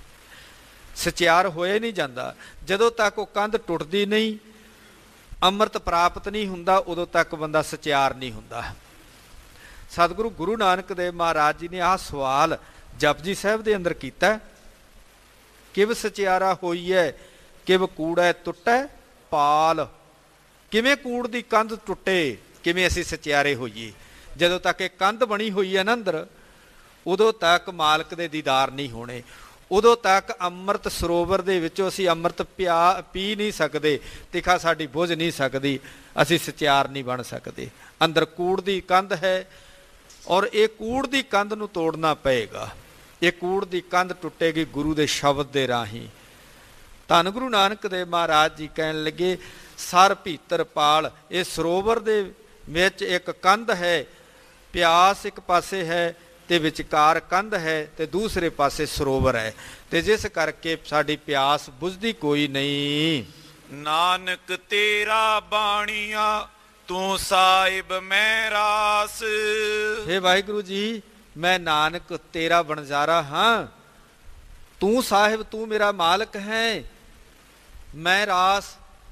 ਸਚਿਆਰ ਹੋਏ ਨਹੀਂ ਜਾਂਦਾ। ਜਦੋਂ ਤੱਕ ਉਹ ਕੰਧ ਟੁੱਟਦੀ ਨਹੀਂ, ਅੰਮ੍ਰਿਤ ਪ੍ਰਾਪਤ ਨਹੀਂ ਹੁੰਦਾ, ਉਦੋਂ ਤੱਕ ਬੰਦਾ ਸਚਿਆਰ ਨਹੀਂ ਹੁੰਦਾ। ਸਤਿਗੁਰੂ ਗੁਰੂ ਨਾਨਕ ਦੇਵ ਮਹਾਰਾਜ ਜੀ ਨੇ ਆਹ ਸਵਾਲ ਜਪਜੀ ਸਾਹਿਬ ਦੇ ਅੰਦਰ ਕੀਤਾ, ਕਿਵ ਸਚਿਆਰਾ ਹੋਈ ਹੈ ਕਿਵ ਕੂੜੈ ਟੁੱਟੈ ਪਾਲ। ਕਿਵੇਂ ਕੂੜ ਦੀ ਕੰਧ ਟੁੱਟੇ, ਕਿਵੇਂ ਅਸੀਂ ਸਚਿਆਰੇ ਹੋਈਏ। ਜਦੋਂ ਤੱਕ ਇਹ ਕੰਧ ਬਣੀ ਹੋਈ ਹੈ ਨਾ ਅੰਦਰ, ਉਦੋਂ ਤੱਕ ਮਾਲਕ ਦੇ ਦੀਦਾਰ ਨਹੀਂ ਹੋਣੇ। ਉਦੋਂ ਤੱਕ ਅੰਮ੍ਰਿਤ ਸਰੋਵਰ ਦੇ ਵਿੱਚੋਂ ਅਸੀਂ ਅੰਮ੍ਰਿਤ ਪਿਆ ਪੀ ਨਹੀਂ ਸਕਦੇ, ਤਿਖਾ ਸਾਡੀ ਬੁਝ ਨਹੀਂ ਸਕਦੀ, ਅਸੀਂ ਸਚਿਆਰ ਨਹੀਂ ਬਣ ਸਕਦੇ। ਅੰਦਰ ਕੂੜ ਦੀ ਕੰਧ ਹੈ ਔਰ ਇਹ ਕੂੜ ਦੀ ਕੰਧ ਨੂੰ ਤੋੜਨਾ ਪਏਗਾ। ਇਹ ਕੂੜ ਦੀ ਕੰਧ ਟੁੱਟੇਗੀ ਗੁਰੂ ਦੇ ਸ਼ਬਦ ਦੇ ਰਾਹੀਂ। ਧੰਨ ਗੁਰੂ ਨਾਨਕ ਦੇਵ ਮਹਾਰਾਜ ਜੀ ਕਹਿਣ ਲੱਗੇ ਸਰ ਭੀਤਰ ਪਾਲ। ਇਹ ਸਰੋਵਰ ਦੇ ਵਿੱਚ ਇੱਕ ਕੰਧ ਹੈ, ਪਿਆਸ ਇੱਕ ਪਾਸੇ ਹੈ ਤੇ ਵਿਚਕਾਰ ਕੰਧ ਹੈ ਤੇ ਦੂਸਰੇ ਪਾਸੇ ਸਰੋਵਰ ਹੈ, ਤੇ ਜਿਸ ਕਰਕੇ ਸਾਡੀ ਪਿਆਸ ਬੁਝਦੀ ਕੋਈ ਨਹੀਂ। ਨਾਨਕ ਤੇਰਾ ਬਾਣੀਆ ਤੂੰ ਸਾਹਿਬ ਮੈਂ ਰਾਸ। ਹੇ ਵਾਹਿਗੁਰੂ ਜੀ, ਮੈਂ ਨਾਨਕ ਤੇਰਾ ਵਣਜਾਰਾ ਹਾਂ, ਤੂੰ ਸਾਹਿਬ, ਤੂੰ ਮੇਰਾ ਮਾਲਕ ਹੈ। ਮੈਂ ਰਾਸ,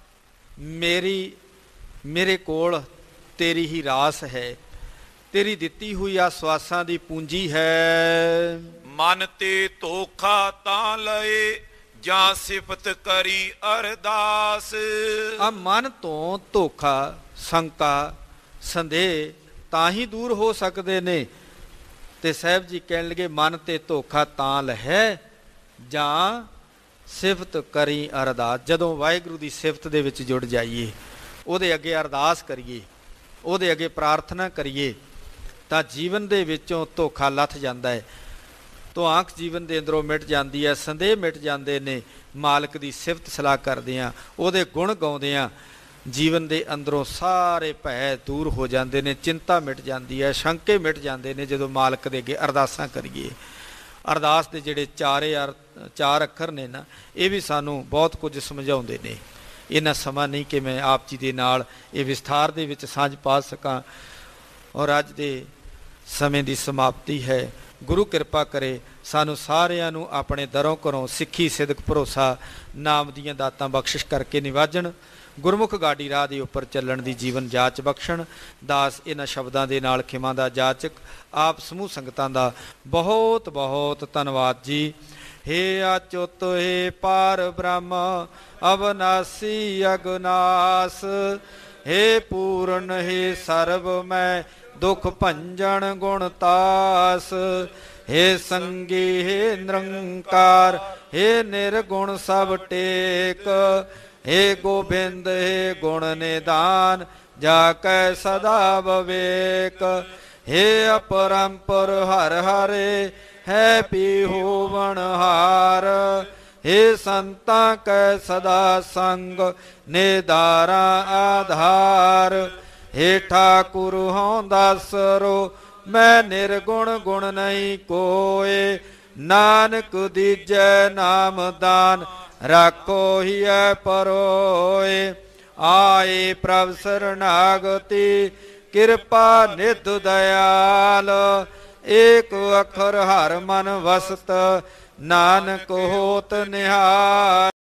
ਮੇਰੀ ਮੇਰੇ ਕੋਲ ਤੇਰੀ ਹੀ ਰਾਸ ਹੈ, ਤੇਰੀ ਦਿੱਤੀ ਹੋਈ ਆਸਵਾਸਾਂ ਦੀ ਪੂੰਜੀ ਹੈ। ਮਨ ਤੇ ਧੋਖਾ ਤਾਂ ਲਏ ਜਾਂ ਸਿਫਤ ਕਰੀ ਅਰਦਾਸ। ਆ ਮਨ ਤੋਂ ਧੋਖਾ, ਸ਼ੰਕਾ, ਸੰਦੇਹ ਤਾਂ ਹੀ ਦੂਰ ਹੋ ਸਕਦੇ ਨੇ। ਤੇ ਸਾਹਿਬ ਜੀ ਕਹਿਣ ਲੱਗੇ ਮਨ ਤੇ ਧੋਖਾ ਤਾਂ ਲਹੈ ਜਾਂ ਸਿਫਤ ਕਰੀ ਅਰਦਾਸ। ਜਦੋਂ ਵਾਹਿਗੁਰੂ ਦੀ ਸਿਫਤ ਦੇ ਵਿੱਚ ਜੁੜ ਜਾਈਏ, ਉਹਦੇ ਅੱਗੇ ਅਰਦਾਸ ਕਰੀਏ, ਉਹਦੇ ਅੱਗੇ ਪ੍ਰਾਰਥਨਾ ਕਰੀਏ, ਤਾਂ ਜੀਵਨ ਦੇ ਵਿੱਚੋਂ ਧੋਖਾ ਲੱਥ ਜਾਂਦਾ ਹੈ, ਧੁਆਂਕ ਜੀਵਨ ਦੇ ਅੰਦਰੋਂ ਮਿਟ ਜਾਂਦੀ ਹੈ, ਸੰਦੇਹ ਮਿਟ ਜਾਂਦੇ ਨੇ। ਮਾਲਕ ਦੀ ਸਿਫਤ ਸਲਾਹ ਕਰਦੇ ਹਾਂ, ਉਹਦੇ ਗੁਣ ਗਾਉਂਦੇ ਹਾਂ, ਜੀਵਨ ਦੇ ਅੰਦਰੋਂ ਸਾਰੇ ਭੈ ਦੂਰ ਹੋ ਜਾਂਦੇ ਨੇ, ਚਿੰਤਾ ਮਿਟ ਜਾਂਦੀ ਹੈ, ਸ਼ੰਕੇ ਮਿਟ ਜਾਂਦੇ ਨੇ ਜਦੋਂ ਮਾਲਕ ਦੇ ਅੱਗੇ ਅਰਦਾਸਾਂ ਕਰੀਏ। ਅਰਦਾਸ ਦੇ ਜਿਹੜੇ ਚਾਰੇ ਅਰ ਚਾਰ ਅੱਖਰ ਨੇ ਨਾ, ਇਹ ਵੀ ਸਾਨੂੰ ਬਹੁਤ ਕੁਝ ਸਮਝਾਉਂਦੇ ਨੇ। ਇਹਨਾਂ ਸਮਾਂ ਨਹੀਂ ਕਿ ਮੈਂ ਆਪ ਜੀ ਦੇ ਨਾਲ ਇਹ ਵਿਸਥਾਰ ਦੇ ਵਿੱਚ ਸਾਂਝ ਪਾ ਸਕਾਂ। ਔਰ ਅੱਜ ਦੇ ਸਮੇਂ ਦੀ ਸਮਾਪਤੀ ਹੈ। ਗੁਰੂ ਕਿਰਪਾ ਕਰੇ ਸਾਨੂੰ ਸਾਰਿਆਂ ਨੂੰ ਆਪਣੇ ਦਰੋਂ ਘਰੋਂ ਸਿੱਖੀ, ਸਿਦਕ, ਭਰੋਸਾ, ਨਾਮ ਦੀਆਂ ਦਾਤਾਂ ਬਖਸ਼ਿਸ਼ ਕਰਕੇ ਨਿਵਾਜਣ। ਗੁਰਮੁਖ ਗਾਡੀ ਰਾਹ ਦੇ ਉੱਪਰ ਚੱਲਣ ਦੀ ਜੀਵਨ ਜਾਚ ਬਖਸ਼ਣ। ਦਾਸ ਇਹਨਾਂ ਸ਼ਬਦਾਂ ਦੇ ਨਾਲ ਖਿਮਾ ਦਾ ਜਾਚਕ ਆਪ ਸਮੂਹ ਸੰਗਤਾਂ ਦਾ ਬਹੁਤ ਬਹੁਤ ਧੰਨਵਾਦ ਜੀ। ਹੇ ਅਚੁੱਤ ਹੇ ਪਾਰ ਬ੍ਰਹਮ ਅਵਨਾਸੀ ਅਗਨਾਸ, ਹੇ ਪੂਰਨ ਹੇ ਸਰਬ ਮੈਂ ਦੁਖ ਭੰਜਨ ਗੁਣ ਤਾਸ, ਹੇ ਸੰਗੀ ਹੇ ਨਿਰੰਕਾਰ ਹੇ ਨਿਰਗੁਣ ਸਭ ਟੇਕ, ਹੇ ਗੋਬਿੰਦ ਹੇ ਗੁਣ ਨਿਦਾਨ ਜਾ ਕੈ ਸਦਾ ਵਿਵੇਕ, ਹੇ ਅਪਰੰਪਰ ਹਰ ਹਰੇ ਹੈ ਪੀ ਹੋਵਨ ਹਾਰ, ਹੇ ਸੰਤਾਂ ਕੈ ਸਦਾ ਸੰਗ ਨਿਦਾਰਾ ਆਧਾਰ, ਹੇ ਠਾਕੁਰ ਹਉ ਦਾਸਰੋ ਮੈਂ ਨਿਰਗੁਣ ਗੁਣ ਨਹੀਂ ਕੋਏ, ਨਾਨਕ ਦੀਜੈ ਨਾਮ ਦਾਨ ਰਾਖੋ ਹੀਐ ਪਰੋਏ, ਆਏ ਪ੍ਰਭ ਸਰਨਾਗਤੀ ਕਿਰਪਾ ਨਿਧ ਦਇਆਲ, ਏਕ ਅਖਰ ਹਰ ਮਨ ਵਸਤ ਨਾਨਕ ਹੋਤ ਨਿਹਾਲ।